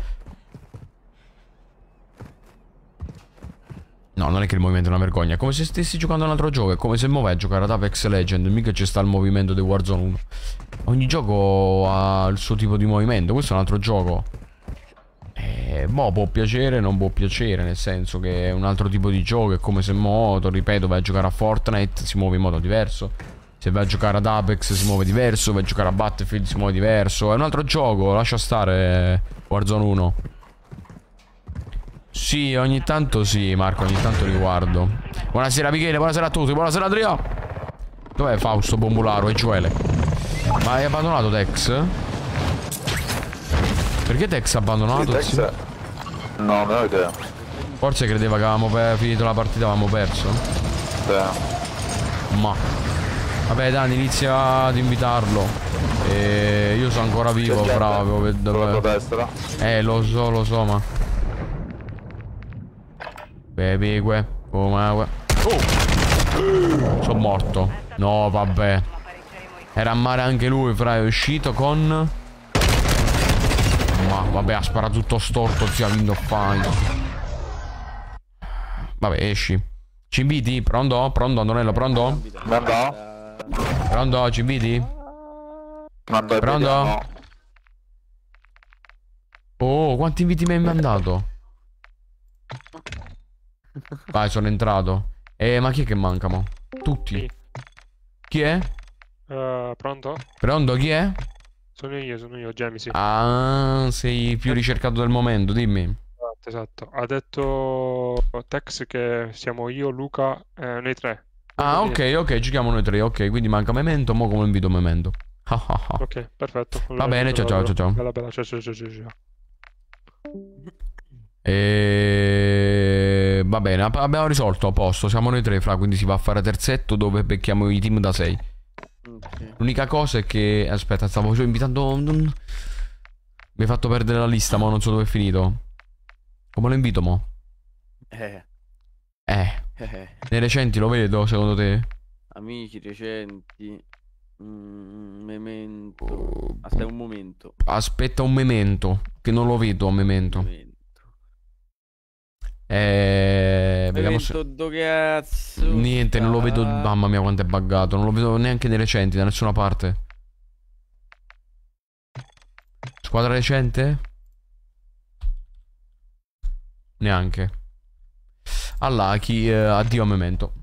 Speaker 1: No, non è che il movimento è una vergogna. È come se stessi giocando un altro gioco. È come se muovi a giocare ad Apex Legends. Mica ci sta il movimento di Warzone uno. Ogni gioco ha il suo tipo di movimento. Questo è un altro gioco. Eh, boh, può piacere, non può piacere. Nel senso che è un altro tipo di gioco. È come se mo, ripeto, vai a giocare a Fortnite, si muove in modo diverso. Se vai a giocare ad Apex si muove diverso. Vai a giocare a Battlefield si muove diverso. È un altro gioco, lascia stare Warzone uno. Sì, ogni tanto sì, Marco, ogni tanto li guardo. Buonasera Michele, buonasera a tutti, buonasera Adria. Dov'è Fausto Bombularo e Gioele? Ma hai abbandonato Tex? Perché Tex ha abbandonato?
Speaker 9: Sì, Tex... No, non ho idea.
Speaker 1: Forse credeva che avevamo finito la partita, avevamo perso.
Speaker 9: Sì.
Speaker 1: Ma vabbè Dani, inizia ad invitarlo. E io sono ancora vivo, bravo.
Speaker 9: Sulla destra.
Speaker 1: Eh, lo so, lo so, ma bevi que, come oh. Sono morto. No, vabbè. Era a mare anche lui, fra, è uscito con... Ma vabbè, ha sparato tutto storto, zio, ha vinto fight. Vabbè, esci. Ci inviti? Pronto? Pronto, Antonello, pronto?
Speaker 9: Pronto?
Speaker 1: Pronto, ci vedi?
Speaker 9: Pronto?
Speaker 1: Pronto? Oh, quanti inviti mi hai mandato? Vai, sono entrato. Eh, ma chi è che manca, mo? Tutti.
Speaker 7: Sì.
Speaker 1: Chi è?
Speaker 7: Uh, pronto?
Speaker 1: Pronto, chi è?
Speaker 7: Sono io, sono io, Jamie.
Speaker 1: Ah, sei più ricercato del momento, dimmi.
Speaker 7: Esatto, esatto. Ha detto Tex che siamo io, Luca, eh, noi tre.
Speaker 1: Ah, ok, ok, giochiamo noi tre, ok, quindi manca Memento, mo come invito Memento.
Speaker 7: Ok, perfetto.
Speaker 1: Va bene, ciao ciao ciao ciao.
Speaker 7: Bella bella, ciao ciao ciao ciao ciao.
Speaker 1: E... Va bene, ab- abbiamo risolto, a posto, siamo noi tre, fra, quindi si va a fare terzetto dove becchiamo i team da sei.
Speaker 5: Ok.
Speaker 1: L'unica cosa è che... Aspetta, stavo invitando... Mi hai fatto perdere la lista, ma non so dove è finito. Come lo invito, mo?
Speaker 5: Eh.
Speaker 1: Eh.
Speaker 5: Eh.
Speaker 1: Nei recenti lo vedo, secondo te?
Speaker 5: Amici recenti. Mm, memento. Aspetta un momento.
Speaker 1: Aspetta un memento, che non lo vedo a memento.
Speaker 5: Memento.
Speaker 1: Eh... Vediamo se...
Speaker 5: Memento do cazzo.
Speaker 1: Niente, non lo vedo...
Speaker 5: sta?
Speaker 1: Mamma mia quanto è buggato. Non lo vedo neanche nei recenti, da nessuna parte. Squadra recente? Neanche. Allora, chi... Eh, addio a memento.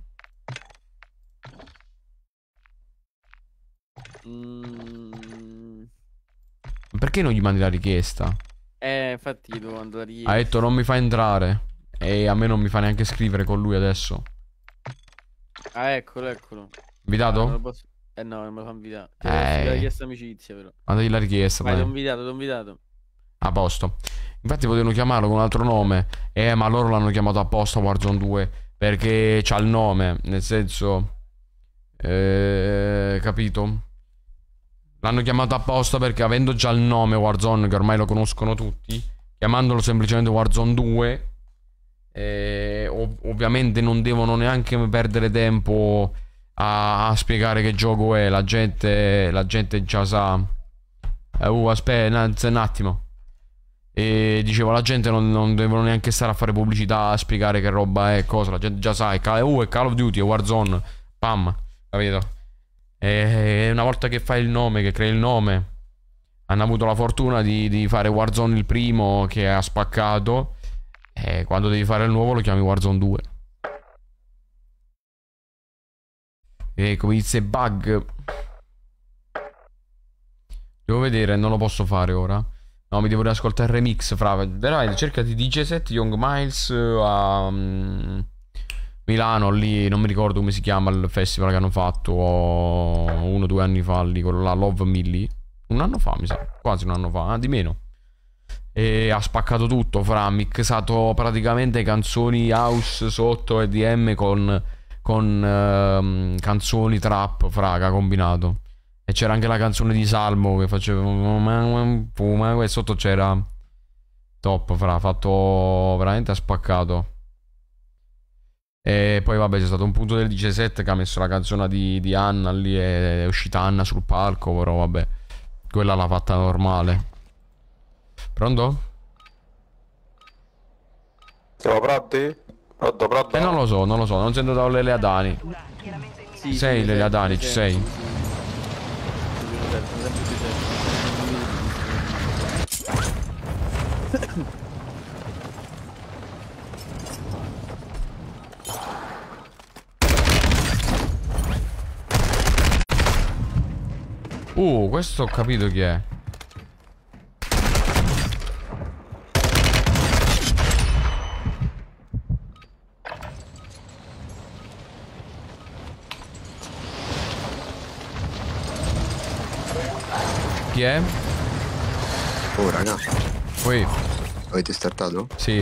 Speaker 5: Mm.
Speaker 1: Perché non gli mandi la richiesta?
Speaker 5: Eh, infatti gli devo andare
Speaker 1: Ha detto non mi fa entrare. E a me non mi fa neanche scrivere con lui adesso.
Speaker 5: Ah, eccolo, eccolo.
Speaker 1: Invitato?
Speaker 5: Ah, non lo posso... Eh no, non me lo fa invitare. Ti
Speaker 1: Eh.
Speaker 5: devo la richiesta amicizia però.
Speaker 1: Mandagli la richiesta.
Speaker 5: Vai,
Speaker 1: dai.
Speaker 5: t'ho invitato, t'ho invitato.
Speaker 1: A posto. Infatti potevano chiamarlo con un altro nome. Eh, ma loro l'hanno chiamato apposta Warzone due. Perché c'ha il nome. Nel senso... Eh, capito? L'hanno chiamato apposta perché avendo già il nome Warzone, che ormai lo conoscono tutti, chiamandolo semplicemente Warzone due, eh, ov- ovviamente non devono neanche perdere tempo a, a spiegare che gioco è. La gente, la gente già sa. Eh, uh, aspetta un, un attimo. E dicevo, la gente non, non devono neanche stare a fare pubblicità, a spiegare che roba è, cosa. La gente già sa, è Call, uh, è Call of Duty, è Warzone. Pam, capito? E una volta che fai il nome, che crei il nome, hanno avuto la fortuna di, di fare Warzone il primo che ha spaccato. E quando devi fare il nuovo lo chiami Warzone due. E come dice bug. Devo vedere, non lo posso fare ora. No, mi devo riascoltare il remix, fra. Veramente, cercati D J set Young Miles a um, Milano, lì, non mi ricordo come si chiama il festival che hanno fatto uno o due anni fa lì con la Love Millie. Un anno fa, mi sa, quasi un anno fa, ah, di meno. E ha spaccato tutto, fra, ha mixato praticamente canzoni house sotto E D M con, con uh, canzoni trap, fra, che ha combinato. E c'era anche la canzone di Salmo che faceva e sotto c'era top, fra, ha fatto veramente, ha spaccato. E poi vabbè c'è stato un punto del diciassette che ha messo la canzone di, di Anna lì, è uscita Anna sul palco, però vabbè, quella l'ha fatta normale. Pronto?
Speaker 9: Siamo pronti? Pronto, pronto?
Speaker 1: Eh non lo so, non lo so, non sento da Lele Adani.
Speaker 5: Sì,
Speaker 1: sei
Speaker 5: sì,
Speaker 1: Lele
Speaker 5: sì,
Speaker 1: Adani,
Speaker 5: sì,
Speaker 1: ci
Speaker 5: sì,
Speaker 1: sei?
Speaker 5: sì, sì.
Speaker 1: Uh, questo ho capito chi è. Chi è?
Speaker 10: Oh raga,
Speaker 1: Poi
Speaker 10: avete startato?
Speaker 1: sì.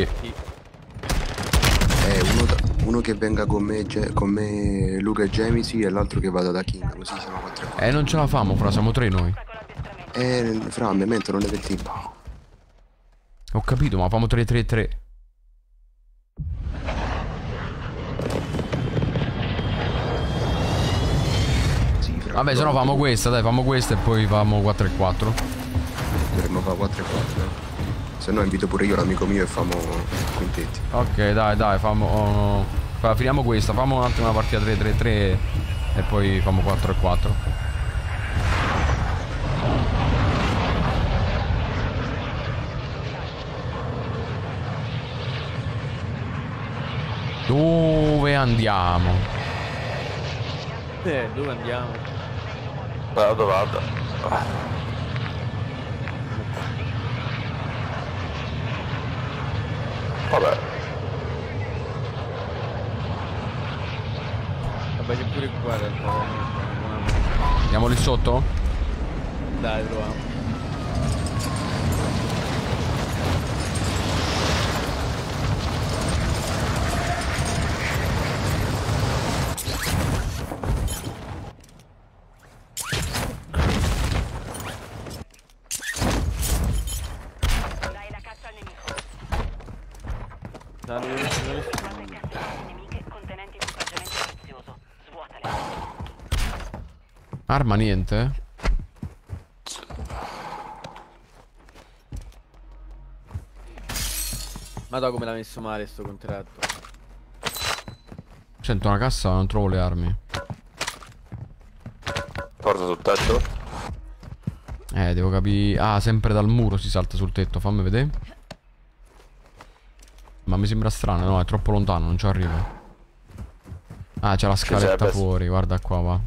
Speaker 10: Eh, uno, da- uno che venga con me, Ge- con me Luca e Gemisi e l'altro che vada da King, così siamo quattro e quattro.
Speaker 1: Eh non ce la famo, fra, siamo tre noi.
Speaker 10: Eh, fra, me mente non è del team.
Speaker 1: Ho capito, ma famo tre tre tre.
Speaker 10: Sì, fra.
Speaker 1: Vabbè, se no famo questa, dai, famo questa e poi famo quattro e quattro.
Speaker 10: Dovremmo fare quattro e quattro. Eh. Se no invito pure io l'amico mio e famo quintetti.
Speaker 1: Ok, dai, dai, famo... oh, fa- finiamo questa, famo un attimo una partita tre tre tre. E poi famo quattro e quattro. Dove andiamo?
Speaker 5: Eh, dove andiamo?
Speaker 9: Vado, vado. Vabbè.
Speaker 5: Vabbè, c'è pure qua in realtà.
Speaker 1: Andiamo lì sotto?
Speaker 5: Dai, proviamo.
Speaker 2: Dai la caccia al nemico.
Speaker 5: Dai, dove- dove-
Speaker 2: Trovate cassette nemiche contenenti equipaggiamento prezioso. Svuotale.
Speaker 1: Arma niente?
Speaker 5: Madonna come l'ha messo male sto contratto.
Speaker 1: Sento una cassa ma non trovo le armi.
Speaker 9: Porta sul tetto.
Speaker 1: Eh, devo capire. Ah, sempre dal muro si salta sul tetto, fammi vedere. Ma mi sembra strano, no, è troppo lontano, non ci arrivo. Ah, c'è la scaletta
Speaker 9: serve?
Speaker 1: fuori, guarda qua, va.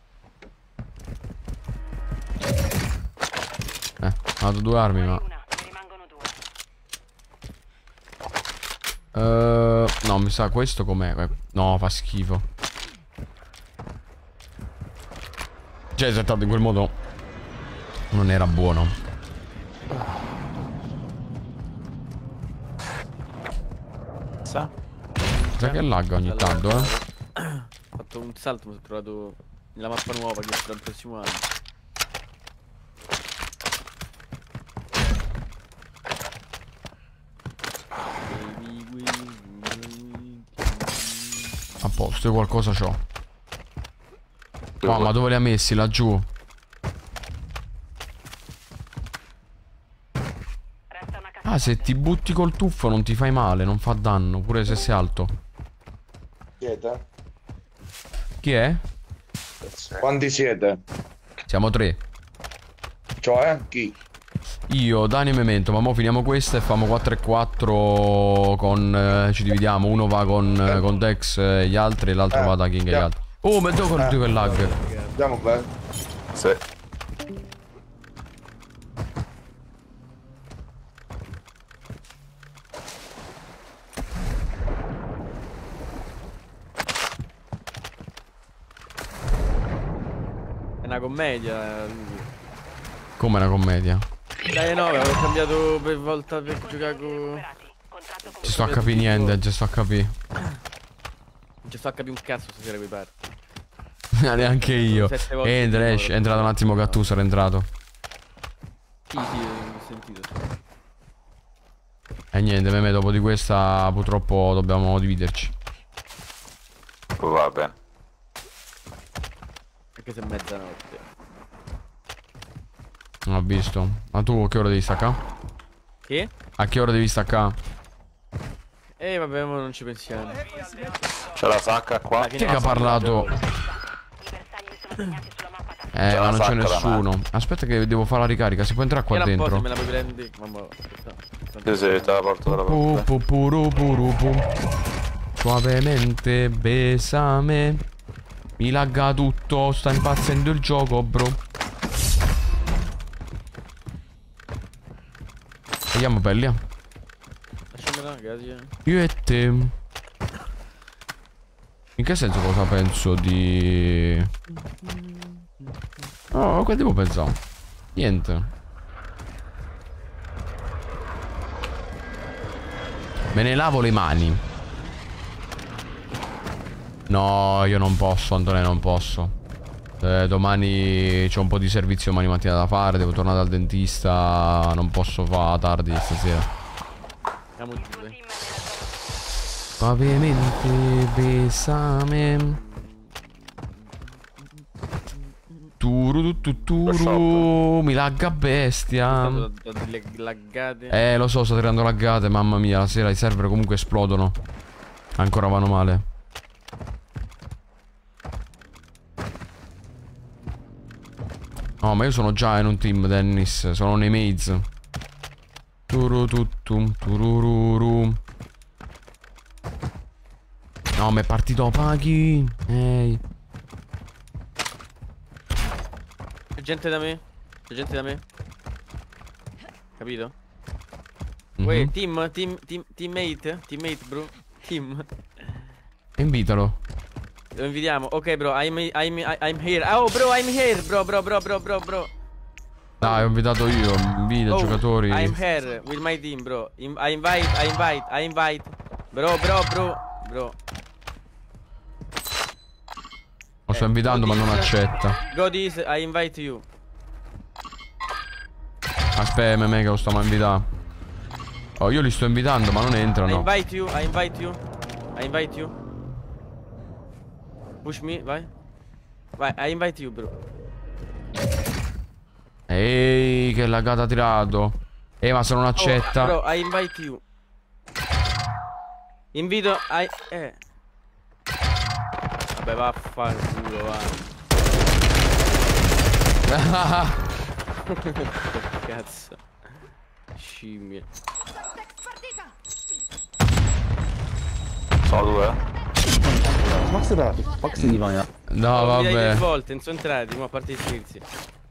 Speaker 1: Eh, ho dato due armi, ma...
Speaker 2: Una, ne rimangono due.
Speaker 1: Uh, no, mi sa questo com'è? No, fa schifo. Cioè, settato in quel modo non era buono.
Speaker 9: Sa?
Speaker 1: Sa che lagga ogni
Speaker 5: Allora,
Speaker 1: tanto, eh.
Speaker 5: Ho fatto un salto, mi sono trovato nella mappa nuova che sarà il prossimo anno.
Speaker 1: A posto, io qualcosa c'ho. No, ma dove li ha messi? Laggiù? Ah, se ti butti col tuffo non ti fai male, non fa danno, pure se sei alto.
Speaker 14: Siete?
Speaker 1: Chi è?
Speaker 14: Quanti siete?
Speaker 1: Siamo tre.
Speaker 14: Cioè, chi?
Speaker 1: Io, Dani e Memento, ma mo finiamo questa e famo quattro e quattro con... Eh, ci dividiamo, uno va con, eh, con Dex e gli altri e l'altro
Speaker 14: Eh,
Speaker 1: va da King e gli
Speaker 14: yeah.
Speaker 1: altri. Oh, ma devo con quel lag.
Speaker 14: Andiamo bene.
Speaker 9: Sì.
Speaker 5: È una commedia.
Speaker 1: Come una commedia.
Speaker 5: Dai no, avevo cambiato per volta per giocare con...
Speaker 1: Ci sto a capire niente, ci sto a capire.
Speaker 5: Non ci sto a capire un cazzo stasera quei parti.
Speaker 1: Neanche io.
Speaker 5: Sette volte
Speaker 1: Entra,
Speaker 5: di
Speaker 1: esce, è
Speaker 5: loro.
Speaker 1: entrato un attimo Gattuso, era entrato.
Speaker 5: Sì, sì, ho sentito.
Speaker 1: E niente, Meme, dopo di questa purtroppo dobbiamo dividerci.
Speaker 9: Va bene.
Speaker 5: Anche se è mezzanotte.
Speaker 1: Non ho visto. Ma tu a che ora devi staccare?
Speaker 5: Che?
Speaker 1: A che ora devi staccare?
Speaker 5: Eh vabbè, ma non ci pensiamo.
Speaker 9: C'è la sacca qua.
Speaker 1: Chi è che ha parlato? Eh,
Speaker 9: C'è
Speaker 1: ma
Speaker 9: la
Speaker 1: non c'è
Speaker 9: sacca da
Speaker 1: nessuno. Aspetta che devo fare la ricarica. Si può entrare qua
Speaker 5: Era un po' se
Speaker 1: dentro?
Speaker 5: me la puoi prendere. Mamma, aspetta.
Speaker 9: Sì, sì, te la porto, te la
Speaker 1: Pu,
Speaker 9: porto.
Speaker 1: pu, puru, puru, pu. Suavemente besame. Mi lagga tutto. Sta impazzendo il gioco, bro. Vediamo belli.
Speaker 5: Lasciamela, grazie.
Speaker 1: Io e te. In che senso cosa penso di... Oh, che devo pensare? Niente. Me ne lavo le mani. No, io non posso, Antonio, non posso. Eh, domani c'ho un po' di servizio domani mattina da fare. Devo tornare dal dentista. Non posso fare tardi stasera.
Speaker 5: Andiamo giù, dai.
Speaker 1: Suavemente besame. Turu tu turu. Mi lagga bestia.
Speaker 5: Ho dato delle laggate.
Speaker 1: Eh, lo so, sto tirando laggate. Mamma mia, la sera i server comunque esplodono. Ancora vanno male. No, ma io sono già in un team, Dennis. Sono nei maze. Turututtum, turururu. No, ma è partito Paghi. Ehi.
Speaker 5: C'è gente da me? C'è gente da me? Capito?
Speaker 1: Mm-hmm.
Speaker 5: Uè, team, team, team, teammate? Teammate, bro. Team.
Speaker 1: Invitalo.
Speaker 5: Lo invitiamo. Ok, bro, I'm, I'm, I'm here. Oh, bro, I'm here. Bro, bro, bro, bro, bro, bro.
Speaker 1: Dai, ho invitato io. Invita
Speaker 5: Oh,
Speaker 1: giocatori.
Speaker 5: I'm here with my team, bro. I invite, I invite, I invite. Bro, bro, bro, bro.
Speaker 1: Lo sto invitando ma non accetta.
Speaker 5: Go this, I invite you.
Speaker 1: Aspetta, me che lo stiamo a invitare. Oh, io li sto invitando ma non
Speaker 5: I
Speaker 1: entrano.
Speaker 5: invite you, I invite you. I invite you. Push me, vai. Vai, I invite you, bro.
Speaker 1: Ehi, che lagata ha tirato. Eh, ma se non accetta.
Speaker 5: Oh, bro, I invite you. Invito, I... Eh. Vabbè, vaffanculo, va. Cazzo. Scimmie.
Speaker 9: Sono due.
Speaker 15: Max da, Max di Vania.
Speaker 1: No, vabbè.
Speaker 5: volte, non sono entrati, ma a parte i scherzi.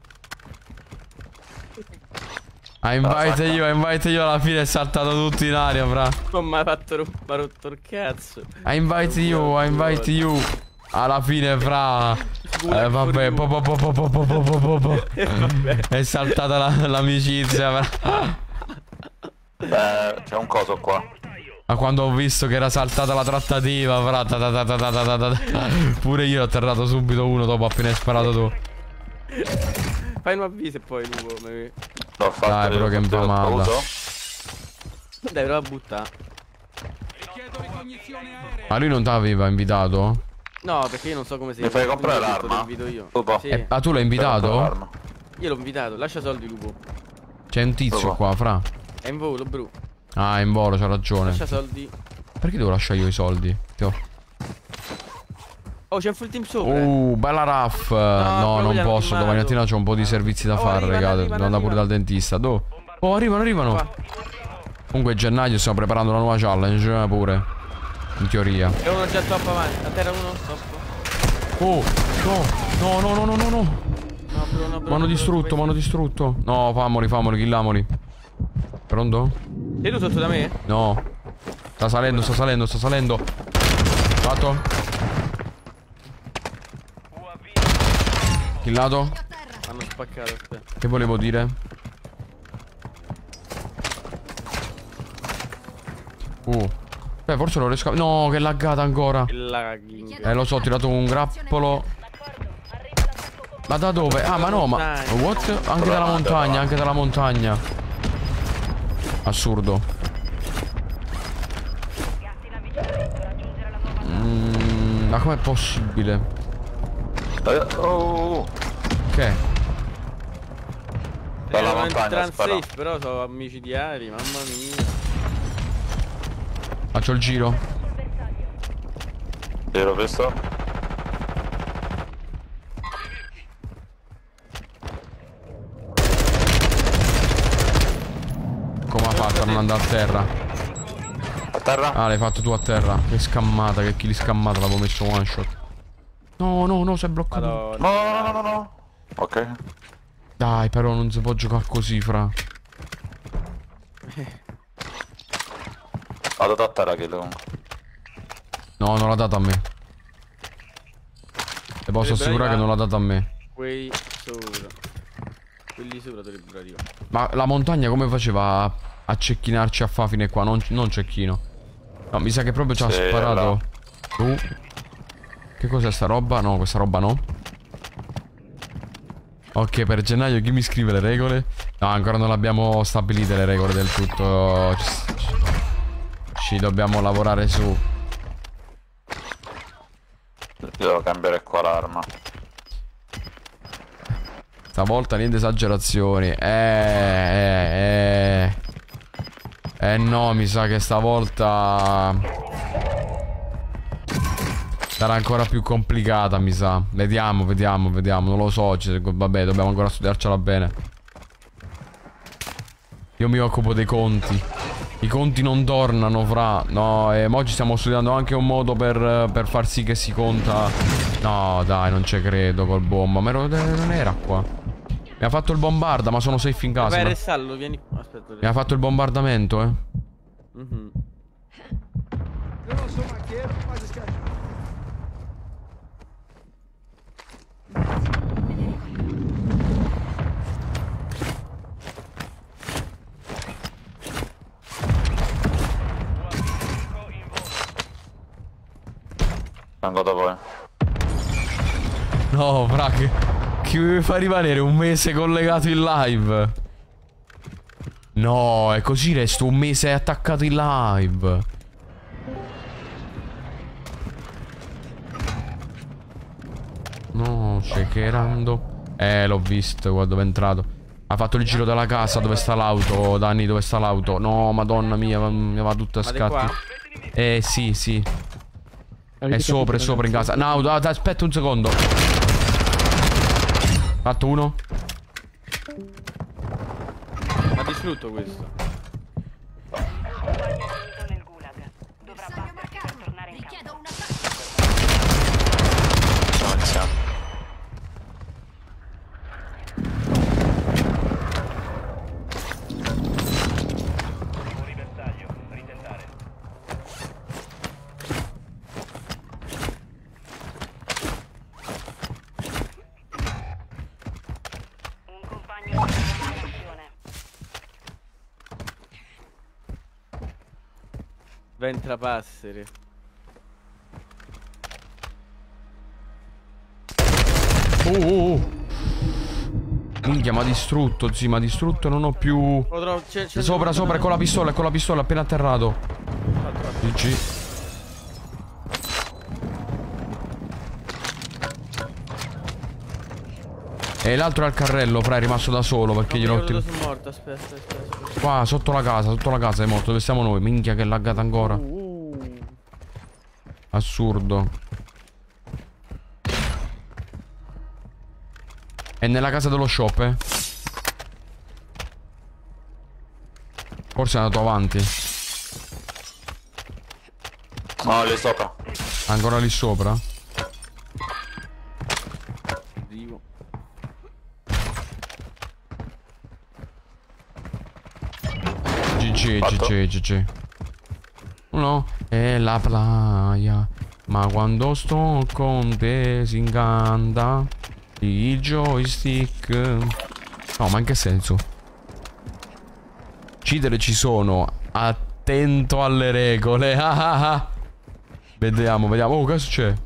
Speaker 1: A invite io, a invite io alla fine è saltato tutto in aria, fra.
Speaker 5: Non mi ha fatto mi ha rotto il cazzo.
Speaker 1: A invite you, a invite you. Alla fine, fra. Eh, vabbè, po, po, po, po, po, po, po, po, po. È saltata la- l'amicizia, fra.
Speaker 9: Beh, c'è un coso qua.
Speaker 1: Ma quando ho visto che era saltata la trattativa, fra. ta ta ta ta ta ta ta ta. Pure io ho atterrato subito uno dopo appena hai sparato tu.
Speaker 5: Fai un avviso e poi lupo. Me...
Speaker 9: L'ho fatto.
Speaker 1: Dai, però che impamata.
Speaker 5: Dai, prova a buttare.
Speaker 1: Ma lui non t'aveva invitato?
Speaker 5: No, perché io non so come si
Speaker 9: Mi fai comprare
Speaker 5: Quindi ho detto,
Speaker 9: l'arma?
Speaker 5: Lo invito io.
Speaker 9: Lupo.
Speaker 5: Sì.
Speaker 1: Eh, ah, tu l'hai invitato?
Speaker 5: Io l'ho invitato, lascia soldi, lupo.
Speaker 1: C'è un tizio qua, fra.
Speaker 5: È in volo, bro.
Speaker 1: Ah, è in volo, c'ha ragione.
Speaker 5: Lascia soldi.
Speaker 1: Perché devo lasciare io i soldi? Tio.
Speaker 5: Oh, c'è un full team sopra.
Speaker 1: Uh, bella raff. No, non posso. Domani mattina c'ho un po' di servizi da fare, raga. Devo andare pure dal dentista. Dove? Oh, arrivano, arrivano. Comunque, gennaio stiamo preparando una nuova challenge, eh, pure. In teoria.
Speaker 5: C'è uno già troppo avanti. A terra uno, troppo.
Speaker 1: Oh, no, no, no, no, no, no, no.
Speaker 5: No, bro, no, bro.
Speaker 1: Mi hanno distrutto, mi hanno distrutto. No, famoli, famoli, killamoli. Pronto?
Speaker 5: Sei tu sotto da me?
Speaker 1: No. Sta salendo, sta salendo, sta salendo. Fatto? Killato?
Speaker 5: Hanno spaccato, aspetta.
Speaker 1: Che volevo dire? Uh. Beh, forse non riesco a... No, che laggata ancora.
Speaker 5: Lagging.
Speaker 1: Eh, lo so, ho tirato un grappolo. Ma da dove? Ah, ma no, ma... What? Anche dalla montagna, anche dalla montagna. Assurdo. Mm, ma com'è possibile?
Speaker 9: Oh.
Speaker 1: Che?
Speaker 9: Dalla
Speaker 5: Erano in
Speaker 9: montagna,
Speaker 5: trans
Speaker 9: spara.
Speaker 5: safe, però sono micidiali, mamma mia.
Speaker 1: Faccio il giro.
Speaker 9: Giro questo.
Speaker 1: Come ha fatto a non andare a terra?
Speaker 9: A terra?
Speaker 1: Ah, l'hai fatto tu a terra. Che scammata, che kill scammata, l'avevo messo one shot. No, no, no, si è bloccato.
Speaker 9: No, no, no, no, no. Ok.
Speaker 1: Dai, però non si può giocare così, fra.
Speaker 9: Ho dato a terra che lo...
Speaker 1: No, non l'ha data a me. E posso assicurare che non l'ha data a me.
Speaker 5: Quei sopra. Quelli sopra dovrebbero arrivare.
Speaker 1: Ma la montagna come faceva a, a cecchinarci a fa fine qua? Non, non cecchino. No, mi sa che proprio ci ha
Speaker 9: Sì,
Speaker 1: sparato. Uh. Che cos'è sta roba? No, questa roba no. Ok, per gennaio chi mi scrive le regole? No, ancora non abbiamo stabilite le regole del tutto. Ci, ci, ci dobbiamo lavorare su.
Speaker 9: Io devo cambiare qua l'arma.
Speaker 1: Stavolta niente esagerazioni. Eh, eh, eh. Eh no, mi sa che stavolta... Sarà ancora più complicata, mi sa. Vediamo, vediamo, vediamo. Non lo so. Cioè, vabbè, dobbiamo ancora studiarcela bene. Io mi occupo dei conti. I conti non tornano, fra. No, e oggi stiamo studiando anche un modo per, per far sì che si conta. No, dai, non ci credo col bomba. Ma ero, non era qua. Mi ha fatto il bombarda, ma sono safe in casa.
Speaker 5: Vai a
Speaker 1: ma...
Speaker 5: restarlo, vieni. Aspetta.
Speaker 1: Mi ha fatto il bombardamento, eh.
Speaker 5: Mhm.
Speaker 12: Eu não sou maqueiro, mas esse cara...
Speaker 9: Vengo da voi.
Speaker 1: No, fra, che, che mi fa rimanere un mese collegato in live. No, e così resto un mese attaccato in live. No, shakerando. Eh, l'ho visto qua dove è entrato. Ha fatto il giro della casa dove sta l'auto. Danni, dove sta l'auto? No, madonna mia, mi va tutta a scatti. Eh, sì, sì. È sopra, è sopra in casa. No, aspetta un secondo. Fatto uno.
Speaker 5: Ha distrutto questo.
Speaker 2: Nel gulag. Dovrà battersi per tornare in campo.
Speaker 9: Siamo insieme.
Speaker 3: Fuori bersaglio, ritentare.
Speaker 2: Un compagno di collaborazione.
Speaker 5: Ventrapassere.
Speaker 1: Oh, oh, oh. Minchia, mi ha distrutto, sì, mi ha distrutto. Non ho più.
Speaker 5: Potrò... c'è, c'è
Speaker 1: Sopra, sopra, è con la pistola, è con la pistola, appena atterrato. G G. E l'altro è al carrello, fra, è rimasto da solo perché glielo ho
Speaker 5: tirato.
Speaker 1: tirato.
Speaker 5: Sono morto, aspetta, aspetta, aspetta.
Speaker 1: Qua, sotto la casa, sotto la casa è morto. Dove stiamo noi? Minchia, che laggata ancora.
Speaker 5: Uh, uh.
Speaker 1: Assurdo. È nella casa dello shop, eh. Forse è andato avanti.
Speaker 9: No, lì sopra.
Speaker 1: Ancora lì sopra?
Speaker 5: Vivo.
Speaker 1: G G, G G, G G. No, è la playa. Ma quando sto con te si incanta il joystick. No, ma in che senso? Uccidere ci sono. Attento alle regole. Ah ah ah. Vediamo, vediamo. Oh, che succede?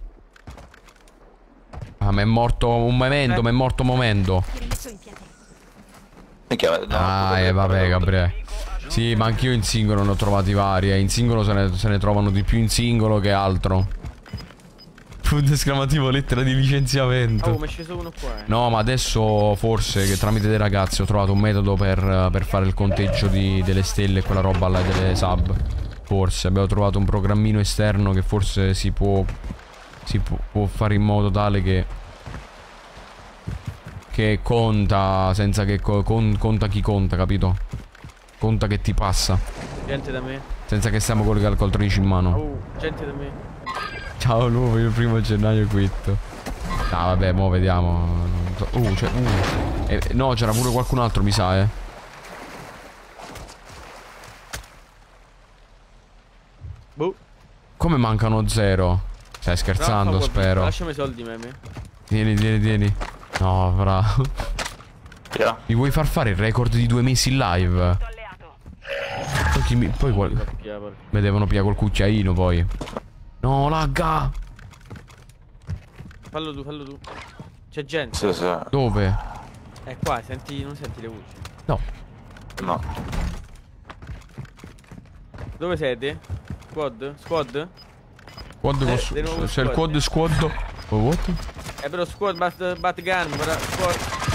Speaker 1: Ah, mi è morto un momento,
Speaker 5: Eh.
Speaker 1: mi è morto un momento. Ah, eh, vabbè, Gabriele. Sì, ma anch'io in singolo ne ho trovati vari. Eh. In singolo se ne, se ne trovano di più in singolo che altro. Punto esclamativo, lettera di licenziamento.
Speaker 5: Oh, mi è sceso uno qua, eh.
Speaker 1: No, ma adesso forse che tramite dei ragazzi ho trovato un metodo per, per fare il conteggio di, delle stelle e quella roba là delle sub. Forse abbiamo trovato un programmino esterno che forse si può Si può, può fare in modo tale che Che conta senza che co con, conta chi conta, capito? Conta che ti passa
Speaker 5: Gente da me.
Speaker 1: senza che stiamo con le calcolatrici in mano.
Speaker 5: Oh, gente da me.
Speaker 1: Ciao nuovo, il primo gennaio quitto. Ah vabbè, mo vediamo. Uh, c'è uh. eh, no, c'era pure qualcun altro, mi sa, eh.
Speaker 5: Boh.
Speaker 1: Come mancano zero? Stai scherzando,
Speaker 5: Raffa,
Speaker 1: spero.
Speaker 5: Lasciami i soldi, meme.
Speaker 1: Tieni, tieni, tieni. No, bravo.
Speaker 9: Yeah.
Speaker 1: Mi vuoi far fare il record di due mesi in live? Poi, chi mi... poi qual... mi devono pigliare col cucchiaino poi. No, lagga.
Speaker 5: Fallo tu, fallo tu. C'è gente.
Speaker 9: Sì, sì.
Speaker 1: Dove?
Speaker 5: È qua, senti, non senti le voci.
Speaker 1: No.
Speaker 9: No.
Speaker 5: Dove siete? Squad? Squad?
Speaker 1: Quad
Speaker 5: Eh,
Speaker 1: cos-
Speaker 5: di nuovo
Speaker 1: c'è il
Speaker 5: squad.
Speaker 1: quad squad. Oh, what?
Speaker 5: Eh però squad, bat, bat gun, guarda, squad.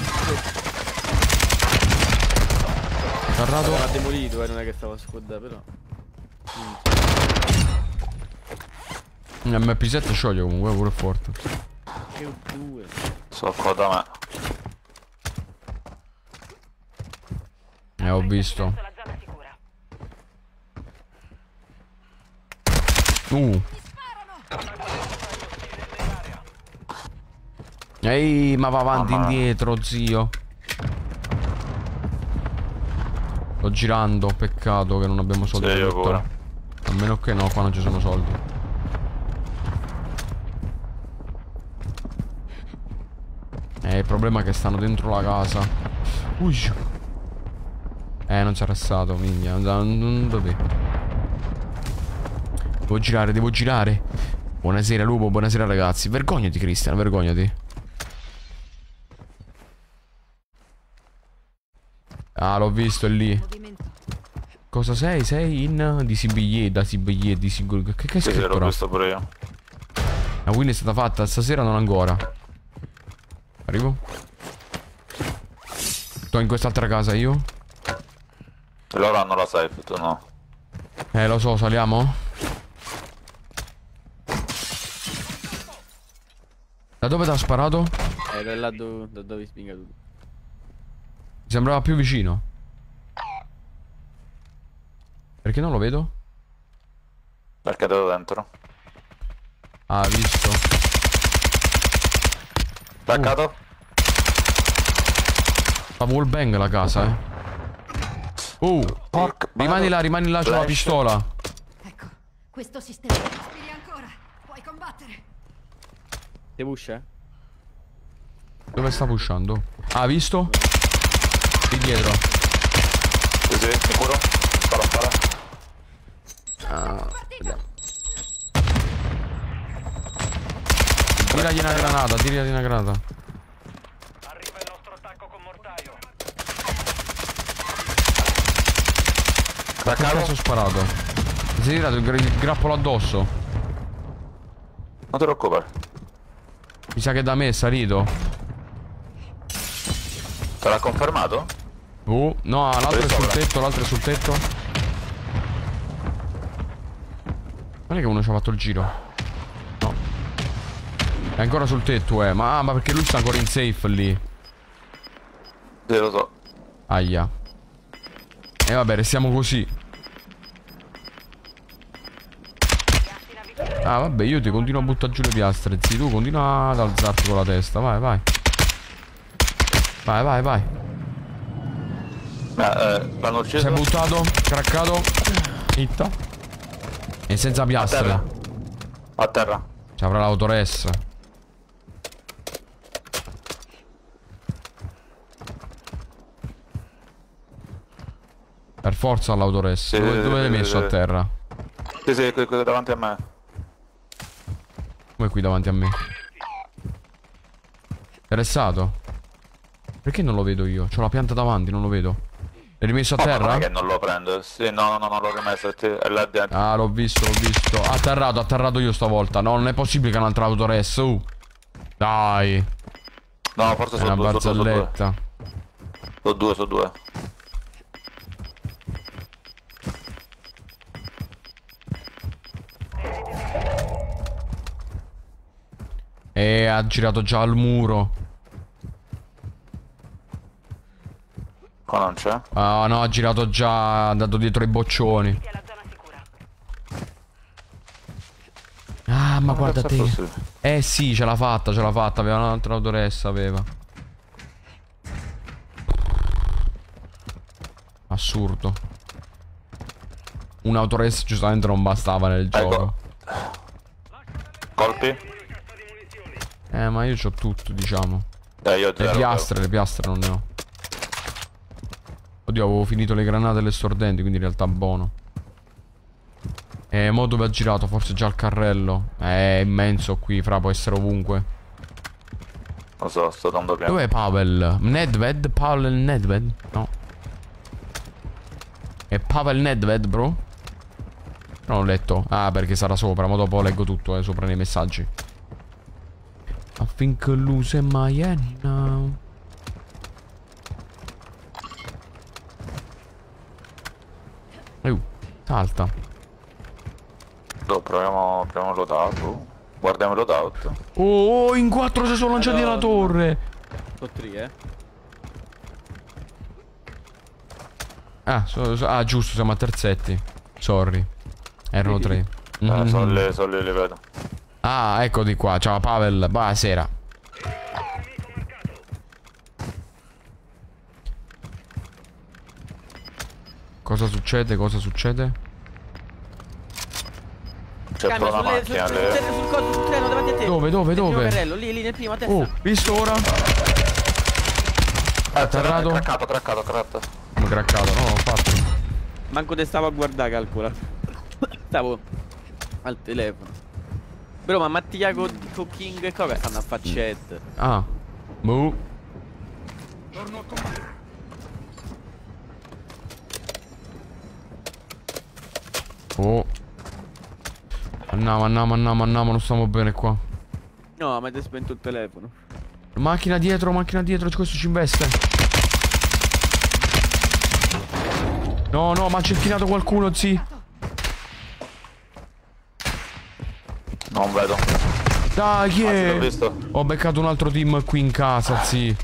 Speaker 1: Carrato.
Speaker 5: L'ha demolito, eh, non è che stavo a squad, però. Mm.
Speaker 1: M P sette scioglie comunque, pure forte.
Speaker 5: Che due.
Speaker 9: Sono qua da me.
Speaker 1: Eh, ho visto. Uh. Ehi, ma va avanti e indietro, zio. Sto girando, peccato che non abbiamo soldi.
Speaker 9: Sì, io pure.
Speaker 1: A meno che no, qua non ci sono soldi. Eh, il problema è che stanno dentro la casa. Ui. Eh, non si è arrestato, minchia. Non, non dove. Devo girare, devo girare. Buonasera, lupo, buonasera ragazzi. Vergognati, Cristian, vergognati. Ah, l'ho visto, è lì. Cosa sei? Sei in di Sibigliè, da Sibigliè, di sicuro. Che, che è
Speaker 9: Sì, sì,
Speaker 1: scritto?
Speaker 9: l'ho visto pure io.
Speaker 1: La win è stata fatta stasera, non ancora. Arrivo. Sto in quest'altra casa io.
Speaker 9: Loro hanno la safe, tu no.
Speaker 1: Eh, lo so, saliamo? Da dove ti ha sparato?
Speaker 5: Eh, da là do, da dove spinga tutto.
Speaker 1: Mi sembrava più vicino. Perché non lo vedo?
Speaker 9: Perché ero dentro.
Speaker 1: Ah, visto.
Speaker 9: Attaccato?
Speaker 1: Uh. Fa wallbang la casa, eh. Uh,
Speaker 9: porca.
Speaker 1: Rimani là, rimani là, c'ho la pistola.
Speaker 2: Ecco, questo sistema. Respiri ancora. Puoi combattere.
Speaker 5: Te pusha?
Speaker 1: Dove sta pushando? Ah, visto? Qui dietro.
Speaker 9: Sì, sì, sicuro? Spara, spara.
Speaker 1: Ah, vediamo. Tiragli una granata, tiragli una granata.
Speaker 3: Arriva il nostro attacco con mortaio.
Speaker 1: Ma che cazzo ho sparato? Mi sei tirato il, gra il grappolo addosso.
Speaker 9: Non ti preoccupare.
Speaker 1: Mi sa che da me è salito.
Speaker 9: Te l'ha confermato?
Speaker 1: Uh, no, l'altro è sul tetto, l'altro è sul tetto. Non è che uno ci ha fatto il giro. No. È ancora sul tetto, eh. Ma, ma perché lui sta ancora in safe lì.
Speaker 9: Sì, lo so.
Speaker 1: Aia. E vabbè, restiamo così. Ah, vabbè, io ti continuo a buttare giù le piastre. Zi, tu continua ad alzarti con la testa. Vai, vai. Vai, vai, vai.
Speaker 9: Eh, l'hanno ucciso.
Speaker 1: Si è buttato, craccato. Hitta. E senza piastre.
Speaker 9: A terra. A terra.
Speaker 1: Ci avrà l'autoress. Per forza l'autoress.
Speaker 9: Sì,
Speaker 1: Dove,
Speaker 9: sì,
Speaker 1: dove l'hai
Speaker 9: sì,
Speaker 1: messo
Speaker 9: sì.
Speaker 1: a terra?
Speaker 9: Sì, sì, qui, qui davanti a me.
Speaker 1: Come qui davanti a me? Interessato? Perché non lo vedo io? C'ho la pianta davanti, non lo vedo. L'hai rimesso a
Speaker 9: Oh, ma
Speaker 1: terra?
Speaker 9: non è che non lo prendo. Sì, no, no, no, non l'ho rimesso. È là dentro.
Speaker 1: Ah, l'ho visto, l'ho visto. Atterrato, atterrato io stavolta. No, non è possibile che un'altra autoress. Uh. Dai.
Speaker 9: No, forse
Speaker 1: È
Speaker 9: sono
Speaker 1: una
Speaker 9: due, sono due,
Speaker 1: barzelletta.
Speaker 9: sono due, sono due.
Speaker 1: E ha girato già al muro.
Speaker 9: Qua non c'è.
Speaker 1: Ah no, ha girato già, è andato dietro i boccioni. Ah, ma guarda te. Eh sì, ce l'ha fatta, ce l'ha fatta. Aveva un'altra autoressa, aveva. Assurdo. Un'autoressa giustamente non bastava nel gioco.
Speaker 9: Colpi?
Speaker 1: Eh, ma io c'ho tutto, diciamo.
Speaker 9: Eh, io
Speaker 1: Le
Speaker 9: zero,
Speaker 1: piastre, le piastre non ne ho. Oddio, avevo finito le granate e le stordenti, quindi in realtà buono. E mo dove ha girato? Forse già al carrello. È immenso qui, fra, può essere ovunque.
Speaker 9: Lo so, sto dando piano.
Speaker 1: Dov'è Pavel? Nedved? Pavel Nedved? No. È Pavel Nedved, bro? Non ho letto. Ah, perché sarà sopra, ma dopo leggo tutto, eh, sopra nei messaggi. I think I'm losing my head now. Uh, salta.
Speaker 9: No, proviamo, proviamo il loadout. Guardiamo il loadout.
Speaker 1: Oh, in quattro si sono lanciati
Speaker 5: Madonna.
Speaker 1: alla torre.
Speaker 5: Sono tre, eh.
Speaker 1: Ah, so- so- ah, giusto, siamo a terzetti. Sorry. Erano tre.
Speaker 9: Eh,
Speaker 1: Mhm.
Speaker 9: sono le, sono le, le vedo.
Speaker 1: Ah, eccoti qua. Ciao Pavel. Buonasera. Cosa succede? Cosa succede?
Speaker 9: C'è
Speaker 5: Cambia
Speaker 9: però una
Speaker 5: sulle- sul,
Speaker 9: macchina.
Speaker 5: sul,
Speaker 9: le-
Speaker 5: sul, sul coso, sul treno davanti a te.
Speaker 1: Dove, dove,
Speaker 5: Nel primo
Speaker 1: dove?
Speaker 5: carrello, lì, lì, nel primo, a testa.
Speaker 1: Oh, visto ora? Atterrato?
Speaker 9: Craccato, craccato, craccato.
Speaker 1: Come craccato, no, l'ho fatto.
Speaker 5: Manco te stavo a guardare, calcola. Stavo al telefono. Però ma Mattia con, con King e Coca stanno a faccette.
Speaker 1: Ah. Boh. Oh. Andiamo, andiamo, andiamo, andiamo, non stiamo bene qua.
Speaker 5: No, ma ti hai spento il telefono.
Speaker 1: Macchina dietro, macchina dietro, questo ci investe. No, no, ma ha cecchinato qualcuno, zi.
Speaker 9: Non vedo.
Speaker 1: Dai, chi
Speaker 9: Ah, sì,
Speaker 1: è?
Speaker 9: l'ho visto.
Speaker 1: Ho beccato un altro team qui in casa, zi.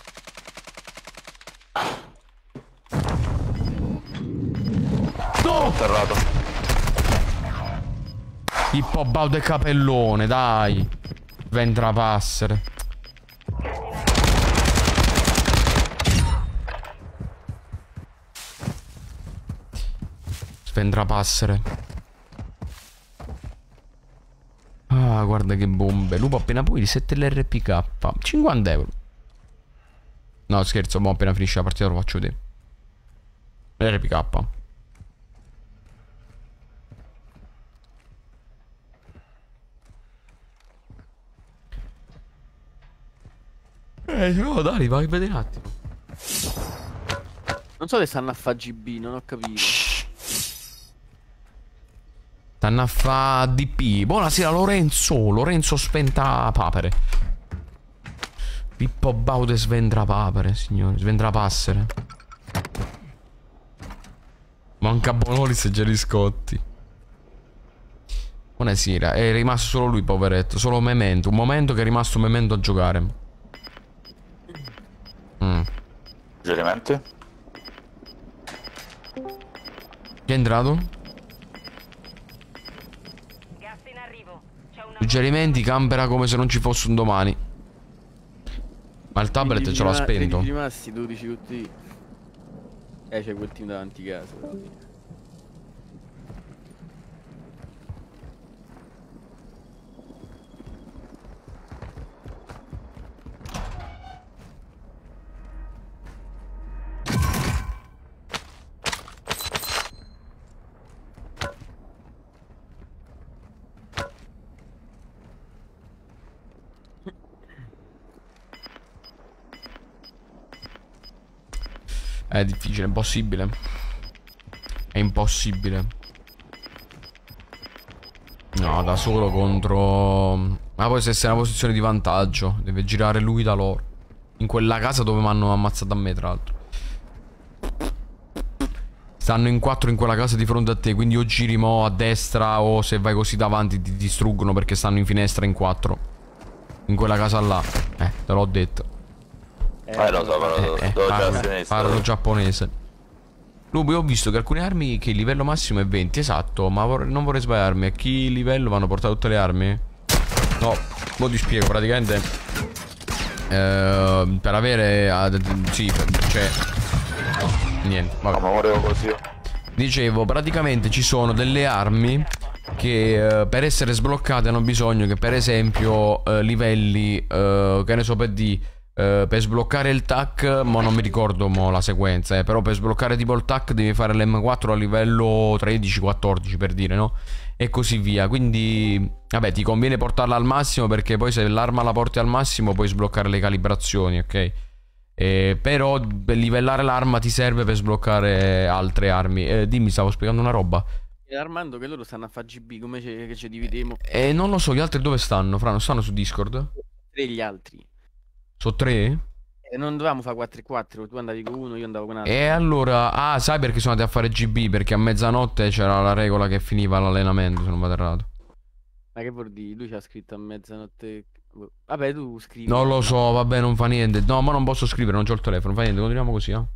Speaker 9: No! Atterrato.
Speaker 1: Pippo Baudo e Capellone, dai. Ventrapassere. Ventrapassere. Ah, guarda che bombe. Lupo appena poi risette l'R P K. cinquanta euro. No, scherzo, mo appena finisce la partita lo faccio vedere. L'R P K. Eh, no, dai, vai a vedere un attimo.
Speaker 5: Non so se stanno a fa G B, non ho capito.
Speaker 1: Stanno a fa D P. Buonasera Lorenzo. Lorenzo Sventa Papere. Pippo Baude Svendra Papere, signori. Svendra Passere. Manca Bonolis e Gerry Scotti. Buonasera. È rimasto solo lui, poveretto. Solo Memento. Un momento che è rimasto Memento a giocare. Mm.
Speaker 9: Suggerimenti?
Speaker 1: Chi è entrato? Suggerimenti, campera come se non ci fosse un domani. Ma il tablet ce l'ha spento.
Speaker 5: Sono rimasti dodici tutti. Eh, c'è quel team davanti casa.
Speaker 1: È difficile, è impossibile. È impossibile. No, da solo contro... Ma poi se sei in una posizione di vantaggio, deve girare lui da loro. In quella casa dove mi hanno ammazzato a me, tra l'altro. Stanno in quattro in quella casa di fronte a te, quindi o giri mo a destra o se vai così davanti ti distruggono perché stanno in finestra in quattro. In quella casa là. Eh, te l'ho detto.
Speaker 9: Eh, lo so, però
Speaker 1: Eh, eh,
Speaker 9: devo già a
Speaker 1: parlo,
Speaker 9: sinistra.
Speaker 1: parlo giapponese. Lupo, io ho visto che alcune armi che il livello massimo è venti, esatto. Ma vor- non vorrei sbagliarmi. A chi livello vanno portate tutte le armi? No, mo ti spiego, praticamente eh, per avere uh, sì, cioè niente, vabbè.
Speaker 9: Ma volevo così.
Speaker 1: Dicevo, praticamente ci sono delle armi che eh, per essere sbloccate hanno bisogno che per esempio eh, livelli eh, che ne so per di Uh, per sbloccare il T A C, ma non mi ricordo mo la sequenza, eh, però per sbloccare tipo il T A C devi fare l'M quattro a livello tredici quattordici per dire, no? E così via, quindi vabbè, ti conviene portarla al massimo perché poi se l'arma la porti al massimo puoi sbloccare le calibrazioni, ok? Eh, però per livellare l'arma ti serve per sbloccare altre armi. eh, Dimmi, stavo spiegando una roba.
Speaker 5: E Armando che loro stanno a fa G B, come ce- che ci dividiamo?
Speaker 1: E eh, non lo so, gli altri dove stanno? Fra, non stanno su Discord?
Speaker 5: Tre gli altri.
Speaker 1: Sono tre?
Speaker 5: E non dovevamo fare quattro e quattro, tu andavi con uno, io andavo con altro.
Speaker 1: E allora, ah, sai perché sono andati a fare G B? Perché a mezzanotte c'era la regola che finiva l'allenamento, se non vado errato.
Speaker 5: Ma che vuol dire? Lui ci ha scritto a mezzanotte. Vabbè, tu scrivi.
Speaker 1: Non lo so, vabbè, non fa niente. No, ma non posso scrivere, non c'ho il telefono, non fa niente, continuiamo così, eh.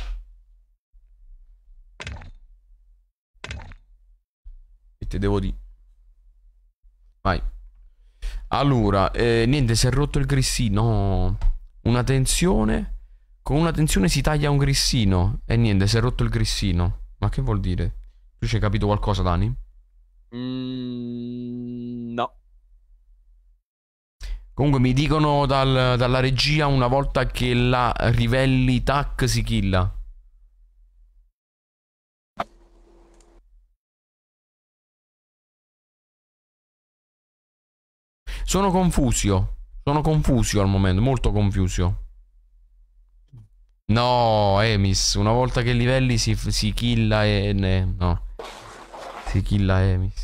Speaker 1: E te devo dire. Vai. Allora, eh, niente, si è rotto il grissino. No. Una tensione. Con una tensione si taglia un grissino. E niente, si è rotto il grissino. Ma che vuol dire? Tu ci hai capito qualcosa, Dani?
Speaker 5: Mm, no.
Speaker 1: Comunque mi dicono dal, dalla regia una volta che la rivelli tac si killa. Sono confusio. Sono confusio al momento, molto confusio. No, Emis, una volta che livelli si, si killa e... Ne, no. Si killa Emis.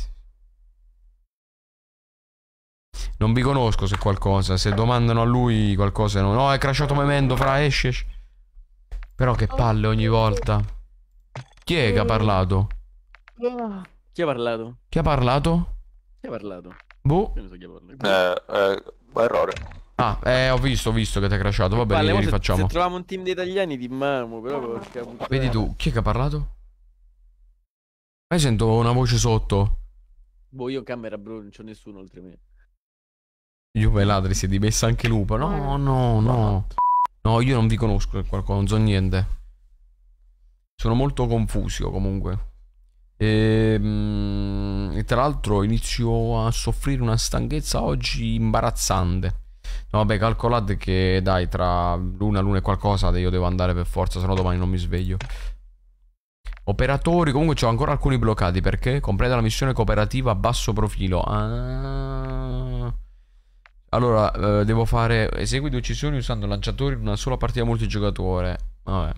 Speaker 1: Non vi conosco se qualcosa. Se domandano a lui qualcosa. No, no, è crashato Memento, fra, esce, esce. Però che palle ogni volta. Chi è che ha parlato?
Speaker 5: Chi ha parlato?
Speaker 1: Chi ha parlato?
Speaker 5: Chi ha parlato?
Speaker 1: Boh.
Speaker 5: Io non so chi ha parlato.
Speaker 9: Eh, eh, errore.
Speaker 1: Ah, eh, ho visto, ho visto che ti è crashato. Va bene,
Speaker 5: Palle,
Speaker 1: rifacciamo.
Speaker 5: Se, se troviamo un team di italiani ti mamo, però porca puttana.
Speaker 1: Vedi tu, chi è che ha parlato? Ma sento una voce sotto.
Speaker 5: Boh, io camera bro, non c'ho nessuno oltre me.
Speaker 1: Juve ladri, si è dimessa anche Lupo. No, no, no. No, io non vi conosco qualcosa, non so niente. Sono molto confusio comunque. E, e tra l'altro inizio a soffrire una stanchezza oggi imbarazzante. No, vabbè, calcolate che dai, tra l'una, l'una e qualcosa io devo andare per forza, sennò domani non mi sveglio. Operatori, comunque c'ho ancora alcuni bloccati perché completa la missione cooperativa a basso profilo. Ah. Allora, eh, devo fare esegui due uccisioni usando lanciatori in una sola partita multigiocatore. Vabbè.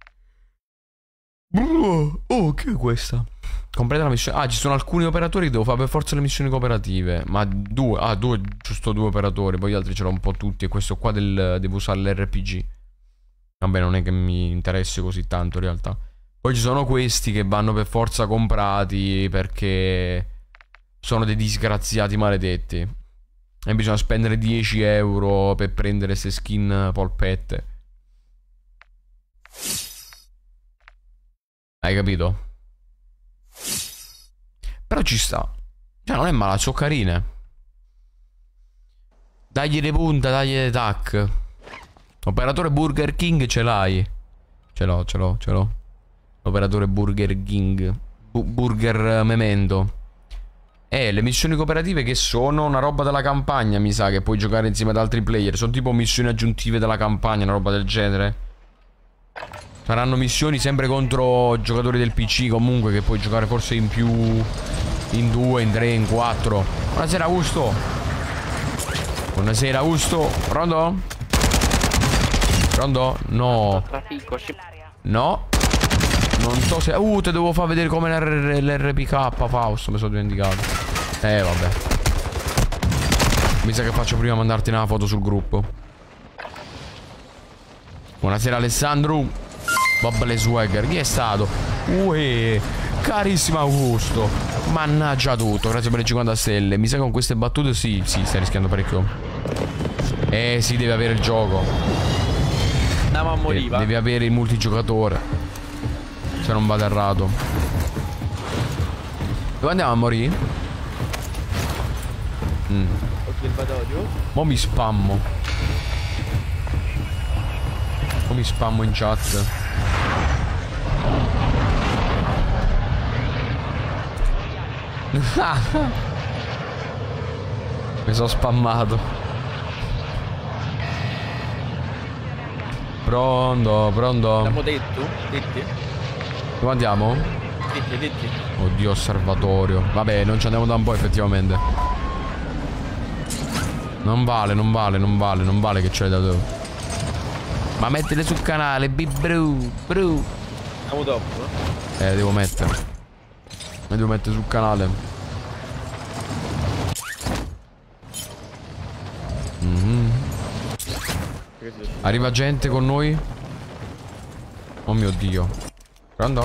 Speaker 1: Oh, che è questa? Completa la missione. Ah, ci sono alcuni operatori che devo fare per forza le missioni cooperative. Ma due, ah, due, giusto due operatori. Poi gli altri ce l'ho un po' tutti. E questo qua del, devo usare l'R P G. Vabbè, non è che mi interessi così tanto in realtà. Poi ci sono questi che vanno per forza comprati perché sono dei disgraziati maledetti. E bisogna spendere dieci euro per prendere queste skin polpette. Hai capito? Però ci sta. Cioè non è male, sono carine. Dagli le punta, dagli le tac. Operatore Burger King ce l'hai? Ce l'ho, ce l'ho, ce l'ho. L'operatore Burger King. Bu Burger Memento. Eh, le missioni cooperative che sono una roba della campagna, mi sa, che puoi giocare insieme ad altri player. Sono tipo missioni aggiuntive della campagna, una roba del genere. Saranno missioni sempre contro giocatori del P C comunque, che puoi giocare forse in più, in due, in tre, in quattro. Buonasera Augusto. Buonasera Augusto. Pronto? Pronto? No. No. Non so se... Uh, te devo far vedere come l'R P K, Fausto, mi sono dimenticato. Eh, vabbè. Mi sa che faccio prima mandarti una foto sul gruppo. Buonasera Alessandro. Bob le Swagger. Chi è stato? Uè, carissimo Augusto. Mannaggia tutto, grazie per le cinquanta stelle. Mi sa che con queste battute sì, sì, stai rischiando parecchio. Eh, sì, deve avere il gioco.
Speaker 5: Andiamo a morire,
Speaker 1: eh, devi avere il multigiocatore. Se non vado errato. Dove andiamo a morire? Mm. Mo mi spammo. Mo mi spammo in chat. Mi sono spammato. Pronto, pronto.
Speaker 5: Abbiamo detto? Detti?
Speaker 1: Dove andiamo?
Speaker 5: Detti, detti.
Speaker 1: Oddio, osservatorio. Vabbè, non ci andiamo da un po' effettivamente. Non vale, non vale, non vale, non vale che c'è da dove. Ma mettile sul canale, bibru, bru.
Speaker 5: Andiamo dopo,
Speaker 1: eh? Eh, devo mettere. Me devo mettere sul canale. Mm-hmm. Arriva gente con noi. Oh mio Dio. Pronto?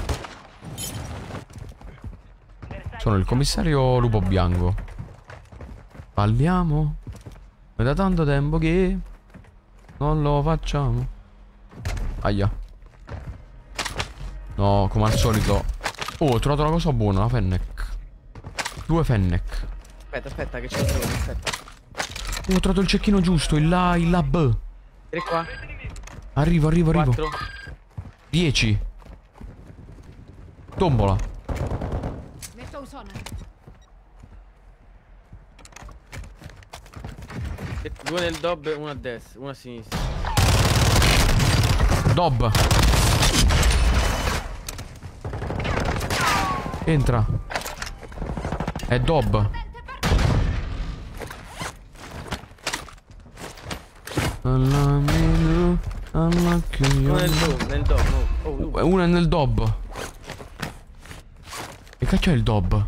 Speaker 1: Sono il commissario Lupo Bianco. Parliamo. È da tanto tempo che non lo facciamo. Aia. No, come al solito. Oh, ho trovato una cosa buona, una Fennec. Due Fennec.
Speaker 5: Aspetta, aspetta, che c'è il drone, aspetta.
Speaker 1: Oh, ho trovato il cecchino giusto, il, la, il lab.
Speaker 5: Tre qua.
Speaker 1: Arrivo, arrivo, arrivo.
Speaker 5: Quattro.
Speaker 1: Dieci. Tombola.
Speaker 2: Metto un sonar.
Speaker 5: Due nel dob e uno a destra, uno a sinistra.
Speaker 1: Dob. Entra. È Dob.
Speaker 5: Uno nel dob, nel dob, no. Oh, uh.
Speaker 1: Uno è nel Dob. Che cacchio è il Dob?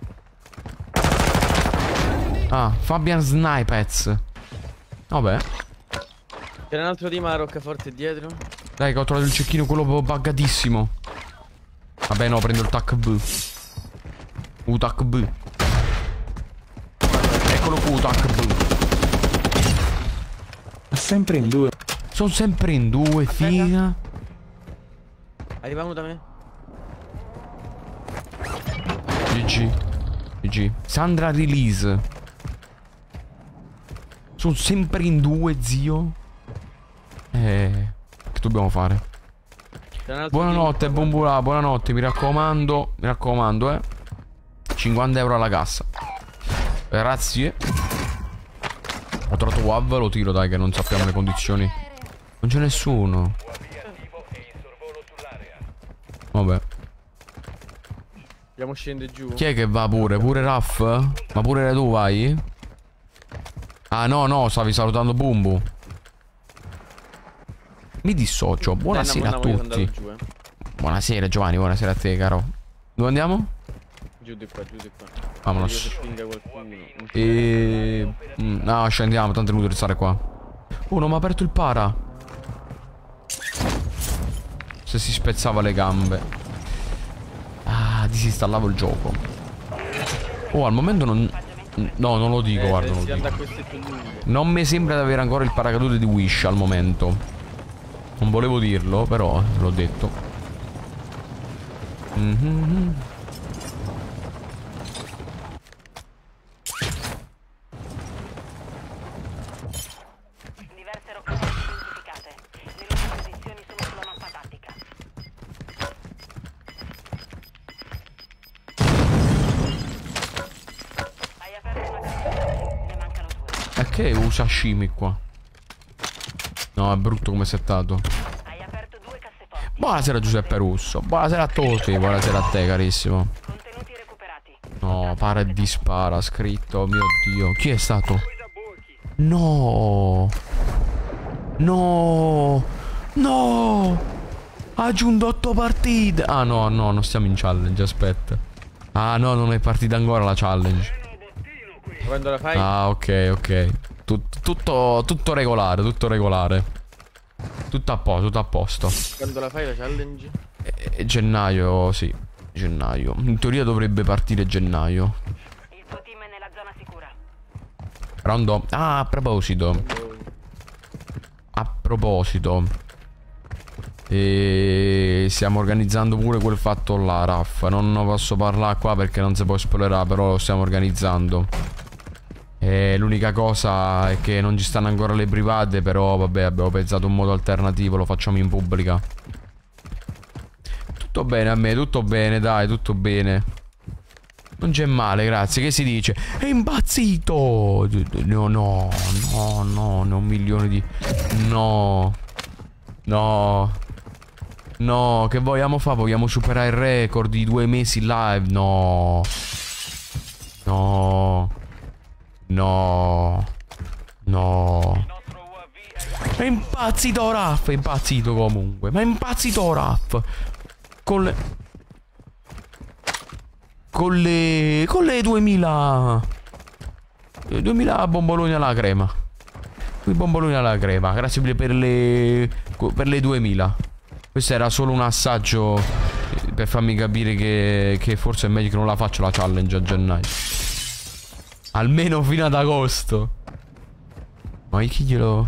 Speaker 1: Ah, Fabian Snipez. Vabbè.
Speaker 5: C'era un altro team a roccaforte dietro.
Speaker 1: Dai che ho trovato il cecchino, quello buggatissimo. Vabbè no, prendo il tac B. U tac B. Eccolo qui, tac B.
Speaker 15: Sempre in due.
Speaker 1: Sono sempre in due, figa.
Speaker 5: Arriva uno da me.
Speaker 1: G G. G G. Sandra release. Sono sempre in due, zio. Eh. Che dobbiamo fare? Buonanotte, Bombula, buonanotte, mi raccomando. Mi raccomando, eh. cinquanta euro alla cassa. Grazie. Ho trovato W A V, lo tiro, dai, che non sappiamo le condizioni. Non c'è nessuno. Vabbè.
Speaker 5: Andiamo scendere giù.
Speaker 1: Chi è che va pure? Pure Raff? Ma pure tu vai? Ah no, no, stavi salutando Bumbu. Mi dissocio. Buonasera a tutti.
Speaker 5: Giù, eh.
Speaker 1: Buonasera Giovanni, buonasera a te, caro. Dove andiamo?
Speaker 5: Giù di qua, giù di qua.
Speaker 1: Vamonos. E... No, scendiamo, tanto è inutile stare qua. Oh, non mi ha aperto il para. Se si spezzava le gambe. Ah, disinstallavo il gioco. Oh, al momento non... No, non lo dico,
Speaker 5: eh,
Speaker 1: guarda, non lo dico. Non mi sembra di avere ancora il paracadute di Wish al momento. Non volevo dirlo, però l'ho detto. Mm-hmm.
Speaker 2: Diverse roccaforti identificate. Le loro posizioni sono sulla mappa tattica. Hai aperto una cassaforte. Ne mancano due.
Speaker 1: E che usa sashimi qua? No, è brutto come settato.
Speaker 2: Hai aperto due casseforti.
Speaker 1: Buonasera Giuseppe Russo. Buonasera a tutti. Buonasera a te, carissimo.
Speaker 2: Contenuti recuperati.
Speaker 1: No, para e dispara. Scritto, oh mio Dio. Chi è stato? No. No. No. Ha aggiunto otto partite. Ah no, no, non stiamo in challenge, aspetta. Ah no, non è partita ancora la challenge.
Speaker 5: Quando la fai?
Speaker 1: Ah, ok, ok. Tut tutto, tutto regolare, tutto regolare. Tutto a posto, tutto a posto.
Speaker 5: Quando la fai la challenge?
Speaker 1: E gennaio, sì. Gennaio. In teoria dovrebbe partire gennaio.
Speaker 2: Il tuo team è nella zona sicura.
Speaker 1: Pronto? Ah, a proposito. A proposito. E stiamo organizzando pure quel fatto là, Raff. Non ne posso parlare qua perché non si può spoilerare, però lo stiamo organizzando. E l'unica cosa è che non ci stanno ancora le private, però vabbè, abbiamo pensato un modo alternativo, lo facciamo in pubblica. Tutto bene a me, tutto bene, dai, tutto bene. Non c'è male, grazie. Che si dice? È impazzito! No, no, no, no, no, un milione di... No. No. No, che vogliamo fare? Vogliamo superare il record di due mesi live? No. No. No. No. È impazzito Raff, è impazzito comunque. Ma è impazzito Raff. Con le... Con le... Con le duemila... duemila bomboloni alla crema. I bomboloni alla crema. Grazie mille per le per le duemila. Questo era solo un assaggio per farmi capire che, che forse è meglio che non la faccio la challenge a gennaio. Almeno fino ad agosto. Ma chi glielo...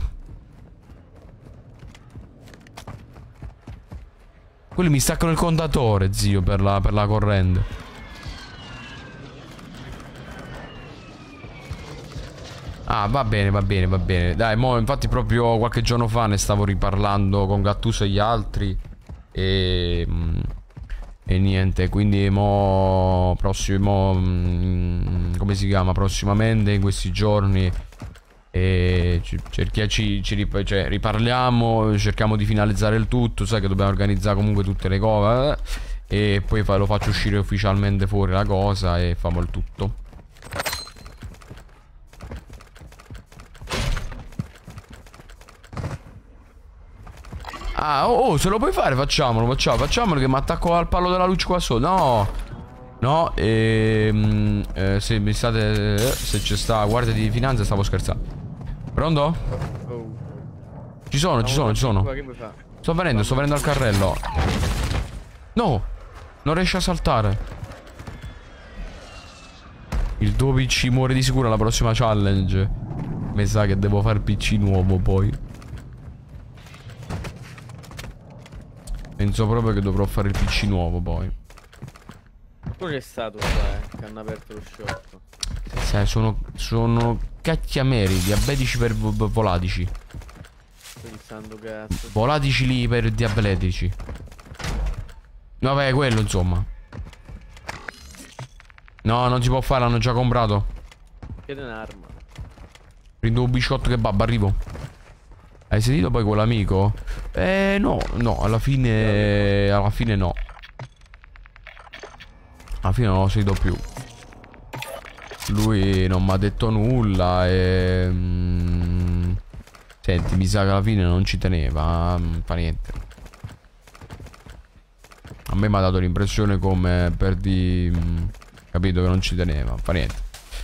Speaker 1: Quelli mi staccano il contatore, zio, per la, per la corrente. Ah, va bene, va bene, va bene. Dai, mo, infatti proprio qualche giorno fa ne stavo riparlando con Gattuso e gli altri. E... E niente, quindi mo... Prossimo... Come si chiama? Prossimamente, in questi giorni... E cerchia, ci, ci rip cioè, riparliamo, cerchiamo di finalizzare il tutto. Sai che dobbiamo organizzare comunque tutte le cose. Eh? E poi fa lo faccio uscire ufficialmente fuori la cosa e famo il tutto. Ah, oh, oh, se lo puoi fare, facciamolo, facciamo, facciamolo che mi attacco al palo della luce qua sotto. No, no, ehm, eh, se mi state, eh, se c'è sta guardia di finanza, stavo scherzando. Pronto?
Speaker 5: Oh.
Speaker 1: Ci sono, ci sono, ci sono.
Speaker 5: Che vuoi fare?
Speaker 1: Sto venendo, sto venendo al carrello. No, non riesce a saltare. Il tuo P C muore di sicuro alla prossima challenge. Mi sa che devo fare P C nuovo poi. Penso proprio che dovrò fare il P C nuovo poi.
Speaker 5: Poi c'è stato qua, eh, che hanno aperto lo shop.
Speaker 1: Sai, sono, sono cacchiameri, diabetici per vo volatici.
Speaker 5: Pensando cazzo.
Speaker 1: Volatici lì per diabetici. Vabbè, quello insomma. No, non si può fare, l'hanno già comprato.
Speaker 5: Chiede un'arma.
Speaker 1: Prendo un biscotto che babba, arrivo. Hai sentito poi quell'amico? Eh no, no, alla fine. Alla fine no. Alla fine non l'ho sentito più. Lui non mi ha detto nulla e... Mm, senti, mi sa che alla fine non ci teneva. Mm, fa niente. A me mi ha dato l'impressione come per di... Mm, capito che non ci teneva. Fa niente.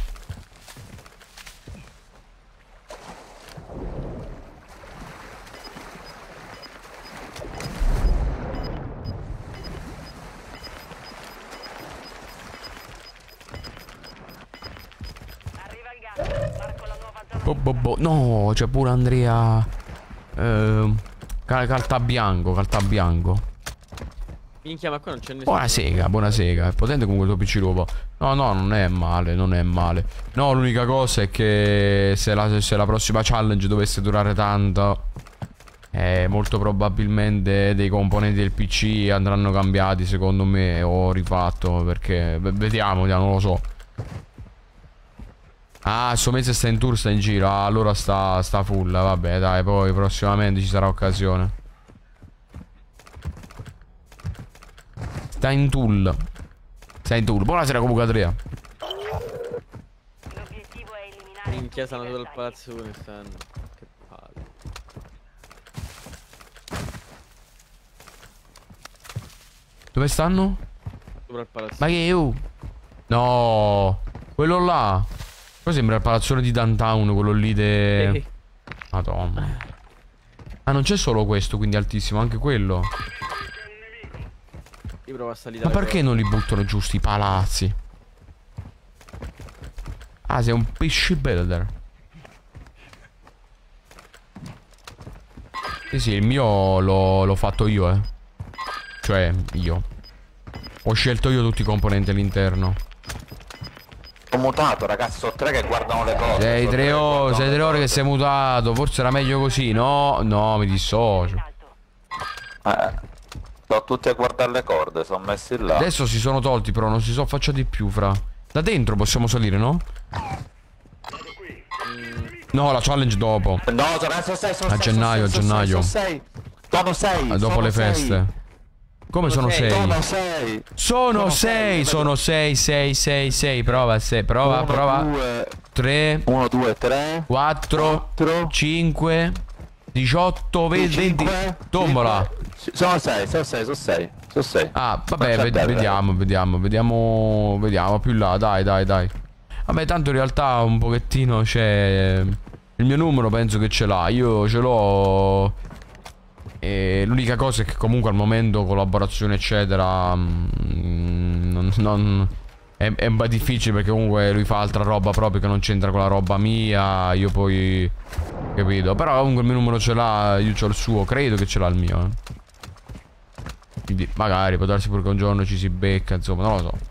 Speaker 1: Bo bo bo. No, c'è pure Andrea. Eh, Caltabianco, Caltabianco.
Speaker 5: Minchia, ma qua non c'è nessuno.
Speaker 1: Buona sega, buona sega. È potente comunque il tuo P C nuovo. No, no, non è male, non è male. No, l'unica cosa è che se la, se la prossima challenge dovesse durare tanto, eh, molto probabilmente dei componenti del P C andranno cambiati, secondo me, o rifatto. Perché vediamo, vediamo, non lo so. Ah, sto mese sta in tour, sta in giro. Ah, allora sta, sta full. Vabbè, dai, poi prossimamente ci sarà occasione. Sta in tool. Sta in tool. Buonasera comunque Andrea.
Speaker 5: Minchia, stanno sopra il palazzo come stanno. Che palle.
Speaker 1: Dove stanno?
Speaker 5: Sopra il palazzo.
Speaker 1: Ma che uh? No, quello là. Poi sembra il palazzone di Downtown, quello lì de...
Speaker 5: Eh.
Speaker 1: Madonna. Ah, non c'è solo questo, quindi altissimo, anche quello.
Speaker 5: Io provo a salire.
Speaker 1: Ma perché non li buttano giù sti palazzi? Ah, sei un pesci builder. Sì, sì, il mio l'ho fatto io, eh. Cioè, io. Ho scelto io tutti i componenti all'interno.
Speaker 9: Ho mutato, ragazzi, sono tre che guardano le cose.
Speaker 1: Sei tre ore, sei tre ore che sei mutato. Forse era meglio così, no? No, mi dissocio.
Speaker 9: Eh, sto tutti a guardare le corde, sono messi là.
Speaker 1: Adesso si sono tolti, però non si sono affacciati più, fra. Da dentro possiamo salire, no? No, la challenge dopo.
Speaker 9: No, sono sei, sono
Speaker 1: a gennaio, a gennaio.
Speaker 9: Sono sei. Sono sei.
Speaker 1: Ah, dopo
Speaker 9: sono
Speaker 1: le
Speaker 9: sei.
Speaker 1: feste. Come sono sei?
Speaker 9: Sono sei.
Speaker 1: Sono sei, sono sei, sei, sei, sei. Prova, sei, prova,
Speaker 9: uno,
Speaker 1: prova.
Speaker 9: due,
Speaker 1: tre,
Speaker 9: uno, due, tre,
Speaker 1: quattro, cinque, diciotto, venti. Tombola.
Speaker 9: Sono sei, sono sei, sono sei. Sono sei.
Speaker 1: Ah, vabbè, ved vediamo, vediamo, vediamo, vediamo più là, dai, dai, dai. Vabbè, tanto in realtà un pochettino c'è... Il mio numero penso che ce l'ha. Io ce l'ho. E l'unica cosa è che comunque al momento collaborazione eccetera mm, non, non è, è un po' difficile perché comunque lui fa altra roba proprio che non c'entra con la roba mia. Io poi capito. Però comunque il mio numero ce l'ha. Io c'ho il suo. Credo che ce l'ha il mio eh. Quindi magari può darsi pure che un giorno ci si becca. Insomma non lo so.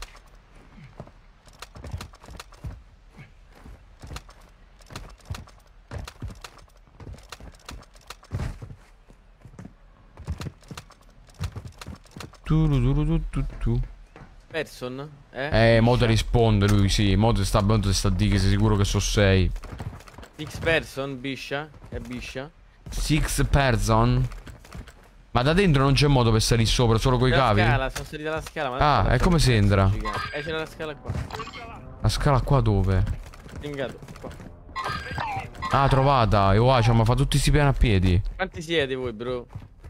Speaker 1: Tu, tu, tu, tu, tu, tu.
Speaker 5: Person? Eh?
Speaker 1: Eh, mo te risponde lui, sì. Mo te sta, mo te sta a dire che sei sicuro che so sei.
Speaker 5: Six person, biscia? È biscia?
Speaker 1: Six person? Ma da dentro non c'è modo per salire sopra, solo coi
Speaker 5: la
Speaker 1: cavi?
Speaker 5: Scala, sono salita la scala, ma
Speaker 1: Ah, e come si entra?
Speaker 5: Eh, c'era la scala qua.
Speaker 1: La scala qua dove?
Speaker 5: Stringato, qua.
Speaker 1: Ah, trovata. E wow, cioè, ma fa tutti sti piani a piedi.
Speaker 5: Quanti siete voi, bro?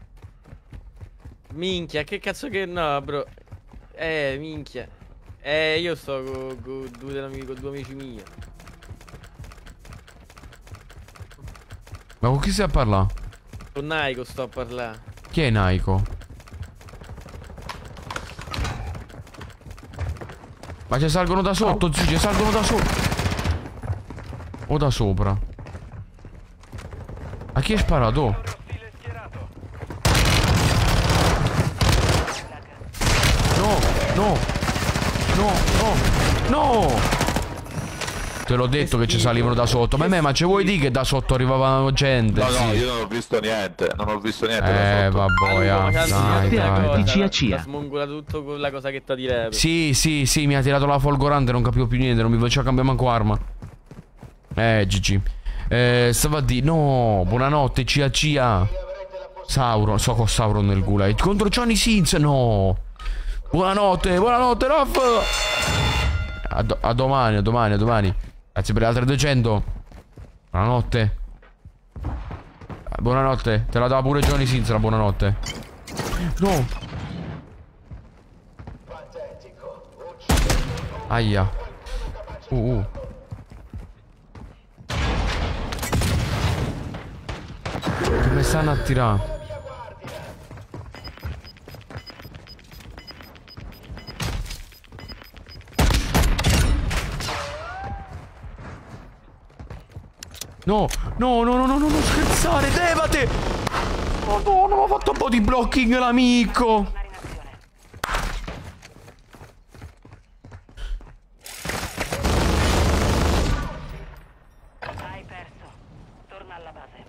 Speaker 5: Minchia, che cazzo che no, bro. Eh, minchia. Eh, io sto con co due, con due amici miei.
Speaker 1: Ma con chi stai a parlare?
Speaker 5: Con Naiko sto a parlare.
Speaker 1: Chi è Naiko? Ma ci salgono da sotto, zio, ci salgono da sotto. O da sopra. A chi hai sparato? No, no, no, no, no. Te l'ho detto che ci salivano da sotto. Ma me, ma ci vuoi dire che da sotto arrivava gente?
Speaker 9: No, no,
Speaker 1: sì.
Speaker 9: io non ho visto niente. Non ho visto niente.
Speaker 1: Eh,
Speaker 9: da sotto.
Speaker 1: vabbè, ah, dai, dai,
Speaker 11: T C A
Speaker 5: Ti
Speaker 11: C
Speaker 5: ha
Speaker 11: A.
Speaker 5: smongola tutto con la cosa che ti ha diretto.
Speaker 1: Sì, sì, sì, mi ha tirato la folgorante, non capivo più niente, non mi faceva cambiare manco arma. Eh, G G. Eh, stava a dire, no, buonanotte, C A C A. Sauron, so con Sauron nel gulag. Contro Johnny Sins, no. Buonanotte, buonanotte, Raff. A, do a domani, a domani, a domani. Grazie per le altre duecento. Buonanotte. Buonanotte, te la dava pure Johnny Sins la buonanotte. No. Aia. Uh, uh. Che mi stanno a tirare? No, no, no, no, no, no, non scherzare, levate! Madonna, mi ha fatto un po' di blocking l'amico!
Speaker 2: Hai perso. Torna alla base.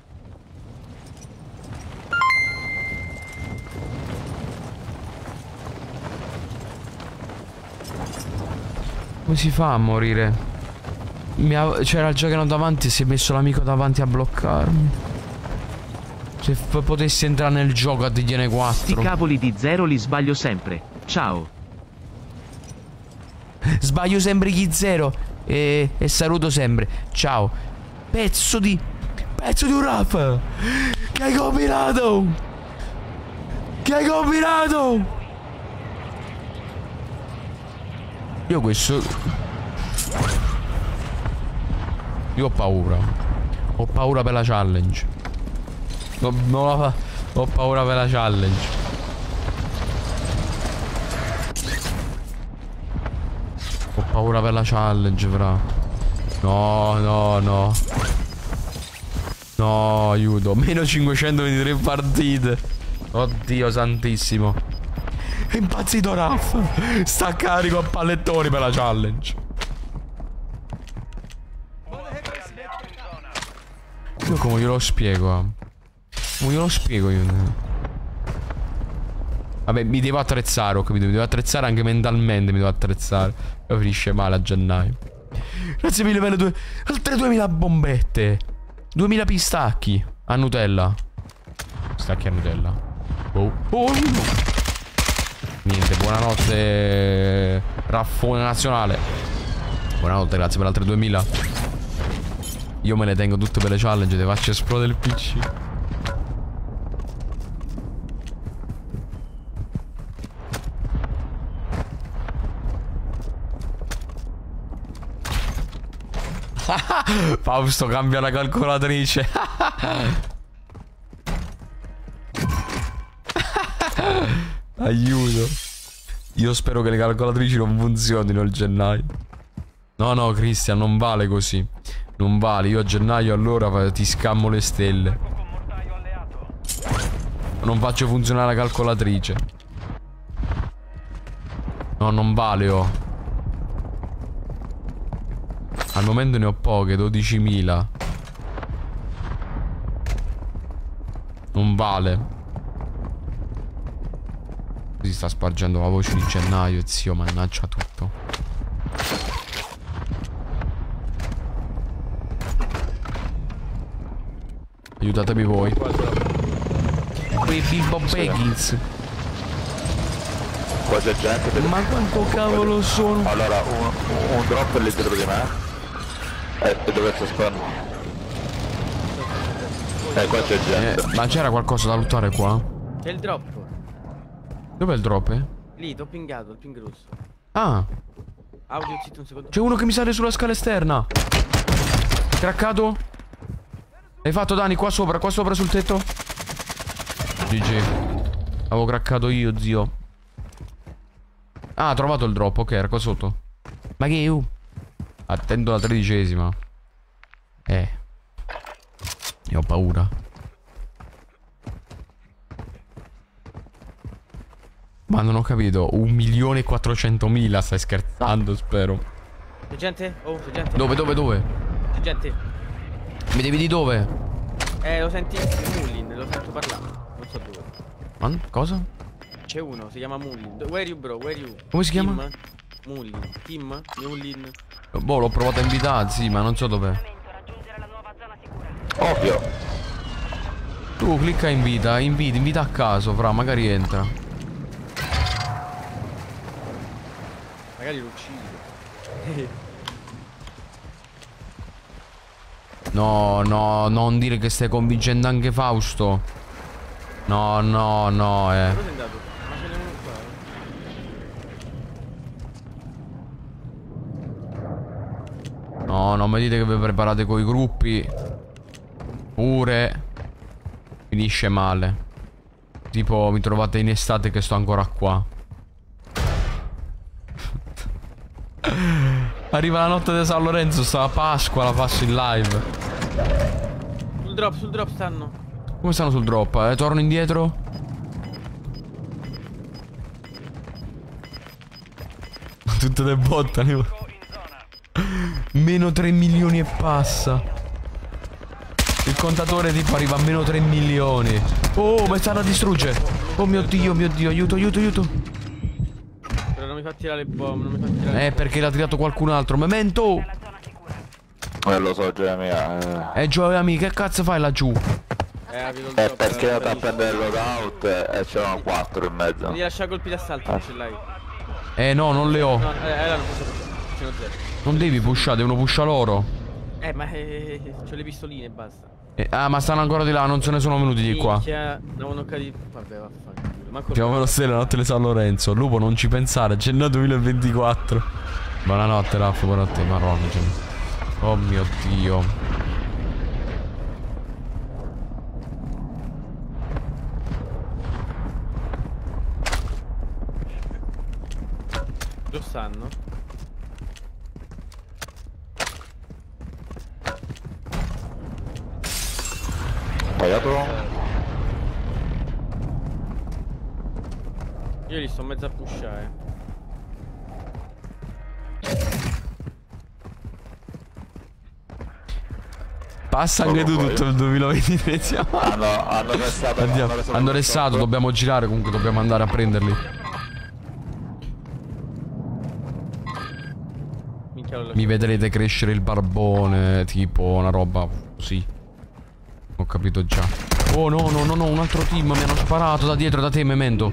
Speaker 1: Come si fa a morire? C'era il giochino davanti e si è messo l'amico davanti a bloccarmi. Se potessi entrare nel gioco a dirgliene quattro.
Speaker 11: Sti cavoli di zero li sbaglio sempre. Ciao.
Speaker 1: Sbaglio sempre gli zero e, e saluto sempre. Ciao. Pezzo di Pezzo di un rap. Che hai combinato? Che hai combinato? Io questo Io ho paura. Ho paura per la challenge. No, non la fa. Ho paura per la challenge. Ho paura per la challenge, fra. No, no, no. No, aiuto. Meno cinquecentoventitré partite. Oddio santissimo. È impazzito Raff. Sta carico a pallettoni per la challenge. Io come glielo spiego? Come glielo spiego io? Vabbè, mi devo attrezzare, ho capito. Mi devo attrezzare anche mentalmente. Mi devo attrezzare. Poi finisce male a gennaio. Grazie mille per le due. Altre duemila bombette. duemila pistacchi. A Nutella. Pistacchi a Nutella. Oh, oh no. Niente, buonanotte. Raffone nazionale. Buonanotte, grazie per le altre duemila. Io me ne tengo tutte per le challenge. Ti faccio esplodere il P C. Fausto cambia la calcolatrice. Aiuto. Io spero che le calcolatrici non funzionino il gennaio. No, no, Cristian, non vale così. Non vale, io a gennaio allora ti scammo le stelle. Non faccio funzionare la calcolatrice. No, non vale, oh. Al momento ne ho poche, dodicimila. Non vale. Si sta spargendo la voce di gennaio, zio, mannaggia tutto. Aiutatemi voi. Quei Bilbo Baggins.
Speaker 9: Qua c'è gente.
Speaker 1: Ma quanto cavolo sono?
Speaker 9: Allora, un, un drop lì dietro di me. Eh, dove sto sparando? Eh, qua c'è gente.
Speaker 1: Eh, ma c'era qualcosa da lottare qua?
Speaker 5: C'è il drop.
Speaker 1: Dov'è il drop? Eh?
Speaker 5: Lì, t'ho pingato, il ping rosso.
Speaker 1: Ah.
Speaker 5: Audio, zitto un secondo.
Speaker 1: C'è uno che mi sale sulla scala esterna. Craccato? Hai fatto Dani qua sopra, qua sopra sul tetto? G G. Avevo craccato io, zio. Ah, ho trovato il drop, ok, era qua sotto. Ma che io? Attendo la tredicesima. Eh. Io ho paura. Ma non ho capito. Un milione e quattrocentomila. Stai scherzando, spero.
Speaker 5: C'è gente? Oh, c'è gente.
Speaker 1: Dove, dove, dove?
Speaker 5: C'è gente.
Speaker 1: Mi devi di dove?
Speaker 5: Eh, lo senti Mullin, lo sento parlare. Non so dove.
Speaker 1: Man? Cosa?
Speaker 5: C'è uno, si chiama Mullin. Where you, bro? Where you?
Speaker 1: Come si chiama?
Speaker 5: Tim? Mullin. Tim? Mullin.
Speaker 1: Boh, l'ho provato a invitare, sì, ma non so dov'è.
Speaker 9: Ovvio.
Speaker 1: Tu clicca invita, invita, invita a caso, fra, magari entra.
Speaker 5: Magari lo uccide.
Speaker 1: No, no, non dire che stai convincendo anche Fausto. No, no, no, eh.
Speaker 5: Dove sei andato? Ma ce n'è uno qua.
Speaker 1: No, non mi dite che vi preparate coi gruppi. Pure finisce male. Tipo mi trovate in estate che sto ancora qua. Arriva la notte di San Lorenzo, sta a Pasqua, la passo in live.
Speaker 5: Sul drop, sul drop stanno.
Speaker 1: Come stanno sul drop? Eh? Torno indietro? Tutte le botte. Meno tre milioni e passa. Il contatore tipo arriva a meno tre milioni. Oh, mi stanno a distruggere. Oh mio dio, mio dio, aiuto, aiuto, aiuto.
Speaker 5: Però non mi fa tirare le bombe, non mi fa tirare.
Speaker 1: Eh, perché l'ha tirato qualcun altro. Memento.
Speaker 9: Eh, lo so, Giovanni.
Speaker 1: Eh, Giovanni, che cazzo fai laggiù?
Speaker 5: Eh, avevo il
Speaker 9: Eh,
Speaker 5: drop,
Speaker 9: perché
Speaker 5: era
Speaker 9: è andato a
Speaker 5: bellissimo.
Speaker 9: prendere il loadout e c'erano quattro in mezzo.
Speaker 5: Devi lasciare colpi d'assalto, non ce l'hai.
Speaker 1: Eh, no, non le ho.
Speaker 5: No, eh, eh, non posso pushare. Ce n'ho zero.
Speaker 1: Non devi pushare, devono pushare loro.
Speaker 5: Eh, ma eh, c'ho le pistoline e basta.
Speaker 1: Eh, ah, ma stanno ancora di là, non se ne sono venuti di qua.
Speaker 5: Minchia, no, non cadi. Vabbè, vaffanculo. Manco
Speaker 1: Chiamo lo stella, notte di San Lorenzo. Lupo, non ci pensare, gennaio duemilaventiquattro. Buonanotte, Raff, buonanotte, marrone. Oh mio dio.
Speaker 5: Dove stanno?
Speaker 9: Sbagliato?
Speaker 5: Io li sto mezzo a pushare.
Speaker 1: Passa anche tu tutto il duemilaventitré.
Speaker 9: Hanno, hanno restato.
Speaker 1: Andiamo. Hanno restato, dobbiamo girare comunque, dobbiamo andare a prenderli. Mi vedrete crescere il barbone, tipo una roba così. Ho capito già. Oh no, no, no, no, un altro team, mi hanno sparato da dietro, da te, Memento.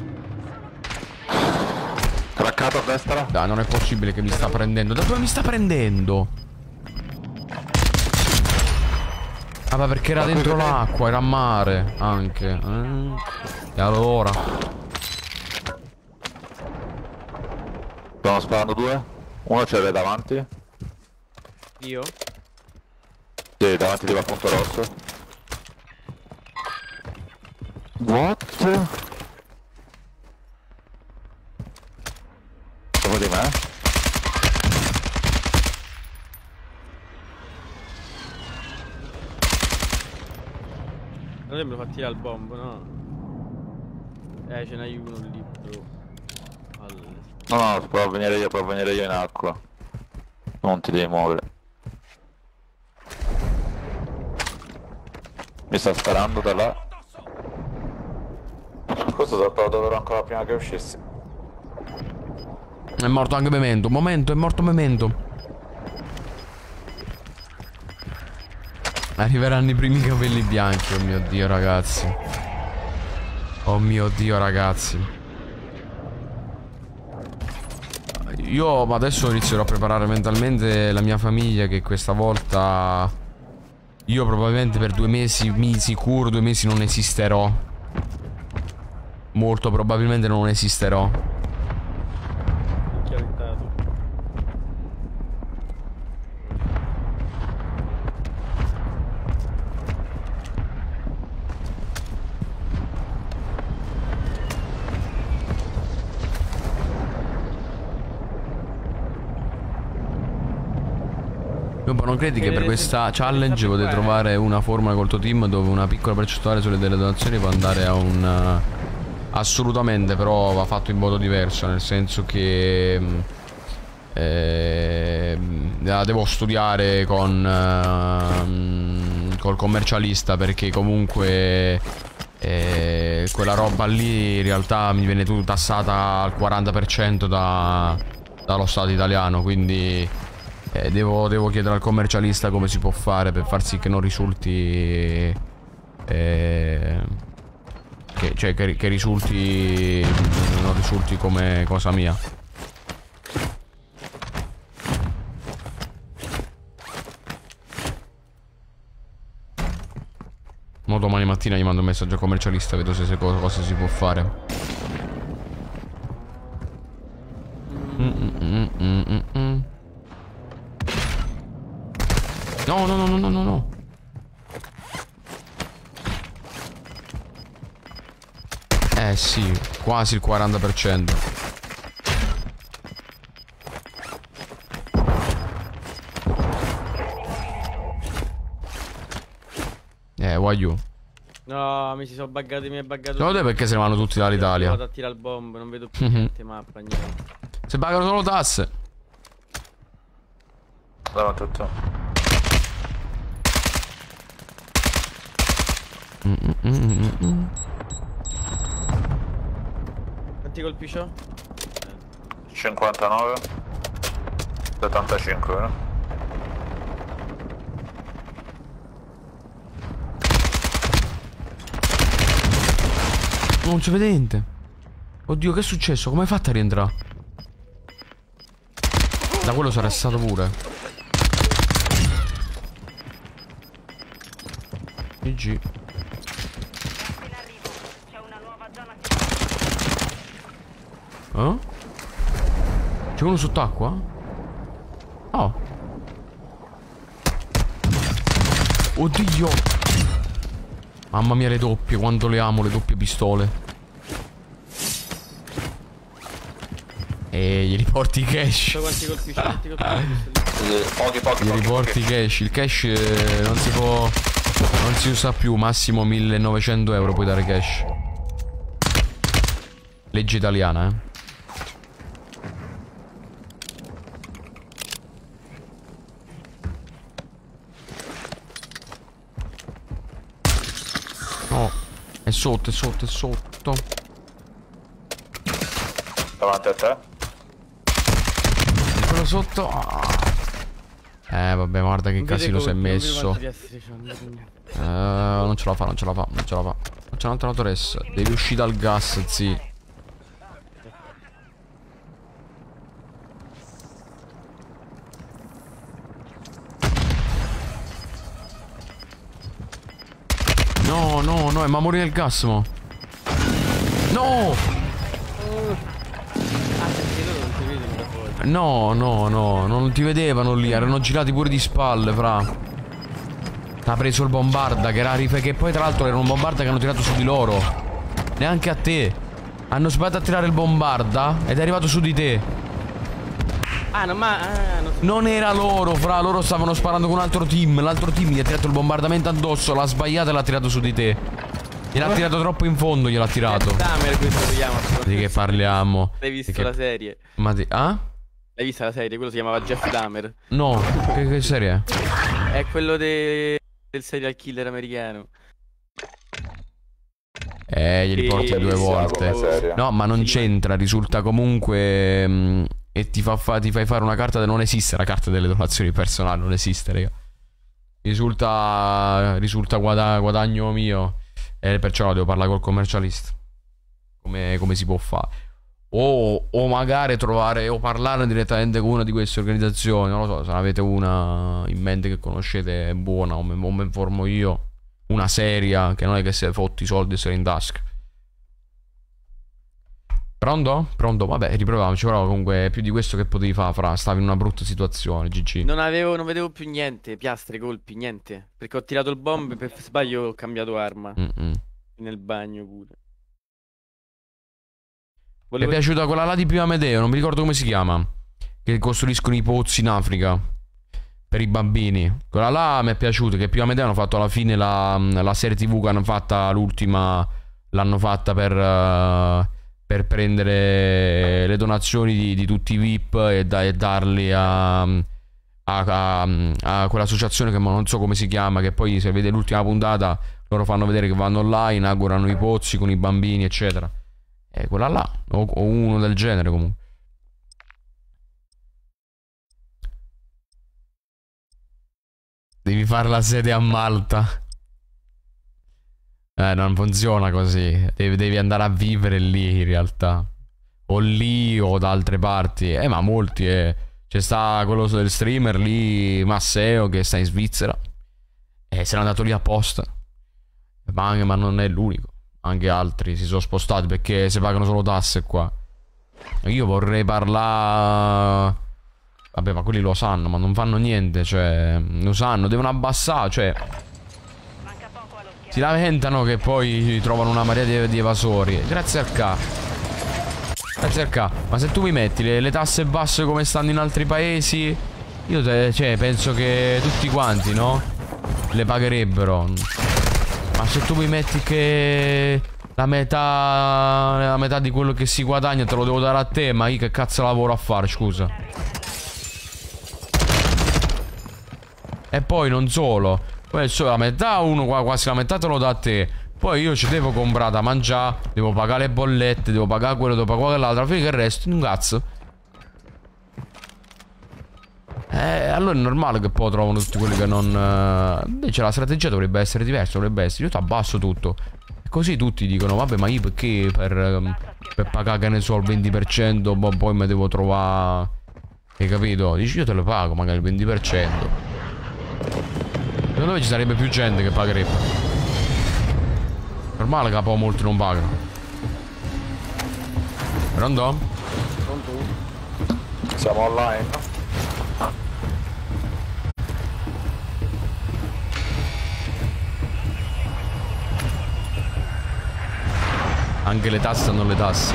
Speaker 9: Craccato a destra.
Speaker 1: Dai, non è possibile che mi sta prendendo. Da dove mi sta prendendo? Ah, ma perché era dentro l'acqua, era a mare anche. Eh. E allora?
Speaker 9: Stanno sparando due. Uno ce l'hai davanti.
Speaker 5: Io?
Speaker 9: Sì, davanti ti va punto rosso. What? Dopo di me?
Speaker 5: Non me lo fa tirare il bombo, no? Eh, ce n'hai uno lì, bro. Allora.
Speaker 9: No, no, provo a venire io, provo a venire io in acqua. Non ti devi muovere. Mi sta sparando da là. Questo saltato dove ero ancora prima che uscissi.
Speaker 1: È morto anche Memento. Momento, è morto Memento. Arriveranno i primi capelli bianchi. Oh mio Dio, ragazzi. Oh mio Dio, ragazzi. Io ma adesso inizierò a preparare mentalmente la mia famiglia, che questa volta io probabilmente per due mesi, mi sicuro due mesi non esisterò. Molto probabilmente non esisterò. Non credi che per questa challenge potete trovare una formula col tuo team dove una piccola percentuale sulle delle donazioni può andare a un... Assolutamente, però va fatto in modo diverso, nel senso che eh, la devo studiare con eh, col commercialista, perché comunque eh, quella roba lì in realtà mi viene tutta tassata al quaranta per cento da, dallo Stato italiano, quindi Eh, devo, devo chiedere al commercialista come si può fare per far sì che non risulti eh, che, cioè che, che risulti non risulti come cosa mia. Mo domani mattina gli mando un messaggio al commercialista, vedo se, se cosa, cosa si può fare. mm -mm -mm -mm -mm -mm. No, no, no, no, no, no, no. Eh sì, quasi il quaranta per cento. Eh, voglio.
Speaker 5: No, mi si sono buggati, mi è buggato.
Speaker 1: No, te perché se ne vanno tutti dall'Italia?
Speaker 5: Vado a tirare il bombo, non vedo più niente, mappa, niente.
Speaker 1: Se pagano solo tasse.
Speaker 9: Andiamo tutto.
Speaker 1: Mm -mm -mm -mm.
Speaker 5: Quanti colpi c'ho?
Speaker 9: cinquantanove settantacinque, vero?
Speaker 1: Non c'è vedente. Oddio, che è successo? Come hai fatto a rientrare? Da quello sarà stato pure. G G. Eh? C'è uno sott'acqua? Oh. Oddio. Mamma mia, le doppie, quanto le amo le doppie pistole. E gli riporti i cash.
Speaker 5: Quanti colpi c'è? Quanti colpi
Speaker 9: Pochi, pochi,
Speaker 1: Gli
Speaker 9: pochi,
Speaker 1: riporti i cash. Il cash eh, non si può... Non si usa più. Massimo millenovecento euro puoi dare cash. Legge italiana, eh. No, è sotto, è sotto, è sotto.
Speaker 9: Davanti a te.
Speaker 1: Quello sotto. Eh vabbè, guarda che casino si è messo. Eh, non ce la fa, non ce la fa, non ce la fa. C'è un'altra motoressa. Devi uscire dal gas, zi. No, no, no, è ma morire il gas, mo. No! No, no, no, non ti vedevano lì, erano girati pure di spalle, fra. T'ha preso il bombarda che era rife. Che poi tra l'altro era un bombarda che hanno tirato su di loro. Neanche a te. Hanno sbagliato a tirare il bombarda ed è arrivato su di te.
Speaker 5: Ah, no, ma... Ah, non, so.
Speaker 1: Non era loro, fra. Loro stavano sparando con un altro team. L'altro team gli ha tirato il bombardamento addosso. L'ha sbagliato e l'ha tirato su di te. Gliel'ha tirato troppo in fondo, gliel'ha tirato.
Speaker 5: Dahmer questo si chiama.
Speaker 1: Di che parliamo?
Speaker 5: L'hai visto
Speaker 1: che...
Speaker 5: la serie?
Speaker 1: Ma di... Ah?
Speaker 5: L'hai vista la serie? Quello si chiamava Jeff Dahmer.
Speaker 1: No, che, che serie è?
Speaker 5: È quello de... del serial killer americano.
Speaker 1: Eh, glieli porti due volte. No, ma non c'entra, risulta comunque... Mh, e ti, fa fa, ti fai fare una carta... De... Non esiste la carta delle donazioni personali, non esiste, raga. Risulta... Risulta guada... guadagno mio. E perciò no, devo parlare col commercialista. Come, come si può fare? O, o magari trovare o parlare direttamente con una di queste organizzazioni. Non lo so, se ne avete una in mente che conoscete buona, o mi informo io. Una seria, che non è che se fotti i soldi e sei in tasca. Pronto? Pronto? Vabbè, riproviamoci. Però comunque più di questo che potevi fare, fra. Stavi in una brutta situazione, G G.
Speaker 5: Non avevo, non vedevo più niente, piastre, colpi, niente. Perché ho tirato il bomb e per sbaglio ho cambiato arma.
Speaker 1: Mm-mm.
Speaker 5: Nel bagno pure.
Speaker 1: Volevo... Mi è piaciuta quella là di Pio Amedeo, non mi ricordo come si chiama. Che costruiscono i pozzi in Africa per i bambini. Quella là mi è piaciuta. Che Pio Amedeo hanno fatto alla fine la, la serie tivù che hanno fatta l'ultima. L'hanno fatta per uh, per prendere le donazioni di, di tutti i V I P e, da, e darli a, a, a, a quell'associazione che non so come si chiama. Che poi se vede l'ultima puntata loro fanno vedere che vanno là, inaugurano i pozzi con i bambini eccetera. E quella là, o, o uno del genere comunque. Devi fare la sede a Malta. Eh, non funziona così. Devi, devi andare a vivere lì in realtà. O lì o da altre parti. Eh, ma molti, eh. C'è sta quello del streamer lì, Masseo, che sta in Svizzera. E se n'è andato lì apposta. Ma, anche, ma non è l'unico. Anche altri si sono spostati perché si pagano solo tasse qua. Io vorrei parlare... Vabbè, ma quelli lo sanno, ma non fanno niente, cioè... Lo sanno, devono abbassare, cioè... Si lamentano che poi trovano una marea di, di evasori. Grazie al K. Grazie al K. Ma se tu mi metti le, le tasse basse come stanno in altri paesi, io te, cioè, penso che tutti quanti, no? Le pagherebbero. Ma se tu mi metti che la metà la metà di quello che si guadagna te lo devo dare a te, ma io che cazzo lavoro a fare, scusa? E poi non solo, poi solo la metà, uno quasi la metà te lo dà a te. Poi io ci devo comprare da mangiare, devo pagare le bollette, devo pagare quello, devo pagare quell'altro. Fai che il resto, un cazzo. Eh, allora è normale che poi trovano tutti quelli che non... Uh... Invece la strategia dovrebbe essere diversa, dovrebbe essere... Io ti abbasso tutto. E così tutti dicono, vabbè, ma io perché per, um, per pagare, che ne so, il venti per cento, boh, poi mi devo trovare... Hai capito? Dici, io te lo pago, magari il venti per cento. Secondo me ci sarebbe più gente che pagherebbe. Normale che poi molti non pagano. Pronto?
Speaker 9: Pronto? Siamo online?
Speaker 1: Anche le tasse hanno le tasse.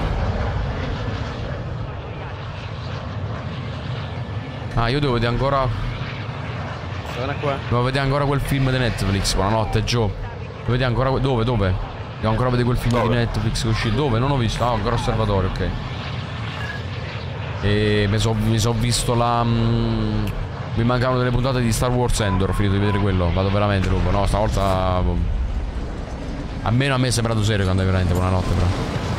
Speaker 1: Ah, io devo vedere ancora...
Speaker 5: Qua.
Speaker 1: Devo vedere ancora quel film di Netflix. Buonanotte, Joe. Devo vedere ancora... Dove? Dove? Devo ancora vedere quel film Dove? di Netflix che è uscito. Dove? Non ho visto. Ah, ancora Osservatorio, ok. E mi sono so visto la... Mh, mi mancavano delle puntate di Star Wars Endor. Ho finito di vedere quello. Vado veramente lungo. No, stavolta... Almeno a me è sembrato serio quando è veramente buonanotte, però.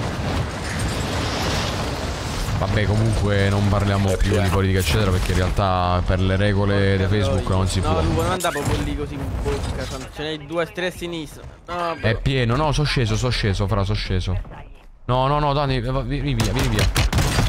Speaker 1: Vabbè, comunque non parliamo più di politica eccetera, perché in realtà per le regole di Facebook non si può.
Speaker 5: No, Lupo, non andavo proprio lì così in bocca. Ce n'hai due a tre a sinistra. No,
Speaker 1: è pieno, no, sono sceso, sono sceso, fra, sono sceso. No, no, no, Dani, vieni via, vieni via.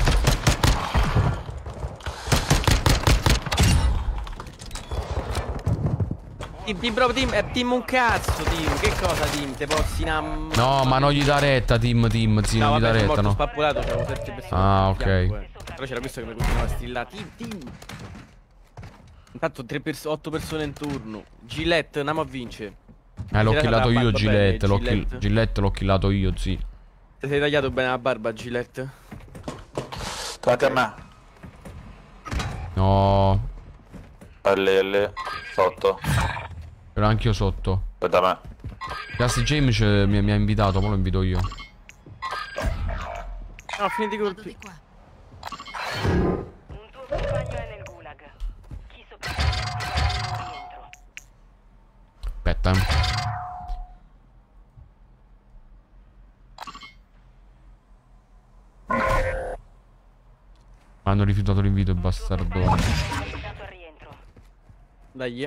Speaker 5: Team, bro, team, è team un cazzo, team. Che cosa, team? Te possi in...
Speaker 1: No, ma non gli dà retta, team, team, sì,
Speaker 5: no,
Speaker 1: non gli dà retta, no.
Speaker 5: Spappolato, c'avevo sette persone.
Speaker 1: Ah, ok.
Speaker 5: Fianco, eh. Però c'era questo che mi continuava a strillare. Team, team. Intanto tre pers otto persone in turno. Gillette, andiamo a vincere.
Speaker 1: Eh, l'ho
Speaker 5: Tirata
Speaker 1: killato
Speaker 5: la
Speaker 1: io
Speaker 5: barba
Speaker 1: Gillette,
Speaker 5: bene,
Speaker 1: l'ho kill
Speaker 5: Gillette.
Speaker 1: Gillette l'ho killato io, sì.
Speaker 5: Ti sei tagliato bene la barba, Gillette?
Speaker 9: Davanti a me.
Speaker 1: No.
Speaker 9: È lì, è lì. Sotto.
Speaker 1: Ero anch'io sotto.
Speaker 9: Da me.
Speaker 1: Cassi James mi, mi ha invitato, ma lo invito io.
Speaker 5: No, finiti i colpi.
Speaker 2: Un tuo compagno è nel gulag. Chi sopravvive guadagna un rientro.
Speaker 1: Aspetta, eh. Hanno rifiutato l'invito i bastardoni.
Speaker 5: Dai.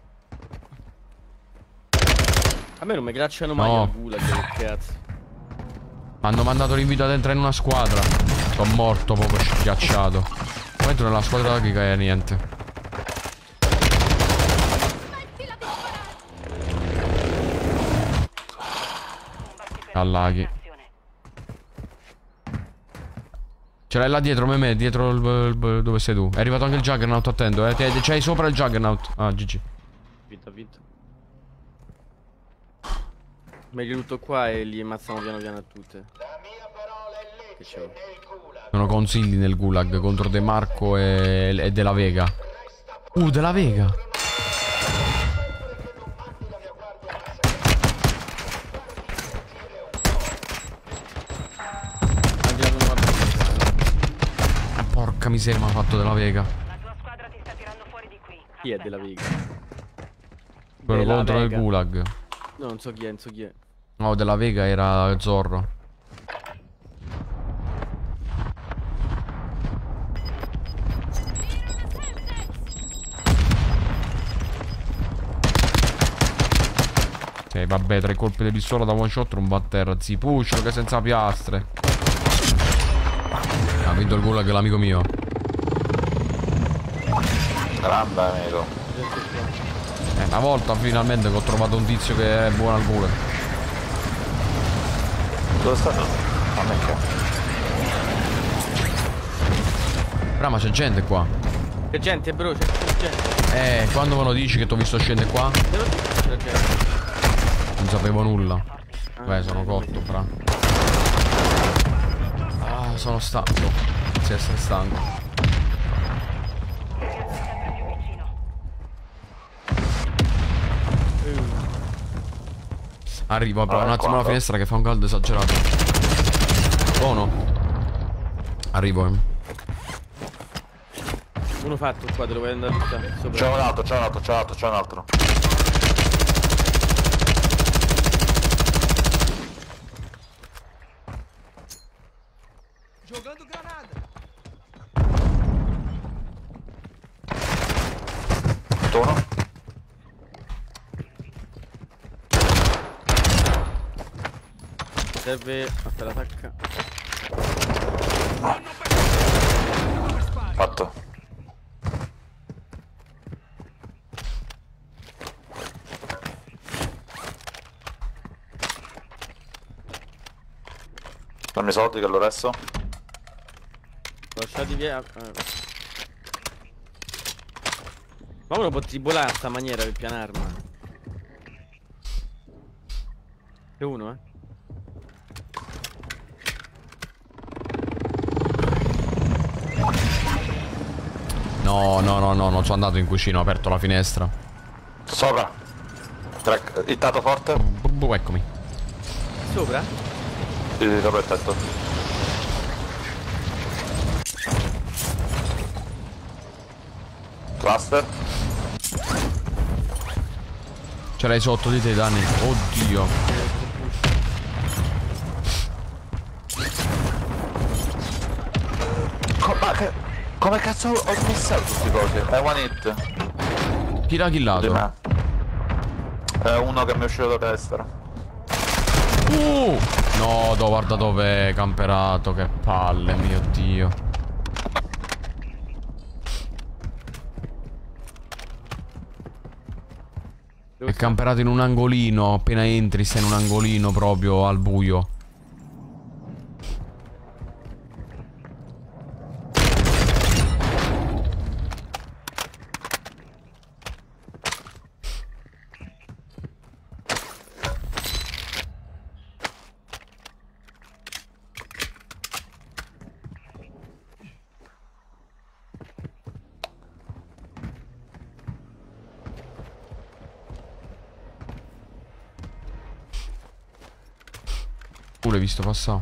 Speaker 5: A me non mi gracciano
Speaker 1: No.
Speaker 5: mai al gulag, che cazzo.
Speaker 1: Hanno mandato l'invito ad entrare in una squadra. Sono morto proprio schiacciato. Poi entro nella squadra da Kika e niente. Allaghi. Ce l'hai là dietro, me, me dietro il, il, dove sei tu. È arrivato anche il Juggernaut, attento, eh. C'hai sopra il Juggernaut. Ah, G G.
Speaker 5: Vinto, vinto. Meglio tutto qua e li ammazziamo piano piano a tutte. Che c'è?
Speaker 1: Sono consigli nel gulag contro De Marco e, e Della Vega. Uh, Della Vega. Porca miseria, mi ha fatto Della Vega.
Speaker 5: Chi è Della Vega?
Speaker 1: Quello
Speaker 5: Della
Speaker 1: contro
Speaker 5: Vega.
Speaker 1: il gulag.
Speaker 5: No, non so chi è, non so chi è.
Speaker 1: No, Della Vega era Zorro. Ok, vabbè, tre colpi di pistola da one shot, un batter. Zipuccio che senza piastre. Ha vinto il gulag l'amico mio.
Speaker 9: Grande amico.
Speaker 1: Eh, una volta finalmente che ho trovato un tizio che è buono al gulag.
Speaker 9: Dove sta? A me che?
Speaker 1: Però ma c'è gente qua.
Speaker 5: C'è gente, bro, c'è gente.
Speaker 1: Eh, quando me lo dici che ti ho visto scendere qua?
Speaker 5: Te lo dico, c'è gente.
Speaker 1: Non sapevo nulla. Beh, sono cotto, fra. Ah, sono stanco. Inizio a essere stanco. Arrivo, apro un attimo la finestra che fa un caldo esagerato. Buono. Arrivo, eh.
Speaker 5: Uno fatto qua, te lo vuoi andare a buttare sopra.
Speaker 9: C'è un altro, c'è un altro, c'è un altro, c'è un altro.
Speaker 16: Jogando granada.
Speaker 9: Uno.
Speaker 5: Serve. Aspetta, attacca.
Speaker 9: Fatto. Dammi i soldi che lo resto.
Speaker 5: Lasciati via. Ma uno può tribolare a sta maniera per pianarma. C'è uno, eh.
Speaker 1: No, no, no, no, non sono andato in cucina, ho aperto la finestra.
Speaker 9: Sopra. Track, hittato forte.
Speaker 1: Bu, eccomi.
Speaker 5: Sopra?
Speaker 9: Sì, sì, sopra il tetto. Cluster.
Speaker 1: Ce l'hai sotto di te, Danni. Oddio.
Speaker 9: Co ma che... Come cazzo ho smissato questi cose? È one hit.
Speaker 1: Chi l'ha killato?
Speaker 9: È uno che mi è uscito da destra.
Speaker 1: Uh! No, do, guarda dov'è camperato, che palle, mio dio. È camperato in un angolino, appena entri stai in un angolino proprio al buio. Pure visto passare.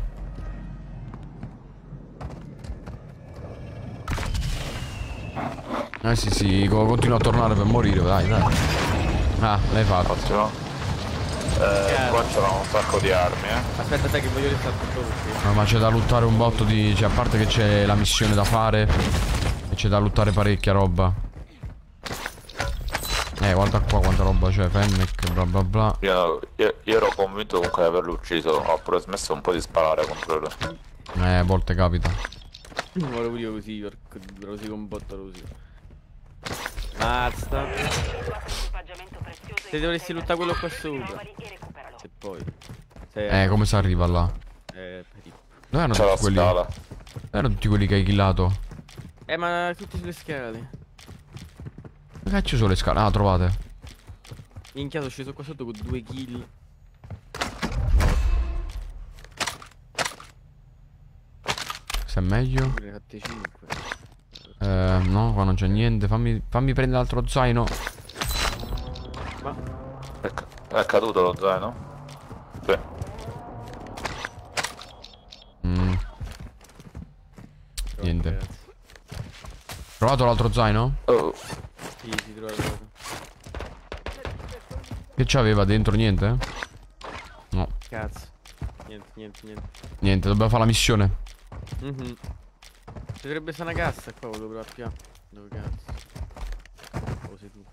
Speaker 1: Eh sì sì, co- continua a tornare per morire, dai, dai. Ah, l'hai fatto.
Speaker 9: Ottimo. Eh, qua c'erano un sacco di armi, eh.
Speaker 5: Aspetta, sai che voglio restare tutto così.
Speaker 1: No, ma c'è da lottare un botto di... Cioè, a parte che c'è la missione da fare, e c'è da lottare parecchia roba. Eh, guarda qua quanta roba c'è, Fennec, bla bla bla.
Speaker 9: Io, io, io ero convinto comunque di averlo ucciso, ho pure smesso un po' di sparare contro lui.
Speaker 1: Eh, a volte capita.
Speaker 5: Non volevo io così, porco, rosico un botto rosico. Basta. Se dovresti lottare quello qua sopra. Se poi. Se
Speaker 1: Eh, come si arriva là?
Speaker 5: Eh, per il-
Speaker 1: Dove erano
Speaker 9: C'è la
Speaker 1: tutti quelli?
Speaker 9: scala.
Speaker 1: Dove erano tutti quelli che hai killato?
Speaker 5: Eh, ma tutti sulle scale.
Speaker 1: Dove cacchio sono le scale? Ah, trovate.
Speaker 5: Minchia, sono sceso qua sotto con due kill.
Speaker 1: Se è meglio.
Speaker 5: Ne hai fatte cinque.
Speaker 1: Eh, no, qua non c'è niente. Fammi, fammi prendere l'altro zaino.
Speaker 5: Ma
Speaker 9: È, ca- è caduto lo zaino? Sì.
Speaker 1: Mm. Niente.
Speaker 5: cazzo.
Speaker 1: Trovato l'altro zaino?
Speaker 9: Oh.
Speaker 5: Sì, si trova trovato.
Speaker 1: Che c'aveva dentro? Niente? No.
Speaker 5: Cazzo. Niente, niente, niente.
Speaker 1: Niente, dobbiamo fare la missione.
Speaker 5: Mhm. Ci dovrebbe essere una cassa qua, volevo provare a più. Dove cazzo? Oh, sei tu.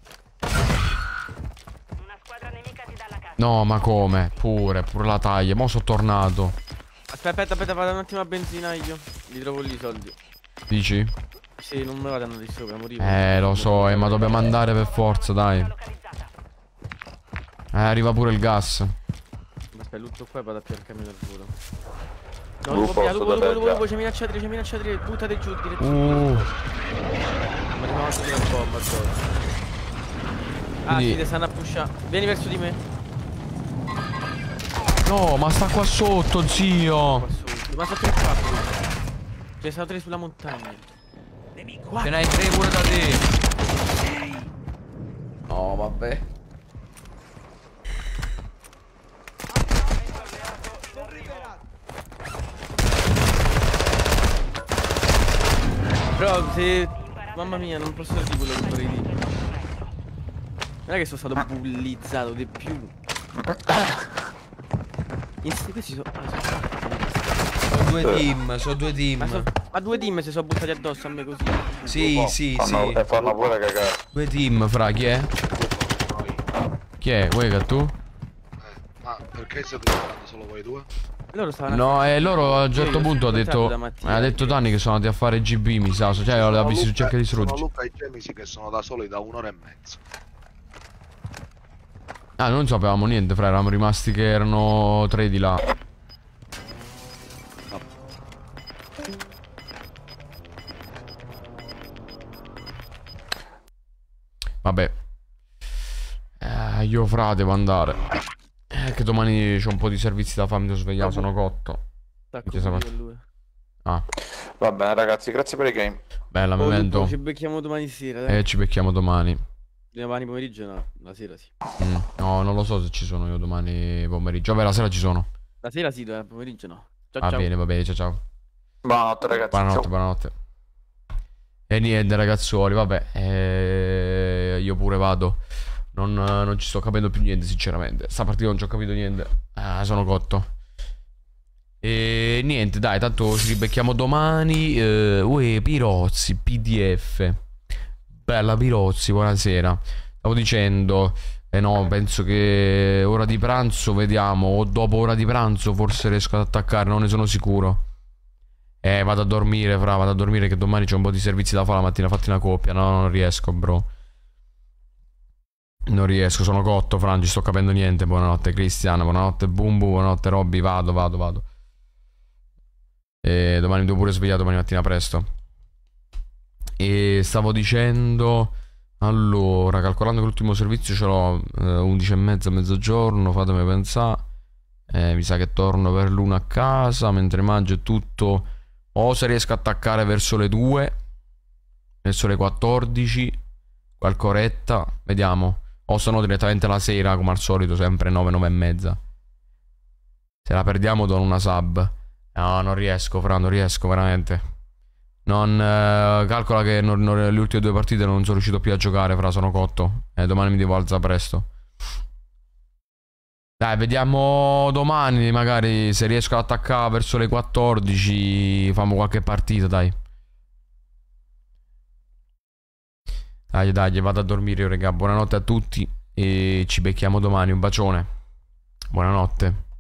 Speaker 2: Una squadra nemica ti dà la cassa.
Speaker 1: No, ma come? Pure, pure la taglia. Mo' sono tornato.
Speaker 5: Aspetta, aspetta, aspetta, vado un attimo a benzinaio. Li trovo lì i soldi.
Speaker 1: Dici?
Speaker 5: Sì, non me vadano di sopra, morivo.
Speaker 1: Eh, lo so, eh, ma dobbiamo andare per forza, dai. Eh, arriva pure il gas.
Speaker 5: Aspetta, lutto qua e vado a piarcarmi dal volo. No,
Speaker 9: Lupo,
Speaker 5: lupo, via, lupo, lupo,
Speaker 9: sottoterra.
Speaker 5: lupo, lupo, c'è minacciatrice, c'è minacciatrice, buttate giù, direttamente.
Speaker 1: Uh,
Speaker 5: Ma ne faccio una bomba addosso. Ah,
Speaker 1: Quindi-
Speaker 5: sì, te stanno a pushare. Vieni verso di me.
Speaker 1: no, ma sta qua sotto, zio.
Speaker 5: Qua sotto. Ma sotto il fatto. Ce ne sono tre sulla montagna.
Speaker 1: Ce n'hai tre pure da te. No, vabbè.
Speaker 5: Però se... Mamma mia, non posso dire quello che vorrei dire. Non è che sono stato bullizzato di più. In- Questi sono... Ah, sono...
Speaker 1: Sono due team, sono due team.
Speaker 5: Ma, so... ma due team si sono buttati addosso a me così.
Speaker 1: Sì, sì,
Speaker 9: Fanno,
Speaker 1: sì.
Speaker 9: e fanno pure cagare.
Speaker 1: Due team, fra, chi è? Chi è? Wega, tu?
Speaker 16: Ma perché siete giocando solo voi due?
Speaker 5: Loro stavano...
Speaker 1: No, e loro a un certo
Speaker 5: Io
Speaker 1: punto ha
Speaker 5: sono
Speaker 1: detto...
Speaker 5: incontrato da Mattia.
Speaker 1: Ha detto Danni che sono andati a fare G B, mi sa. Cioè, l'ha visto su cerca di
Speaker 16: Sono
Speaker 1: sruggi.
Speaker 16: Luca e Gemisi che sono da soli da un'ora e mezza.
Speaker 1: Ah, non sapevamo niente, fra, eravamo rimasti che erano tre di là. Vabbè. Eh, io fra devo andare. Eh, che domani c'ho un po' di servizi da farmi, devo svegliare, sono cotto.
Speaker 5: Stacco
Speaker 1: Chi sa
Speaker 5: io
Speaker 1: fa-
Speaker 5: e lui.
Speaker 1: Ah,
Speaker 9: Va bene ragazzi, grazie per i game.
Speaker 1: bella,
Speaker 5: Oh,
Speaker 1: memento.
Speaker 5: Lupo, ci becchiamo domani sera, dai.
Speaker 1: E ci becchiamo domani.
Speaker 5: Domani pomeriggio no, la sera sì.
Speaker 1: Mm, No, non lo so se ci sono io domani pomeriggio. Vabbè, la sera ci sono.
Speaker 5: La sera sì, domani pomeriggio no. Ciao
Speaker 1: Va
Speaker 5: ciao.
Speaker 1: bene, va bene, ciao ciao.
Speaker 9: Buonanotte ragazzi.
Speaker 1: Buonanotte,
Speaker 9: ciao.
Speaker 1: buonanotte. E niente ragazzuoli, vabbè, eh, io pure vado. Non, non ci sto capendo più niente sinceramente. Sta partita non ci ho capito niente. Ah, sono cotto. E niente, dai, tanto ci ribecchiamo domani. eh, Uè, Pirozzi, P D F. Bella Pirozzi, buonasera. Stavo dicendo, eh no, penso che ora di pranzo vediamo. O dopo ora di pranzo forse riesco ad attaccare, non ne sono sicuro. Eh, vado a dormire, fra, vado a dormire che domani c'è un po' di servizi da fare la mattina. Fatti una coppia, no, non riesco, bro. Non riesco, sono cotto, fra, non ci sto capendo niente. Buonanotte Cristiano, buonanotte Bumbu, buonanotte Robby, vado, vado, vado. E domani devo pure svegliare domani mattina presto. E stavo dicendo... Allora, calcolando che l'ultimo servizio ce l'ho eh, undici e mezza, mezzogiorno, fatemi pensare. Eh, mi sa che torno per l'una a casa, mentre mangio e tutto. O se riesco a attaccare verso le due, verso le quattordici, qualche oretta, vediamo. O se no direttamente la sera, come al solito, sempre nove, nove e mezza. Se la perdiamo do una sub. No, non riesco, Fra, non riesco veramente. Non eh, calcola che non, non, le ultime due partite non sono riuscito più a giocare, Fra, sono cotto. E eh, domani mi devo alzare presto. Dai, vediamo domani, magari se riesco ad attaccare verso le quattordici, facciamo qualche partita, dai. Dai, dai, vado a dormire io, raga. Buonanotte a tutti e ci becchiamo domani. Un bacione. Buonanotte.